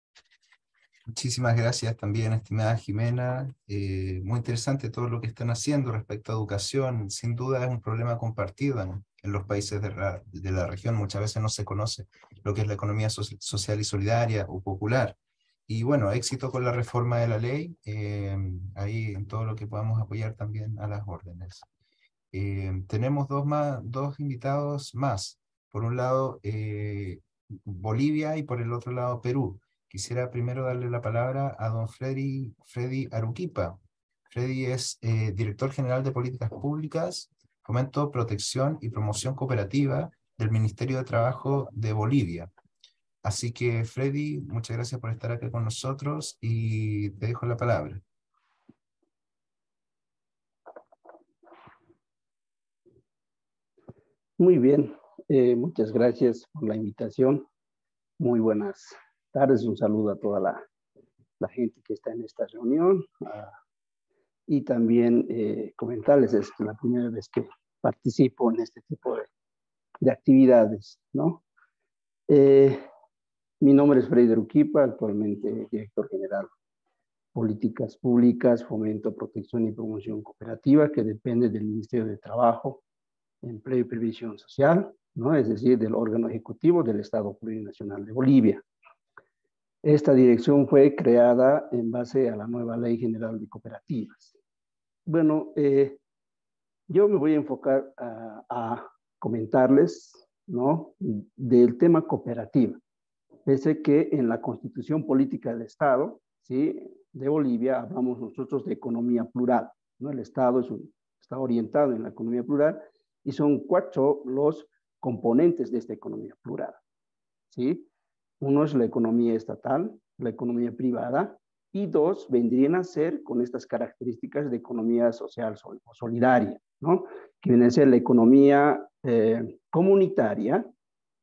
Speaker 1: Muchísimas gracias también, estimada Jimena. Muy interesante todo lo que están haciendo respecto a educación. Sin duda es un problema compartido en los países de la región. Muchas veces no se conoce lo que es la economía social y solidaria o popular. Y bueno, éxito con la reforma de la ley, ahí en todo lo que podamos apoyar también a las órdenes. Tenemos dos invitados más. Por un lado, Bolivia, y por el otro lado, Perú. Quisiera primero darle la palabra a don Freddy Aruquipa. Freddy es director general de Políticas Públicas, Fomento, Protección y Promoción Cooperativa del Ministerio de Trabajo de Bolivia. Así que, Freddy, muchas gracias por estar aquí con nosotros y te dejo la palabra.
Speaker 10: Muy bien, muchas gracias por la invitación. Muy buenas tardes, un saludo a toda la gente que está en esta reunión. Y también comentarles, es la primera vez que participo en este tipo de actividades, ¿no? Mi nombre es Freddy Aruquipa, actualmente director general Políticas Públicas, Fomento, Protección y Promoción Cooperativa, que depende del Ministerio de Trabajo, Empleo y Previsión Social, ¿no? Es decir, del órgano ejecutivo del Estado Plurinacional de Bolivia. Esta dirección fue creada en base a la nueva Ley General de Cooperativas. Bueno, yo me voy a enfocar a comentarles, ¿no?, del tema cooperativa. Pese que en la Constitución Política del Estado, ¿sí?, de Bolivia hablamos nosotros de economía plural, ¿no? El Estado está orientado en la economía plural y son 4 los componentes de esta economía plural, ¿sí? Uno es la economía estatal, la economía privada, y 2 vendrían a ser con estas características de economía social o solidaria, ¿no? Que viene a ser la economía comunitaria,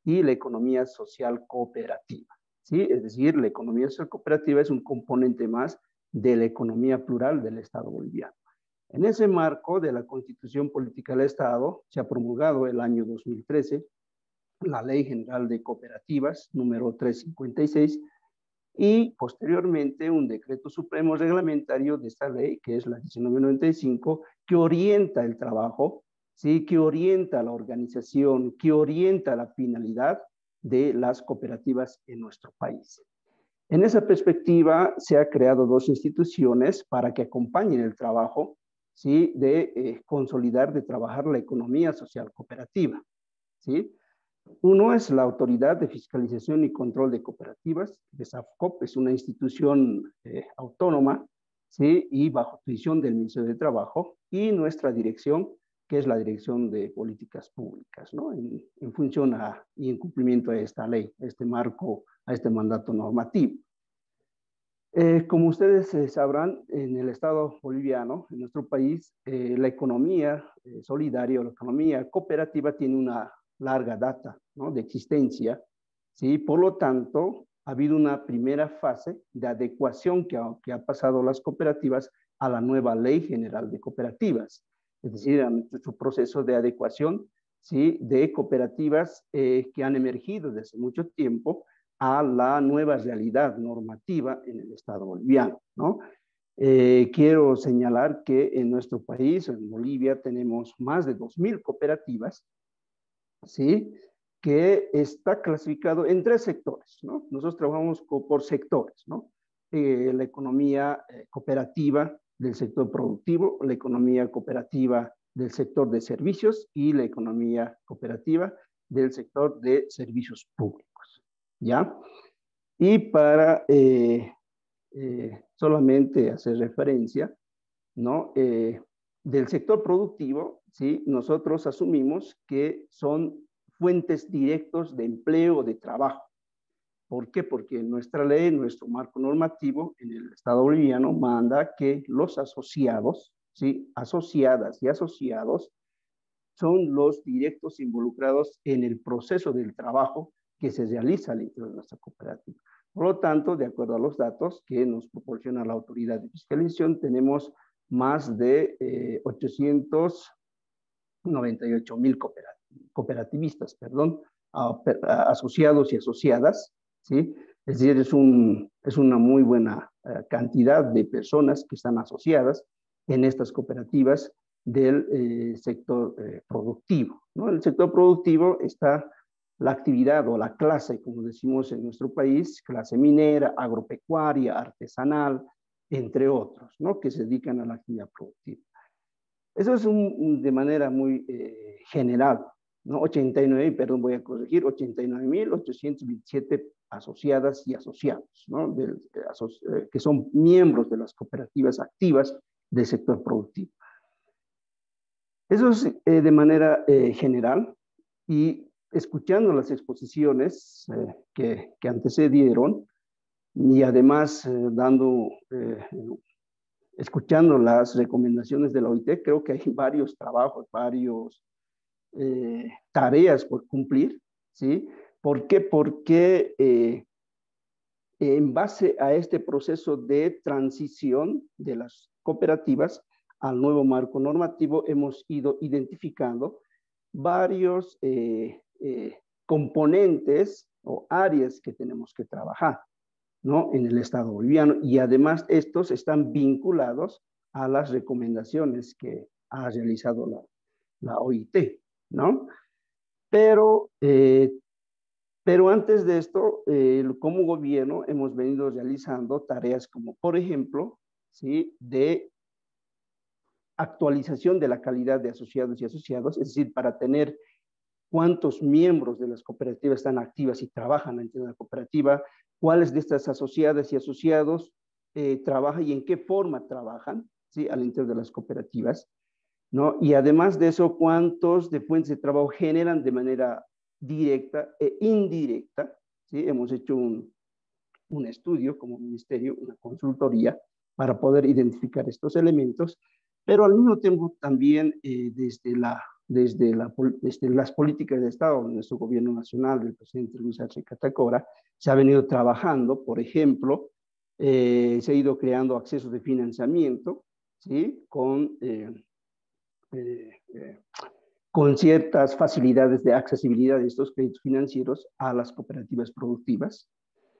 Speaker 10: y la economía social cooperativa. ¿Sí? Es decir, la economía social cooperativa es un componente más de la economía plural del Estado boliviano. En ese marco de la Constitución Política del Estado, se ha promulgado el año 2013 la Ley General de Cooperativas, número 356, y posteriormente un decreto supremo reglamentario de esta ley, que es la 1995, que orienta el trabajo, ¿sí? Que orienta la organización, que orienta la finalidad de las cooperativas en nuestro país. En esa perspectiva, se han creado dos instituciones para que acompañen el trabajo, ¿sí? De consolidar, de trabajar la economía social cooperativa, ¿sí? Uno es la Autoridad de Fiscalización y Control de Cooperativas, de SAFCOP, es una institución autónoma, ¿sí? Y bajo jurisdicción del Ministerio de Trabajo, y nuestra dirección, que es la Dirección de Políticas Públicas, ¿no? En función y en cumplimiento a esta ley, a este marco, a este mandato normativo. Como ustedes sabrán, en el Estado boliviano, en nuestro país, la economía solidaria o la economía cooperativa tiene una larga data, ¿no? De existencia, ¿sí? Por lo tanto, ha habido una primera fase de adecuación que ha pasado las cooperativas a la nueva Ley General de Cooperativas. Es decir, a nuestro proceso de adecuación, ¿sí? De cooperativas que han emergido desde mucho tiempo a la nueva realidad normativa en el Estado boliviano, ¿no? Quiero señalar que en nuestro país, en Bolivia, tenemos más de 2.000 cooperativas, ¿sí? Que está clasificado en 3 sectores, ¿no? Nosotros trabajamos por sectores, ¿no? La economía cooperativa del sector productivo, la economía cooperativa del sector de servicios y la economía cooperativa del sector de servicios públicos, ¿ya? Y para solamente hacer referencia, ¿no? Del sector productivo, ¿sí? Nosotros asumimos que son fuentes directos de empleo, de trabajo. ¿Por qué? Porque nuestra ley, nuestro marco normativo en el Estado boliviano manda que los asociados, ¿sí? Asociadas y asociados son los directos involucrados en el proceso del trabajo que se realiza al interior de nuestra cooperativa. Por lo tanto, de acuerdo a los datos que nos proporciona la Autoridad de Fiscalización, tenemos más de 898,000 cooperativistas, perdón, asociados y asociadas, ¿sí? Es decir, es una muy buena cantidad de personas que están asociadas en estas cooperativas del sector productivo, ¿no? En el sector productivo está la actividad o la clase, como decimos en nuestro país, clase minera, agropecuaria, artesanal, entre otros, ¿no? Que se dedican a la actividad productiva. Eso es de manera muy general, ¿no? 89,827 asociadas y asociados, ¿no? Que son miembros de las cooperativas activas del sector productivo. Eso es de manera general, y escuchando las exposiciones que antecedieron, y además escuchando las recomendaciones de la OIT, creo que hay varios trabajos, varios tareas por cumplir, ¿sí? ¿Por qué? Porque en base a este proceso de transición de las cooperativas al nuevo marco normativo, hemos ido identificando varios componentes o áreas que tenemos que trabajar, ¿no? En el Estado boliviano, y además estos están vinculados a las recomendaciones que ha realizado la OIT, ¿no? Pero antes de esto, como gobierno hemos venido realizando tareas como, por ejemplo, ¿sí? De actualización de la calidad de asociados y asociados, es decir, para tener cuántos miembros de las cooperativas están activas y trabajan dentro de la cooperativa, cuáles de estas asociadas y asociados trabajan y en qué forma trabajan, ¿sí? Al interior de las cooperativas, ¿no? Y además de eso, cuántos de fuentes de trabajo generan de manera directa e indirecta, ¿sí? Hemos hecho un estudio como ministerio, una consultoría, para poder identificar estos elementos, pero al mismo tiempo también desde la desde las políticas de Estado de nuestro gobierno nacional, del presidente Luis Arce Catacora, se ha venido trabajando, por ejemplo, se ha ido creando accesos de financiamiento, ¿sí? Con ciertas facilidades de accesibilidad de estos créditos financieros a las cooperativas productivas.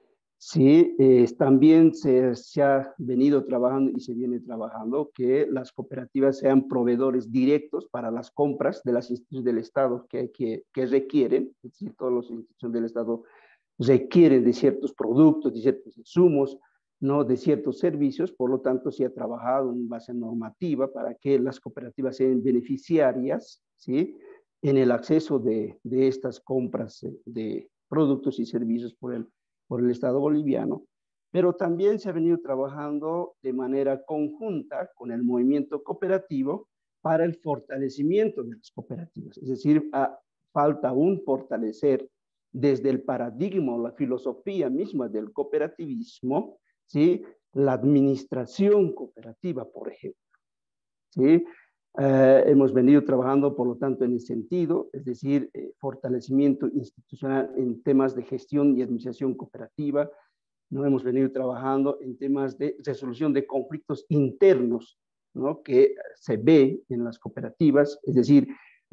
Speaker 10: Sí, también se ha venido trabajando y se viene trabajando que las cooperativas sean proveedores directos para las compras de las instituciones del Estado que requieren, es decir, todas las instituciones del Estado requieren de ciertos productos, de ciertos insumos, ¿no? De ciertos servicios. Por lo tanto, se ha trabajado en base normativa para que las cooperativas sean beneficiarias, ¿sí? En el acceso de estas compras de productos y servicios por el Estado boliviano, pero también se ha venido trabajando de manera conjunta con el movimiento cooperativo para el fortalecimiento de las cooperativas. Es decir, falta aún fortalecer desde el paradigma o la filosofía misma del cooperativismo, ¿sí? La administración cooperativa, por ejemplo, ¿sí? Hemos venido trabajando, por lo tanto, en ese sentido, es decir, fortalecimiento institucional en temas de gestión y administración cooperativa. No hemos venido trabajando en temas de resolución de conflictos internos, ¿no? Que se ve en las cooperativas, es decir,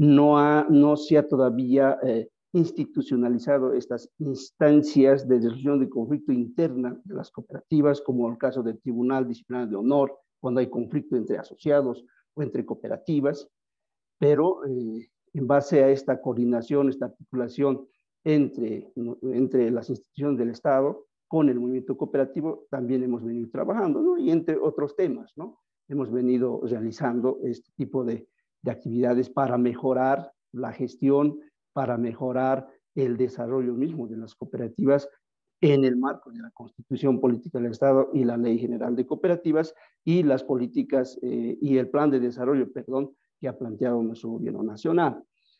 Speaker 10: no se ha todavía institucionalizado estas instancias de resolución de conflicto interna de las cooperativas, como el caso del Tribunal Disciplinario de Honor, cuando hay conflicto entre asociados o entre cooperativas, pero en base a esta coordinación, esta articulación entre las instituciones del Estado con el movimiento cooperativo, también hemos venido trabajando, ¿no? Y entre otros temas, ¿no? Hemos venido realizando este tipo de actividades para mejorar la gestión, para mejorar el desarrollo mismo de las cooperativas en el marco de la Constitución Política del Estado y la Ley General de Cooperativas y las políticas y el plan de desarrollo, perdón, que ha planteado nuestro gobierno nacional.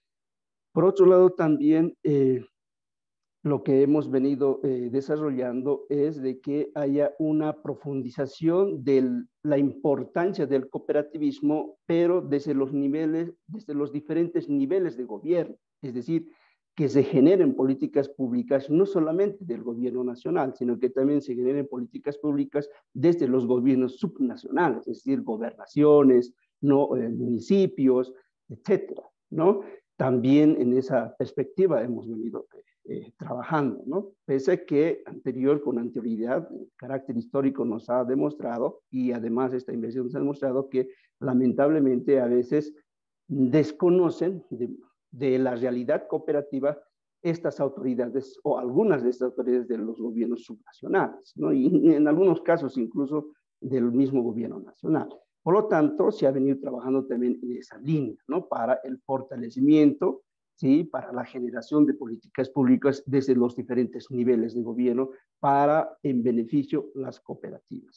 Speaker 10: Por otro lado, también lo que hemos venido desarrollando es de que haya una profundización de la importancia del cooperativismo, pero desde los diferentes niveles de gobierno, es decir, que se generen políticas públicas no solamente del gobierno nacional, sino que también se generen políticas públicas desde los gobiernos subnacionales, es decir, gobernaciones, ¿no? Municipios, etcétera, ¿no? También en esa perspectiva hemos venido trabajando, ¿no? Pese a que con anterioridad, el carácter histórico nos ha demostrado, y además esta investigación nos ha demostrado que lamentablemente a veces desconocen de la realidad cooperativa estas autoridades o algunas de estas autoridades de los gobiernos subnacionales, ¿no? Y en algunos casos incluso del mismo gobierno nacional. Por lo tanto, se ha venido trabajando también en esa línea, ¿no? Para el fortalecimiento, ¿sí? Para la generación de políticas públicas desde los diferentes niveles de gobierno en beneficio de las cooperativas.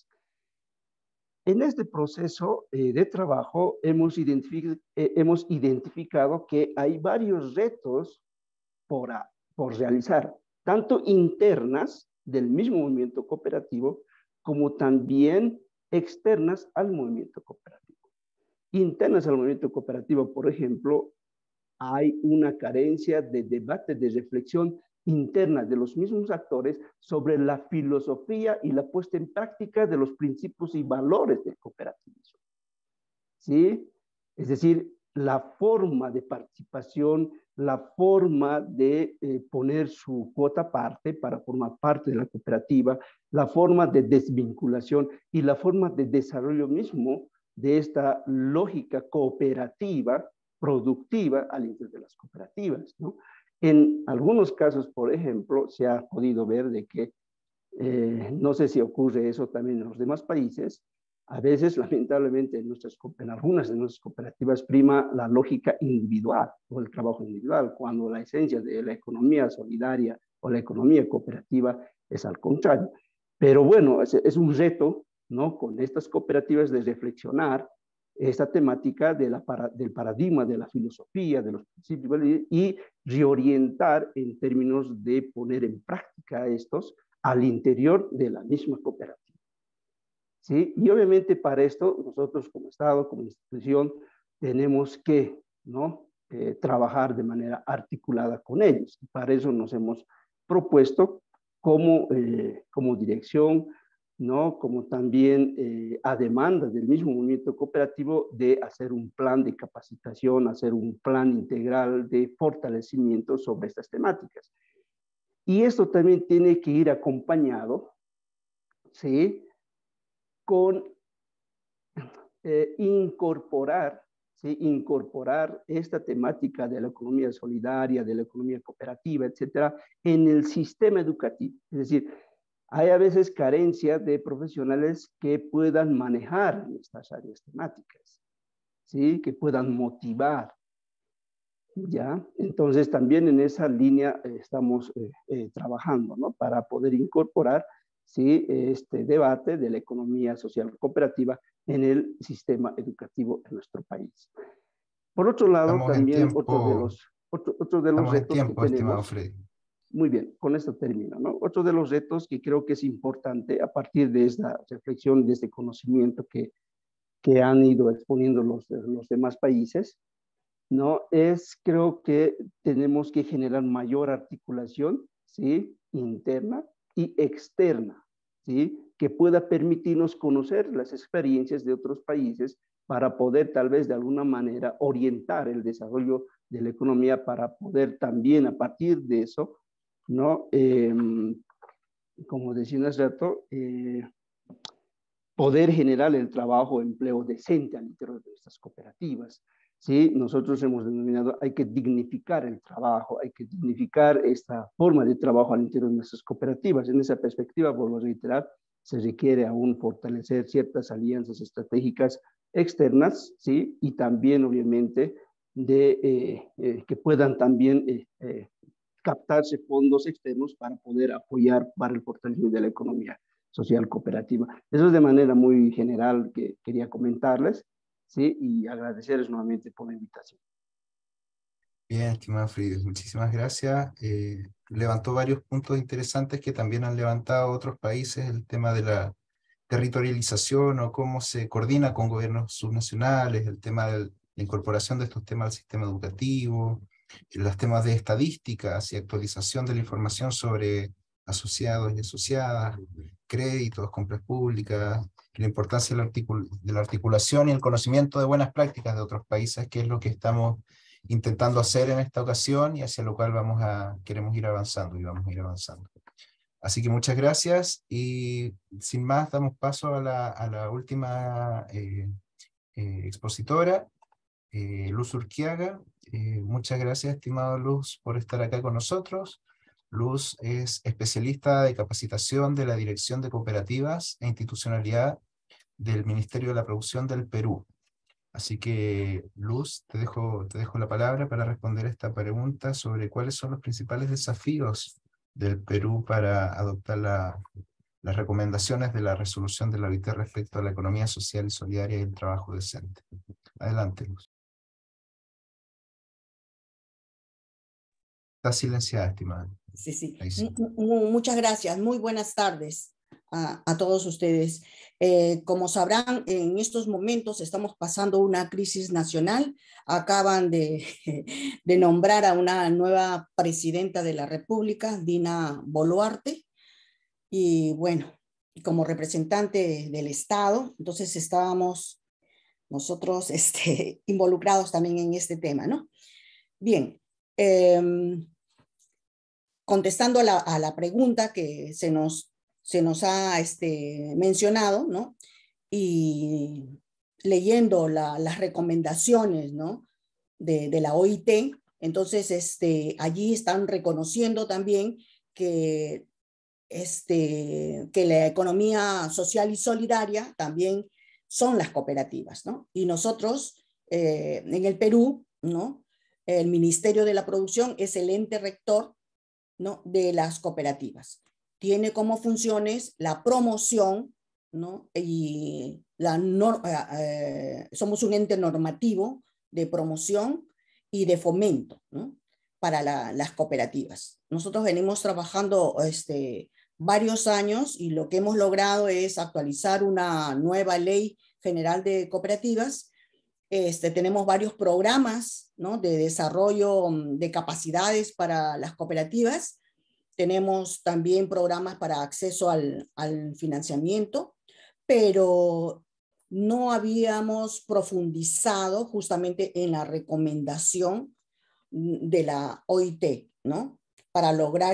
Speaker 10: En este proceso de trabajo hemos identificado que hay varios retos por realizar, tanto internas del mismo movimiento cooperativo, como también externas al movimiento cooperativo. Internas al movimiento cooperativo, por ejemplo, hay una carencia de debate, de reflexión interna de los mismos actores sobre la filosofía y la puesta en práctica de los principios y valores del cooperativismo. ¿Sí? Es decir, la forma de participación, la forma de poner su cuota aparte para formar parte de la cooperativa, la forma de desvinculación y la forma de desarrollo mismo de esta lógica cooperativa, productiva al interior de las cooperativas, ¿no? En algunos casos, por ejemplo, se ha podido ver de que, no sé si ocurre eso también en los demás países, a veces, lamentablemente, en algunas de nuestras cooperativas prima la lógica individual o el trabajo individual, cuando la esencia de la economía solidaria o la economía cooperativa es al contrario. Pero bueno, es un reto, ¿no? Con estas cooperativas de reflexionar esta temática del paradigma de la filosofía, de los principios, y reorientar en términos de poner en práctica estos al interior de la misma cooperativa. ¿Sí? Y obviamente para esto nosotros como Estado, como institución, tenemos que, ¿no? trabajar de manera articulada con ellos. Para eso nos hemos propuesto como dirección, ¿no? Como también a demanda del mismo movimiento cooperativo, de hacer un plan de capacitación, hacer un plan integral de fortalecimiento sobre estas temáticas. Y esto también tiene que ir acompañado, ¿sí?, con incorporar esta temática de la economía solidaria, de la economía cooperativa, etcétera, en el sistema educativo. Es decir, hay a veces carencia de profesionales que puedan manejar estas áreas temáticas, ¿sí?, que puedan motivar, ¿ya? Entonces, también en esa línea estamos trabajando, ¿no?, para poder incorporar, ¿sí?, este debate de la economía social cooperativa en el sistema educativo en nuestro país. Por otro lado,
Speaker 1: Estamos
Speaker 10: también otro de los
Speaker 1: estamos en
Speaker 10: retos
Speaker 1: tiempo,
Speaker 10: que
Speaker 1: estimado
Speaker 10: tenemos.
Speaker 1: Freddy.
Speaker 10: Muy bien, con esto termino, ¿no? Otro de los retos que creo que es importante a partir de esta reflexión, de este conocimiento que han ido exponiendo los demás países, ¿no?, es, creo que tenemos que generar mayor articulación, ¿sí?, interna y externa, ¿sí?, que pueda permitirnos conocer las experiencias de otros países para poder tal vez de alguna manera orientar el desarrollo de la economía, para poder también a partir de eso, ¿no?, como decía hace rato, poder generar el trabajo, empleo decente al interior de estas cooperativas. ¿Sí? Nosotros hemos denominado, hay que dignificar el trabajo, hay que dignificar esta forma de trabajo al interior de nuestras cooperativas. En esa perspectiva, vuelvo a reiterar, se requiere aún fortalecer ciertas alianzas estratégicas externas, ¿sí?, y también, obviamente, que puedan también captarse fondos externos para poder apoyar para el fortalecimiento de la economía social cooperativa. Eso es de manera muy general que quería comentarles, ¿sí?, y agradecerles nuevamente por la invitación.
Speaker 1: Bien, estimado Freddy, muchísimas gracias. Levantó varios puntos interesantes que también han levantado otros países, el tema de la territorialización o cómo se coordina con gobiernos subnacionales, el tema de la incorporación de estos temas al sistema educativo, los temas de estadísticas y actualización de la información sobre asociados y asociadas, créditos, compras públicas, la importancia de la articulación y el conocimiento de buenas prácticas de otros países, que es lo que estamos intentando hacer en esta ocasión y hacia lo cual queremos ir avanzando y vamos a ir avanzando. Así que muchas gracias y sin más damos paso a la última expositora, Luz Urquiaga. Muchas gracias, estimado Luz, por estar acá con nosotros. Luz es especialista de capacitación de la Dirección de Cooperativas e Institucionalidad del Ministerio de la Producción del Perú. Así que, Luz, te dejo la palabra para responder esta pregunta sobre cuáles son los principales desafíos del Perú para adoptar las recomendaciones de la resolución de la OIT respecto a la economía social y solidaria y el trabajo decente. Adelante, Luz. Está silenciada, estimada.
Speaker 11: Sí, sí.
Speaker 1: Sí.
Speaker 11: Muchas gracias. Muy buenas tardes a todos ustedes. Como sabrán, en estos momentos estamos pasando una crisis nacional. Acaban de nombrar a una nueva presidenta de la República, Dina Boluarte, y bueno, como representante del Estado, entonces estábamos nosotros involucrados también en este tema, ¿no? Bien, contestando a la pregunta que se nos ha mencionado, ¿no?, y leyendo las recomendaciones, ¿no?, de la OIT, entonces allí están reconociendo también que la economía social y solidaria también son las cooperativas, ¿no? Y nosotros en el Perú, ¿no?, el Ministerio de la Producción es el ente rector, ¿no?, de las cooperativas. Tiene como funciones la promoción, ¿no?, y somos un ente normativo de promoción y de fomento, ¿no?, para las cooperativas. Nosotros venimos trabajando varios años y lo que hemos logrado es actualizar una nueva ley general de cooperativas Tenemos varios programas, ¿no?, de desarrollo de capacidades para las cooperativas. Tenemos también programas para acceso al financiamiento, pero no habíamos profundizado justamente en la recomendación de la OIT, ¿no?, para lograr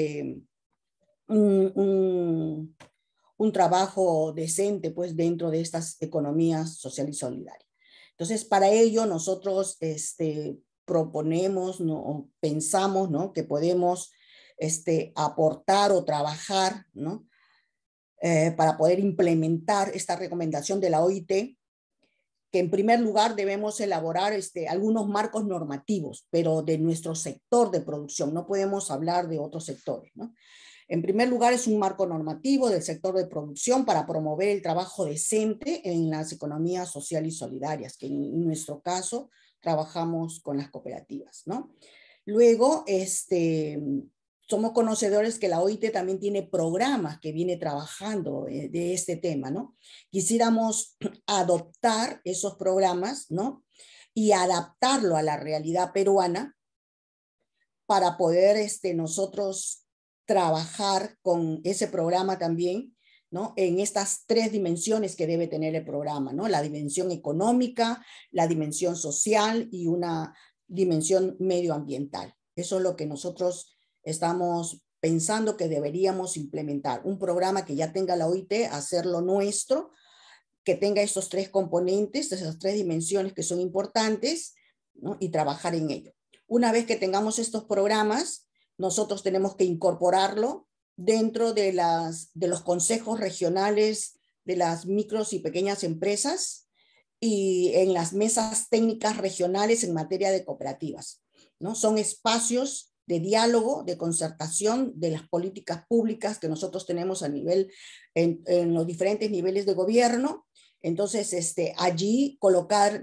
Speaker 11: un trabajo decente, pues, dentro de estas economías social y solidarias. Entonces, para ello nosotros proponemos, ¿no?, pensamos, ¿no?, que podemos aportar o trabajar, ¿no?, para poder implementar esta recomendación de la OIT, que en primer lugar debemos elaborar algunos marcos normativos, pero de nuestro sector de producción, no podemos hablar de otros sectores, ¿no? En primer lugar, es un marco normativo del sector de producción para promover el trabajo decente en las economías sociales y solidarias, que en nuestro caso trabajamos con las cooperativas, ¿no? Luego, somos conocedores que la OIT también tiene programas que viene trabajando de este tema, ¿no? Quisiéramos adoptar esos programas, ¿no?, y adaptarlo a la realidad peruana para poder nosotros trabajar con ese programa también, ¿no?, en estas tres dimensiones que debe tener el programa, ¿no? La dimensión económica, la dimensión social y una dimensión medioambiental. Eso es lo que nosotros estamos pensando que deberíamos implementar. Un programa que ya tenga la OIT, hacerlo nuestro, que tenga estos tres componentes, esas tres dimensiones que son importantes, ¿no?, y trabajar en ello. Una vez que tengamos estos programas, nosotros tenemos que incorporarlo dentro de los consejos regionales de las micros y pequeñas empresas y en las mesas técnicas regionales en materia de cooperativas, ¿no? Son espacios de diálogo, de concertación de las políticas públicas que nosotros tenemos a nivel, en los diferentes niveles de gobierno. Entonces, allí colocar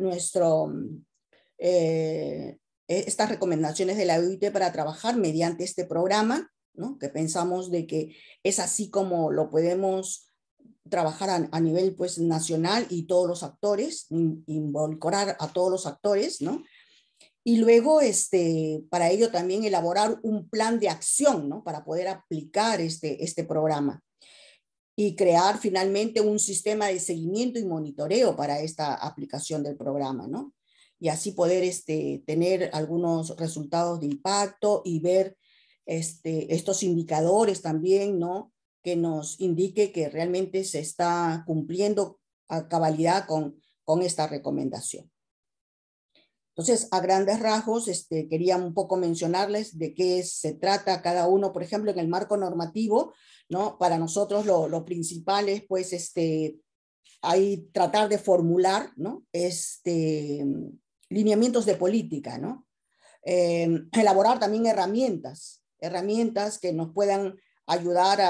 Speaker 11: estas recomendaciones de la OIT para trabajar mediante este programa, ¿no?, que pensamos de que es así como lo podemos trabajar a nivel, pues, nacional, y todos los actores, involucrar a todos los actores, ¿no? Y luego, para ello también elaborar un plan de acción, ¿no?, para poder aplicar este programa y crear finalmente un sistema de seguimiento y monitoreo para esta aplicación del programa, ¿no? Y así poder tener algunos resultados de impacto y ver estos indicadores también, ¿no?, que nos indique que realmente se está cumpliendo a cabalidad con esta recomendación. Entonces, a grandes rasgos, quería un poco mencionarles de qué se trata cada uno. Por ejemplo, en el marco normativo, ¿no?, para nosotros lo principal es, pues, ahí tratar de formular, ¿no?, lineamientos de política, ¿no? Elaborar también herramientas que nos puedan ayudar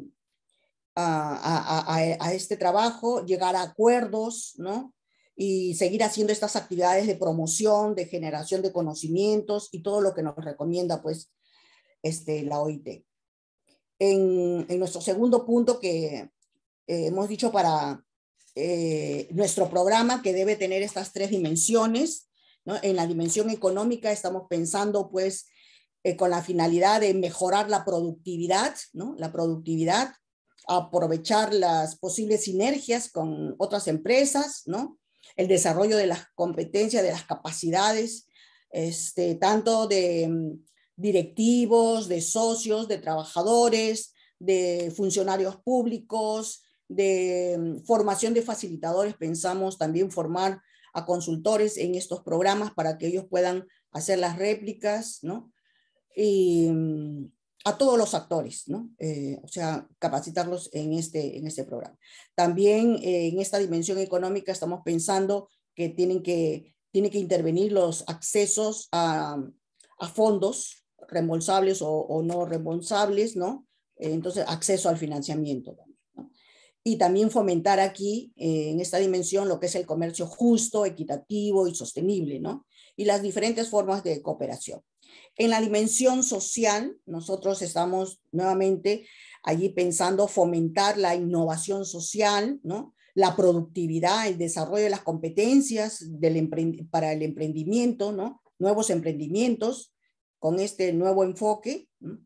Speaker 11: a este trabajo, llegar a acuerdos, ¿no?, y seguir haciendo estas actividades de promoción, de generación de conocimientos y todo lo que nos recomienda, pues, la OIT. En nuestro segundo punto que hemos dicho para nuestro programa, que debe tener estas tres dimensiones, ¿no? En la dimensión económica estamos pensando, pues, con la finalidad de mejorar la productividad, ¿no?, la productividad, aprovechar las posibles sinergias con otras empresas, ¿no?, el desarrollo de las competencias, de las capacidades, tanto de directivos, de socios, de trabajadores, de funcionarios públicos, de formación de facilitadores. Pensamos también formar a consultores en estos programas para que ellos puedan hacer las réplicas, ¿no? Y a todos los actores, ¿no? O sea, capacitarlos en este programa. También en esta dimensión económica estamos pensando que tienen que intervenir los accesos a fondos reembolsables o no reembolsables, ¿no? Entonces, acceso al financiamiento también, ¿no? Y también fomentar aquí, en esta dimensión, lo que es el comercio justo, equitativo y sostenible, ¿no? Y las diferentes formas de cooperación. En la dimensión social, nosotros estamos nuevamente allí pensando fomentar la innovación social, ¿no? la productividad, el desarrollo de las competencias para el emprendimiento, ¿no? Nuevos emprendimientos con este nuevo enfoque, ¿no?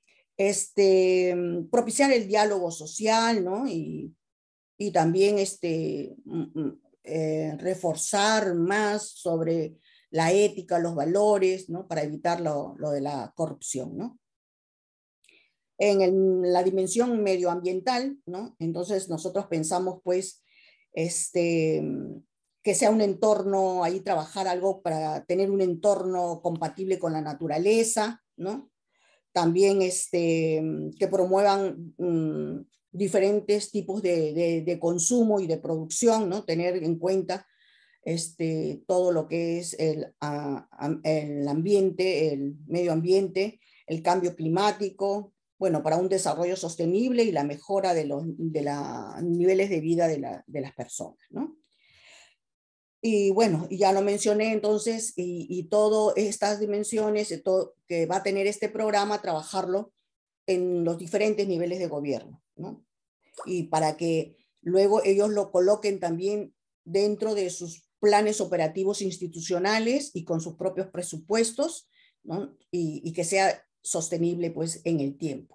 Speaker 11: Propiciar el diálogo social, ¿no? Y también reforzar más sobre la ética, los valores, ¿no? Para evitar lo de la corrupción, ¿no? En la dimensión medioambiental, ¿no? Entonces nosotros pensamos, pues, que sea un entorno, ahí trabajar algo para tener un entorno compatible con la naturaleza, ¿no? También que promuevan diferentes tipos de consumo y de producción, ¿no? Tener en cuenta todo lo que es el ambiente, el medio ambiente, el cambio climático, bueno, para un desarrollo sostenible y la mejora de los niveles de vida de las personas, ¿no? Y bueno, ya lo mencioné entonces, y todas estas dimensiones que va a tener este programa, trabajarlo en los diferentes niveles de gobierno, ¿no? Y para que luego ellos lo coloquen también dentro de sus planes operativos institucionales y con sus propios presupuestos, ¿no? Y que sea sostenible, pues, en el tiempo.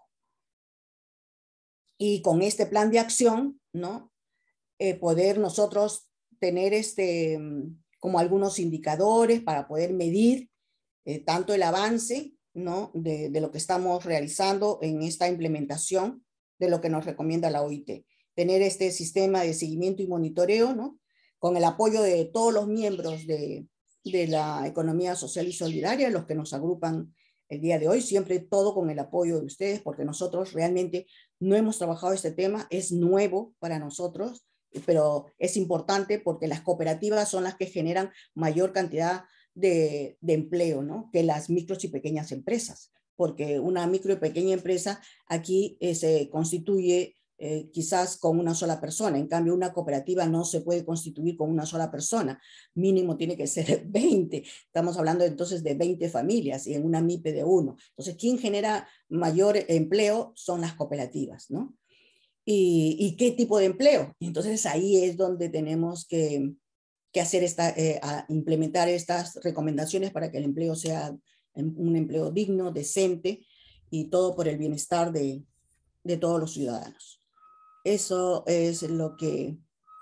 Speaker 11: Y con este plan de acción, ¿no? Poder nosotros tener como algunos indicadores para poder medir tanto el avance, ¿no? de lo que estamos realizando en esta implementación de lo que nos recomienda la OIT. Tener este sistema de seguimiento y monitoreo, ¿no? Con el apoyo de todos los miembros de la economía social y solidaria, los que nos agrupan el día de hoy, siempre todo con el apoyo de ustedes, porque nosotros realmente no hemos trabajado este tema, es nuevo para nosotros, pero es importante porque las cooperativas son las que generan mayor cantidad de empleo, ¿no? Que las micros y pequeñas empresas, porque una micro y pequeña empresa aquí se constituye quizás con una sola persona. En cambio, una cooperativa no se puede constituir con una sola persona. Mínimo tiene que ser 20. Estamos hablando entonces de 20 familias y en una MIPE de 1. Entonces, ¿quién genera mayor empleo? Son las cooperativas, ¿no? ¿Y qué tipo de empleo? Entonces, ahí es donde tenemos que hacer implementar estas recomendaciones para que el empleo sea un empleo digno, decente y todo por el bienestar de todos los ciudadanos. Eso es lo que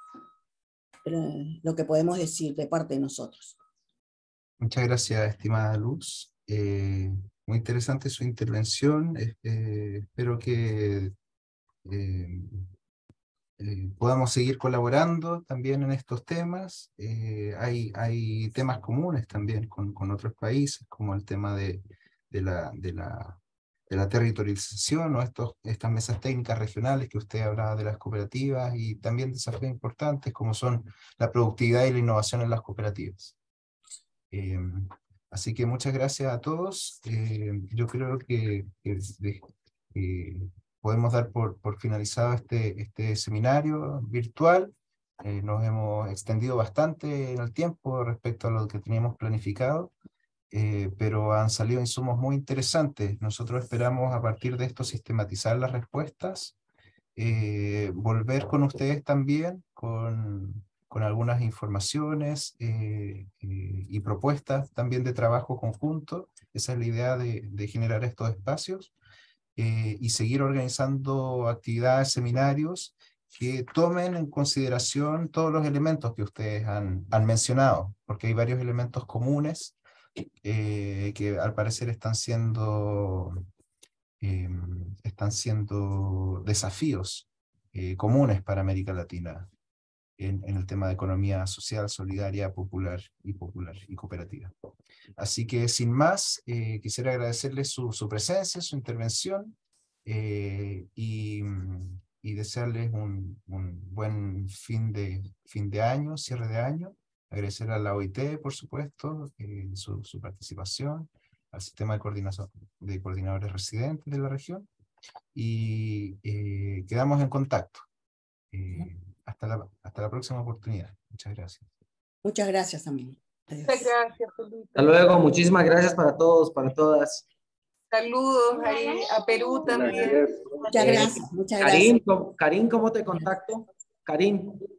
Speaker 11: podemos decir de parte de nosotros.
Speaker 1: Muchas gracias, estimada Luz. Muy interesante su intervención. Espero que podamos seguir colaborando también en estos temas. Hay temas comunes también con otros países, como el tema de la territorialización, o estas mesas técnicas regionales que usted hablaba de las cooperativas, y también desafíos importantes como son la productividad y la innovación en las cooperativas. Así que muchas gracias a todos. Yo creo que podemos dar por finalizado este seminario virtual. Nos hemos extendido bastante en el tiempo respecto a lo que teníamos planificado. Pero han salido insumos muy interesantes. Nosotros esperamos a partir de esto sistematizar las respuestas, volver con ustedes también con algunas informaciones y propuestas también de trabajo conjunto. Esa es la idea de generar estos espacios y seguir organizando actividades, seminarios que tomen en consideración todos los elementos que ustedes han mencionado, porque hay varios elementos comunes que al parecer están siendo desafíos comunes para América Latina en el tema de economía social, solidaria, popular y cooperativa. Así que sin más, quisiera agradecerles su presencia, su intervención y desearles un buen fin de año, cierre de año. Agradecer a la OIT, por supuesto, su participación, al sistema de coordinadores residentes de la región, y quedamos en contacto. Hasta la próxima oportunidad. Muchas gracias.
Speaker 11: Muchas gracias también. Adiós.
Speaker 4: Muchas gracias, Felipe.
Speaker 12: Hasta luego, muchísimas gracias para todos, para todas.
Speaker 4: Saludos ahí a Perú también.
Speaker 11: Muchas gracias, muchas gracias.
Speaker 12: Karim, ¿cómo te contacto? Karim.